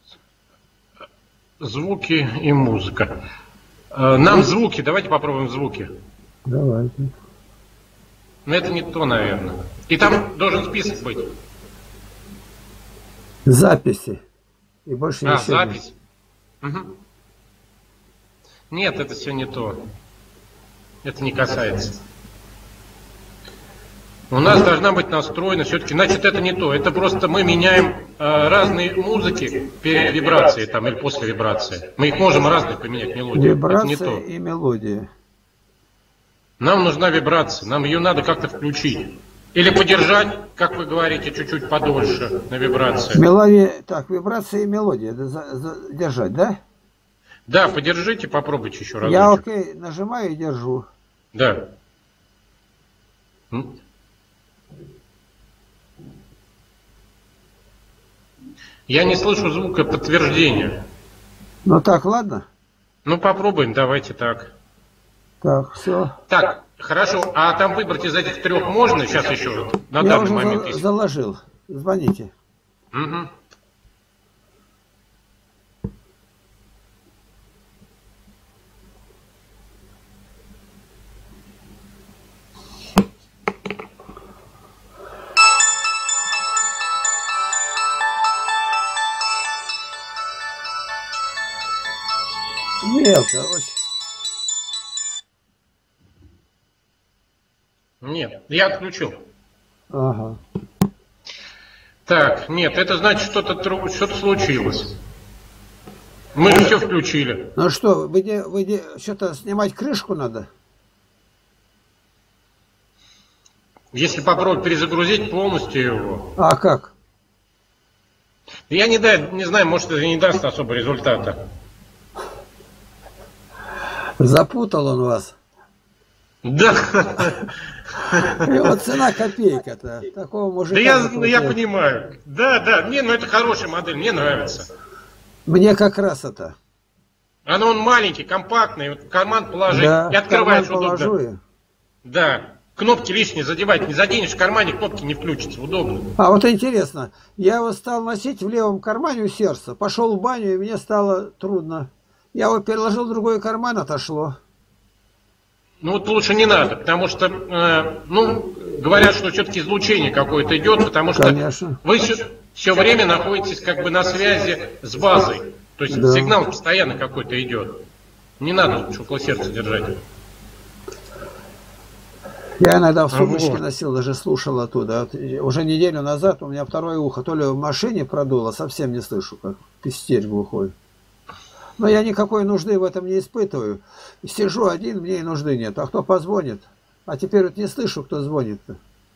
Звуки и музыка. Нам звуки, давайте попробуем звуки. Давайте. Но это не то, наверное. И там должен список быть. Записи. И больше а, ничего. запись. Угу. Нет, это все не то. Это не касается. У нас должна быть настроена все-таки, значит, это не то. Это просто мы меняем э, разные музыки перед вибрацией там, или после вибрации. Мы их можем разные поменять мелодию. Вибрация это не то. И мелодия. Нам нужна вибрация, нам ее надо как-то включить. Или подержать, как вы говорите, чуть-чуть подольше на вибрации. Мелодия, так, вибрация и мелодия. За, за, держать, да? Да, подержите, попробуйте еще раз. Я окей, нажимаю и держу. Да. Я не слышу звука подтверждения. Ну так, ладно? Ну попробуем, давайте так. Так, все. Так, Хорошо, а там выбрать из этих трех можно? Сейчас еще на Я данный уже момент за- есть. заложил. Звоните. Мгм. Мелко очень. Нет, я отключил. Ага. Так, нет, это значит, что-то тру- что-то случилось. Мы же все включили. Ну что, вы, не, вы не, что-то снимать крышку надо? Если попробовать перезагрузить полностью его. А как? Я не, да, не знаю, может, это не даст особо результата. Запутал он вас. Да. И вот цена копейка-то. Такого мужика. Да я, ну, закрутил. я понимаю. Да, да, мне, ну это хорошая модель, мне нравится. Мне как раз это. Оно он маленький, компактный, вот в карман положить Да, и открываешь в карман удобно. положу и- Да. Кнопки лишние задевать не заденешь, в кармане кнопки не включатся, удобно. А вот интересно, я его стал носить в левом кармане у сердца, пошел в баню, и мне стало трудно. Я его переложил в другой карман, отошло. Ну вот лучше не надо, потому что, э, ну, говорят, что все-таки излучение какое-то идет, потому что Конечно. вы все, время находитесь как бы на связи с базой. То есть Да. сигнал постоянно какой-то идет. Не надо лучше около сердца держать. Я иногда в сумочке Вот. носил, даже слушал оттуда. Вот уже неделю назад у меня второе ухо то ли в машине продуло, совсем не слышу, как пистерь глухой. Но я никакой нужды в этом не испытываю. Сижу один, мне и нужды нет. А кто позвонит? А теперь вот не слышу, кто звонит-то.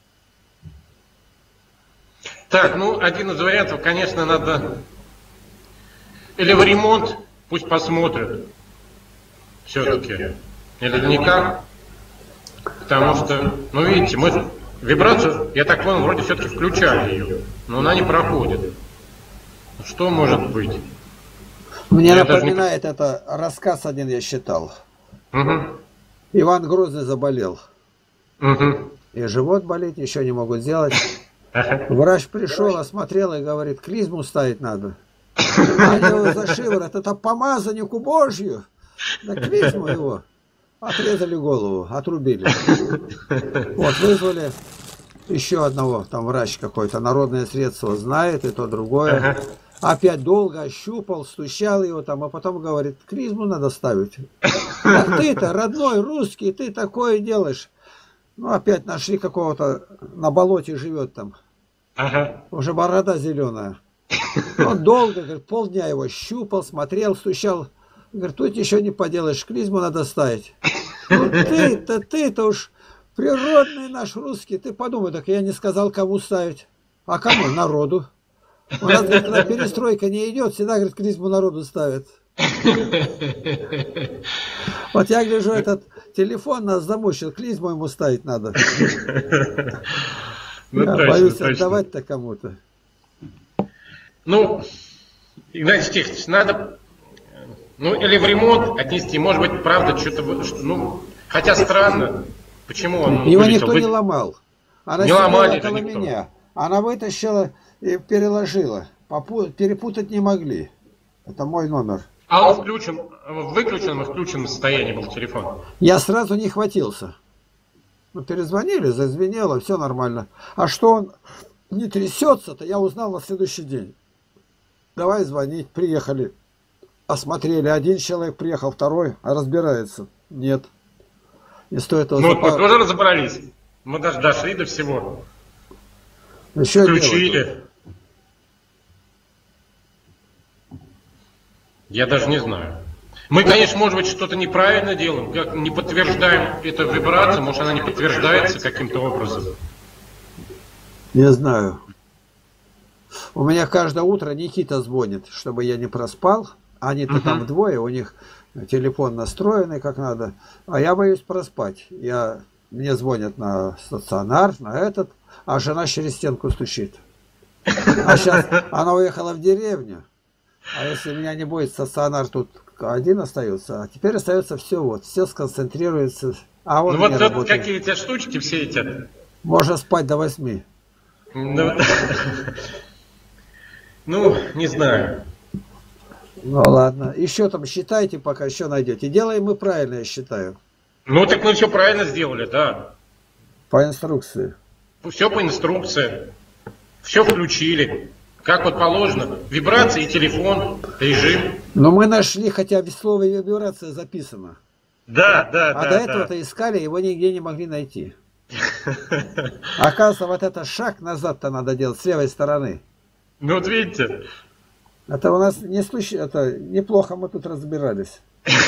Так, ну, один из вариантов, конечно, надо или в ремонт, пусть посмотрят. Все-таки. Или никак. Потому что, ну, видите, мы вибрацию, я так понял, вроде все-таки включали ее, но она не проходит. Что может быть? Мне Я даже не- напоминает это рассказ один я считал. Угу. Иван Грозный заболел. Угу. И живот болит, ничего не могут сделать. Врач пришел, осмотрел и говорит, клизму ставить надо. Они его за шиворот, это помазаннику Божью. На клизму его. Отрезали голову, отрубили. Вот вызвали еще одного, там врач какой-то, народное средство знает, и то другое. Ага. Опять долго ощупал, стучал его там, а потом говорит, клизму надо ставить. Так ты-то, родной русский, ты такое делаешь. Ну, опять нашли какого-то, на болоте живет там. Ага. Уже борода зеленая. Он долго, говорит, полдня его щупал, смотрел, стучал. Говорит, тут еще не поделаешь, клизму надо ставить. Ну ты-то, ты-то уж природный наш русский. Ты подумай, так я не сказал, кому ставить. А кому? Народу. У нас, говорит, когда перестройка не идет, всегда, говорит, клизму народу ставят. Вот я гляжу, этот телефон нас замучил, клизму ему ставить надо. Ну, Я точно, боюсь точно. отдавать-то кому-то. Ну, Игнатий Тихонович, надо, ну, или в ремонт отнести, может быть, правда, что-то, ну, хотя странно, почему он Его вылетел. никто Вы- не ломал. Она Не сидела ломали около это никто. меня. Она вытащила и переложила. Попу- Перепутать не могли. Это мой номер. А он включен, в выключенном и включенном состоянии был телефон. Я сразу не хватился. Ну, перезвонили, зазвенело, все нормально. А что он не трясется-то, я узнал на следующий день. Давай звонить, приехали. Осмотрели. Один человек приехал, второй, а разбирается. Нет. Не стоит его Ну, вот мы запа- тоже разобрались. Мы даже дошли до всего. Еще делать. Включили. Я даже не знаю. Мы, конечно, может быть, что-то неправильно делаем, как не подтверждаем эту вибрацию, может, она не подтверждается каким-то образом. Не знаю. У меня каждое утро Никита звонит, чтобы я не проспал. Они-то Мгм. там вдвое, у них телефон настроенный как надо. А я боюсь проспать. Я, мне звонят на стационар, на этот, а жена через стенку стучит. А сейчас она уехала в деревню. А если меня не будет стационар, тут один остается. А теперь остается все вот. Все сконцентрируется А он Ну вот, не вот работает. какие у тебя штучки все эти. Можно спать до восьми. Ну, ну, не знаю. Ну ладно. Еще там считайте, пока еще найдете. Делаем мы правильно, я считаю. Ну так мы все правильно сделали, да. По инструкции. Все по инструкции. Все включили. Как вот положено. Вибрации, телефон, режим. Но мы нашли, хотя в слове вибрация записано. Да, да, А да. до да. этого-то искали, его нигде не могли найти. Оказывается, вот этот шаг назад-то надо делать с левой стороны. Ну вот видите. Это у нас не случ... это неплохо мы тут разбирались.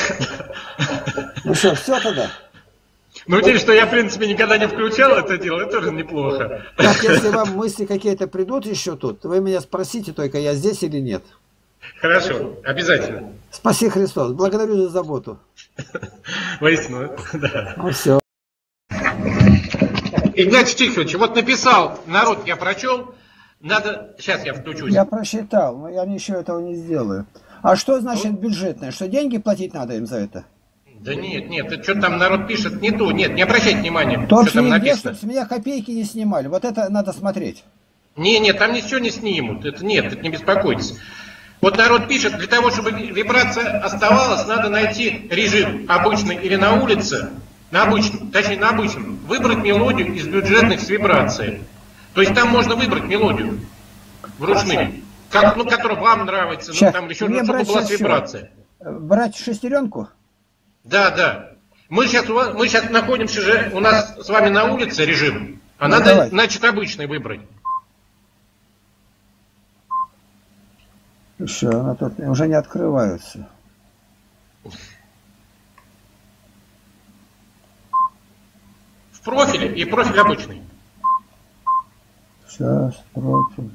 Ну что, все тогда? Ну тем, что я в принципе никогда не включал это дело, это тоже неплохо. Так, если вам мысли какие-то придут еще тут, вы меня спросите только, я здесь или нет. Хорошо, обязательно. Спаси Христос. Благодарю за заботу. Воистину, да. Ну все. Игнатий Тихонович, вот написал, народ я прочел, надо, сейчас я включусь. Я просчитал, но я ничего этого не сделаю. А что значит бюджетное? Что деньги платить надо им за это? Да нет, нет, это что там народ пишет, не то, нет, не обращайте внимания, То что там нигде, написано. чтобы с меня копейки не снимали. Вот это надо смотреть. Не, нет, там ничего не снимут, это нет, это не беспокойтесь. Вот народ пишет, для того, чтобы вибрация оставалась, надо найти режим обычный или на улице, на обычном, точнее на обычном, выбрать мелодию из бюджетных с вибрацией. То есть там можно выбрать мелодию вручную, как, ну, которая вам нравится, Сейчас, ну там еще, мне ну, чтобы брать была сейчас с вибрацией. Брать шестеренку? Да, да. Мы сейчас, у вас- мы сейчас находимся же, у нас с вами на улице режим, а Ну, надо, давай. значит, обычный выбрать. Еще, она тут уже не открывается. В профиле и профиль обычный. Сейчас, профиль.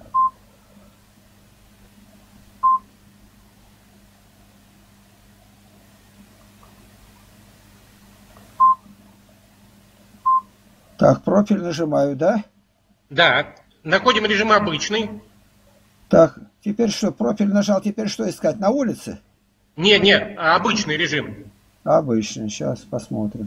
Так, профиль нажимаю, да? Да. Находим режим обычный. Так, теперь что, профиль нажал, теперь что искать? На улице? Не, не, а обычный режим. Обычный, сейчас посмотрим.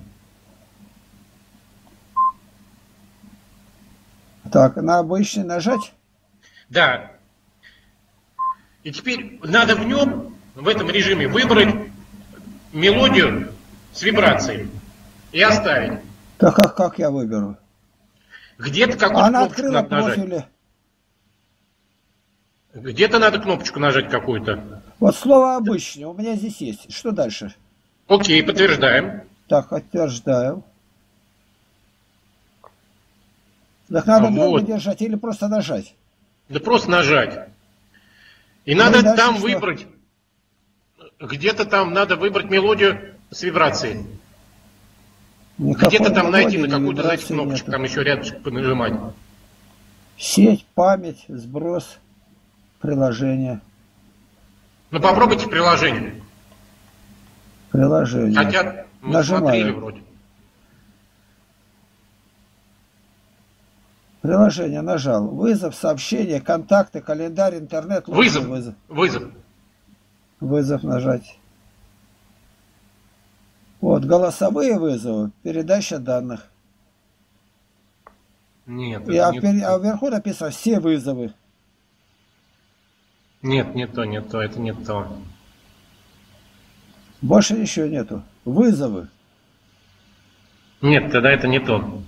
Так, на обычный нажать? Да. И теперь надо в нем, в этом режиме, выбрать мелодию с вибрацией и оставить. Так, как, как я выберу? Где-то какую-то Она кнопочку открыла надо нажать. профили. Где-то надо кнопочку нажать какую-то. Вот слово обычный у меня здесь есть. Что дальше? Окей, подтверждаем. Так, подтверждаю. Так надо А долго вот. держать или просто нажать? Да просто нажать. И Ну и надо дальше там что? выбрать, где-то там надо выбрать мелодию с вибрацией. Никакой Где-то там найти на мелодии, какую-то из этих вибрации кнопочек, нету. там еще рядышком понажимать. Сеть, память, сброс, приложение. Ну попробуйте приложение. Приложение. Хотя мы Нажимаю. смотрели вроде. Приложение нажал. Вызов, сообщение, контакты, календарь, интернет. лучший Вызов. Вызов, Вызов. вызов нажать. Вот, голосовые вызовы, передача данных. Нет, И, это а, не впер- а то. вверху написано все вызовы. Нет, не то, не то, это не то. Больше ничего нету. Вызовы. Нет, тогда это не то.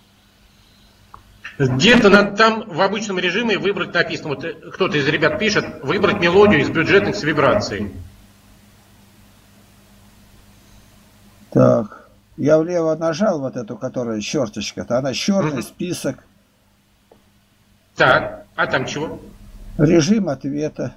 Где-то надо там в обычном режиме выбрать, написано, вот э, кто-то из ребят пишет, выбрать мелодию из бюджетных с вибрацией. Так, я влево нажал вот эту, которая черточка-то, она черный Мгм. список, Так, а там чего? режим ответа,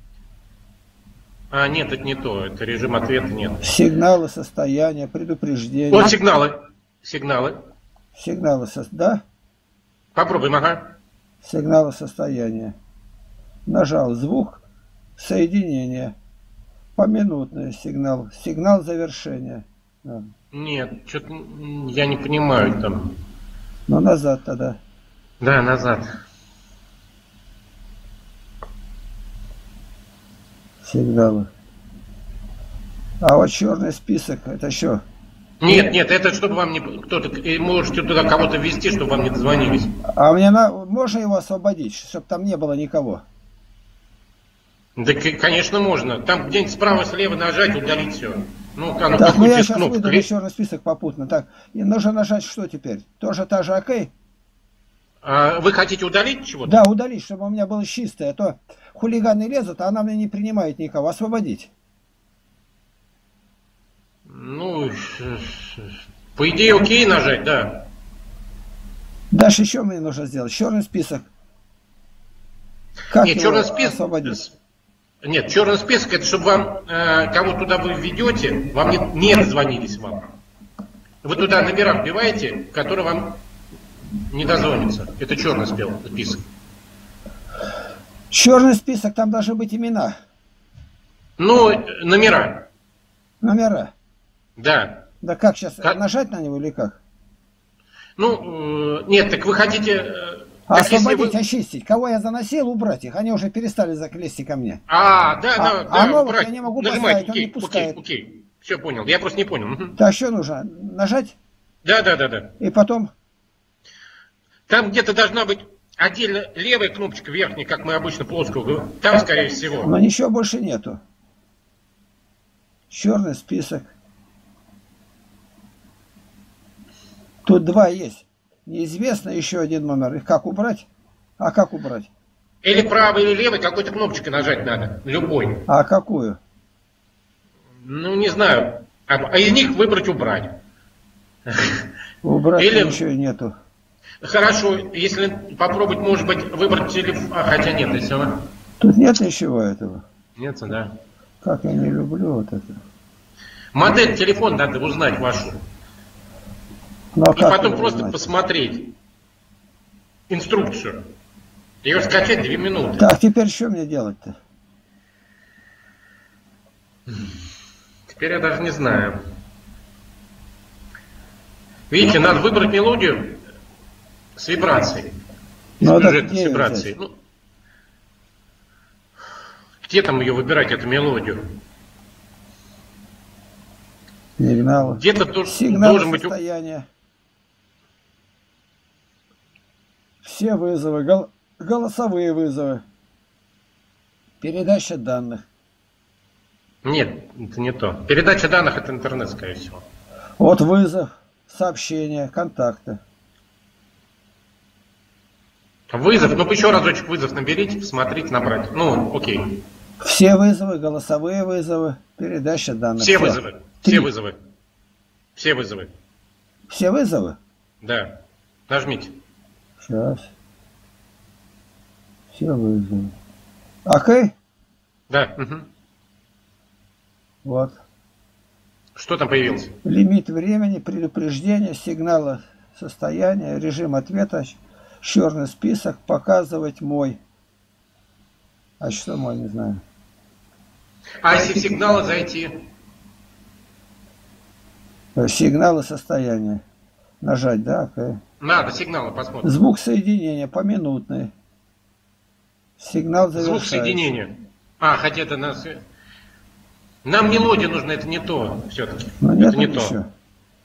А, нет, это не то, это режим ответа, нет. сигналы состояния, предупреждения. Вот сигналы. Сигналы. Сигналы, со... да? Попробуем, ага. Сигналы состояния. Нажал звук, соединение, поминутный сигнал, сигнал завершения. Да. Нет, что-то я не понимаю там. Но назад тогда. Да, назад. Сигналы. А вот черный список, это что? Нет, нет, это чтобы вам не кто-то, и можете туда кого-то ввести, чтобы вам не дозвонились. А мне на... можно его освободить, чтобы там не было никого? Да, конечно, можно. Там где-нибудь справа-слева нажать, удалить все. Ну, оно Так, ну я без сейчас кнопок. выйду на черный список попутно. Так, и нужно нажать что теперь? Тоже та же ОК? А вы хотите удалить чего-то? Да, удалить, чтобы у меня было чистое. А то хулиганы лезут, а она мне не принимает никого. Освободить. Ну, по идее, окей нажать, да. Дальше еще мне нужно сделать. Черный список. Как Нет, его черный список. освободить? Нет, черный список это чтобы вам, э, кого туда вы введете, вам не, не дозвонились вам. Вы туда номера вбиваете, которые вам не дозвонятся. Это черный список. Черный список, там должны быть имена. Ну, номера. Номера. Да. Да как сейчас, Как? нажать на него или как? Ну, э, нет, так вы хотите... Э, А так если освободить, вы... очистить. Кого я заносил, убрать их. Они уже перестали заклесть ко мне. А, да, А, да, а да, новых убрать. я не могу Нажимайте, поставить, он окей, не пускает. окей, окей. Все понял, я просто не понял. Угу. Так, что нужно? Нажать? Да, да, да, да. И потом... Там где-то должна быть отдельно левая кнопочка верхняя, как мы обычно плоскую говорим. Там, скорее всего. Но ничего больше нету. Черный список. Тут два есть. Неизвестно еще один номер. Их как убрать? А как убрать? Или правой, или левой какой-то кнопочкой нажать надо. Любой. А какую? Ну, не знаю. А, а из них выбрать убрать. Убрать Или... ничего нету. Хорошо, если попробовать, может быть, выбрать телефон. А, хотя нет, если она... Тут нет ничего этого. Нет, да. Как я не люблю вот это. Модель телефона надо узнать вашу. Ну, а И как потом его просто узнать? посмотреть инструкцию. Ее скачать две минуты. Так, теперь что мне делать-то? Теперь я даже не знаю. Видите, надо выбрать мелодию с вибрацией. Из Ну, а так бюджета где с её вибрацией. взять? Ну, где там ее выбирать, эту мелодию? Сигналы. Где-то тут Сигналы должен быть... состояния. Все вызовы. Гол... Голосовые вызовы. Передача данных. Нет, это не то. Передача данных это интернет, скорее всего. Вот вызов, сообщения, контакты. Вызов, ну еще разочек вызов наберите, посмотрите, набрать. Ну, окей. Все вызовы, голосовые вызовы, передача данных. Все вызовы, Три. все вызовы. Все вызовы. Все вызовы? Да. Нажмите. Сейчас. Все вызовы. Окей? Да. Угу. Вот. Что там появилось? Лимит времени, предупреждение, сигнала состояния, режим ответа, черный список, показывать мой. А что мой, не знаю. А если в сигналы зайти? Сигналы состояния. Нажать, да? Окей. Надо, сигналы посмотрим. Звук соединения поминутный. Сигнал Звук завершается. соединения. А, хотя это нас... Нам мелодия нужна, это не то все-таки. Но нет Это не еще. то.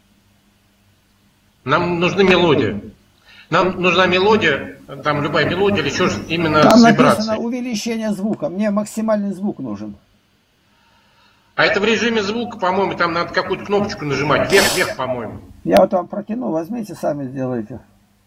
Нам нужна мелодия. Нам нужна мелодия, там любая мелодия или еще именно Там с написано вибрацией. увеличение звука. Мне максимальный звук нужен. А это в режиме звука, по-моему, там надо какую-то кнопочку нажимать. Вверх-вверх, по-моему. Я вот вам протяну, возьмите, сами сделайте.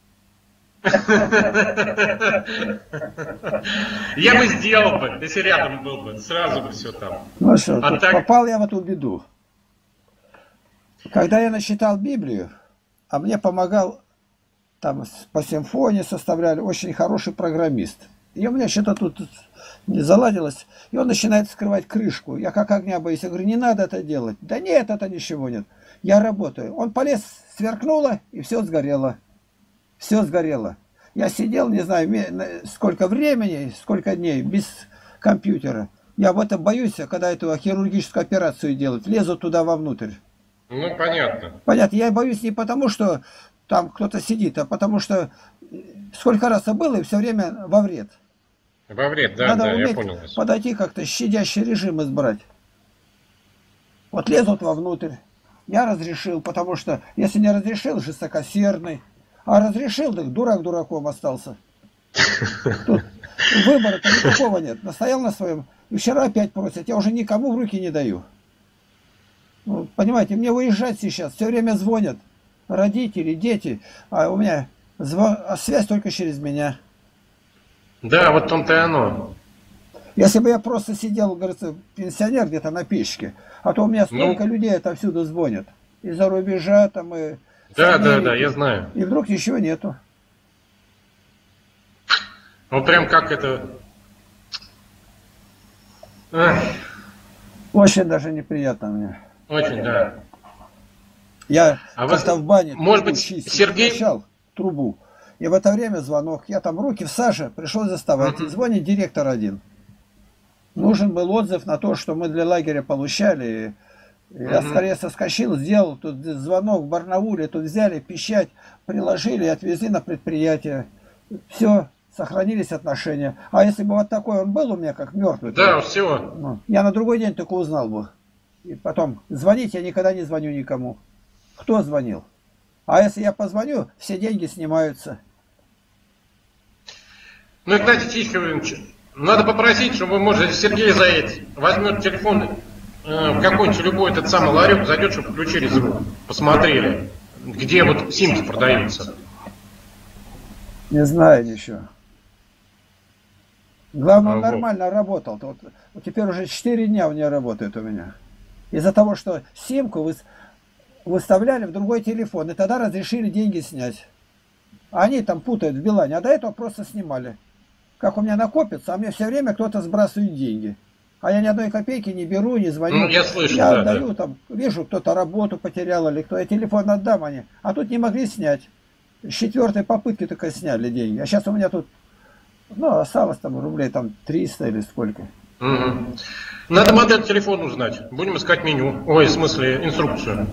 Я бы сделал бы, если рядом был бы, сразу бы все там. Ну что, А тут так- попал я в эту беду. Когда я начитал Библию, а мне помогал, там по симфонии составляли, очень хороший программист. И у меня что-то тут не заладилось, и он начинает скрывать крышку. Я как огня боюсь, я говорю, не надо это делать. Да нет, это ничего нет. Я работаю. Он полез, сверкнуло, и все сгорело. Все сгорело. Я сидел, не знаю, ме- сколько времени, сколько дней, без компьютера. Я об этом боюсь, когда эту хирургическую операцию делают. Лезу туда вовнутрь. Ну, понятно. Понятно, я боюсь не потому, что там кто-то сидит, а потому что сколько раз это было, и все время во вред. Во вред, да, Надо да, я уметь понял вас. подойти как-то, щадящий режим избрать. Вот лезут вовнутрь. Я разрешил, потому что если не разрешил, жестокосердный. А разрешил, так дурак дураком остался. Тут выбора-то никакого нет. Настоял на своем. И вчера опять просят. Я уже никому в руки не даю. Ну, понимаете, мне выезжать сейчас. Все время звонят. Родители, дети. А у меня звон... а связь только через меня. Да, вот в том-то и оно. Если бы я просто сидел, говорится, пенсионер где-то на печке, а то у меня столько ну... людей отовсюду звонят. Из-за рубежа там и... Да, да, да, я знаю. И вдруг ничего нету. Ну прям как это... Ах. Очень даже неприятно мне. Очень, да. Я а как-то вы... в бане может быть, Сергей... включал трубу. И в это время звонок. Я там руки в саже, пришел заставать. Uh-huh. И звонит директор один. Нужен был отзыв на то, что мы для лагеря получали. Я uh-huh. скорее соскочил, сделал тут звонок в Барнауле, тут взяли печать, приложили и отвезли на предприятие. Все, сохранились отношения. А если бы вот такой он был у меня, как мертвый, да, то, все. Ну, я на другой день только узнал бы. И потом, звонить я никогда не звоню никому. Кто звонил? А если я позвоню, все деньги снимаются. Ну, Игнатий Тихонович, надо попросить, чтобы, может, Сергей Заец возьмет телефон, э, какой-нибудь любой этот самый ларек, зайдет, чтобы включили звук, посмотрели, где вот симки продаются. Не знаю ничего. Главное, он нормально работал. Вот, вот теперь уже четыре дня у меня работает у меня. Из-за того, что симку вы, выставляли в другой телефон, и тогда разрешили деньги снять. А они там путают в Билайне, а до этого просто снимали. Как у меня накопится, а мне все время кто-то сбрасывает деньги. А я ни одной копейки не беру, не звоню. Ну, я слышу, я да, отдаю, да. Там, вижу, кто-то работу потерял или кто. Я телефон отдам они. А тут не могли снять. С четвертой попытки только сняли деньги. А сейчас у меня тут, ну, осталось там рублей там триста или сколько. Угу. Надо модель телефона узнать. Будем искать меню. Ой, в смысле, инструкцию.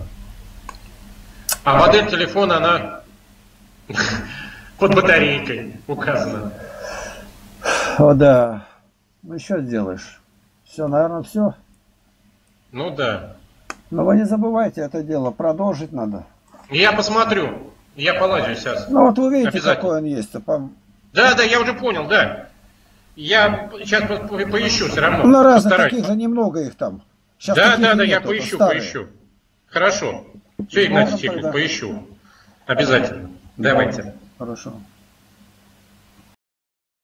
А модель телефона, она под батарейкой указана. О, да. Ну, что сделаешь? Все, наверное, все. Ну, да. Но вы не забывайте это дело. Продолжить надо. Я посмотрю. Я полазю сейчас. Ну, вот вы видите, какой он есть. По... Да, да, я уже понял, да. Я сейчас по по поищу все равно. На разных таких же немного их там. Сейчас да, да, да, я поищу, поищу. Хорошо. Все, Игнатий Тихонович, поищу. Обязательно. Давайте. Хорошо.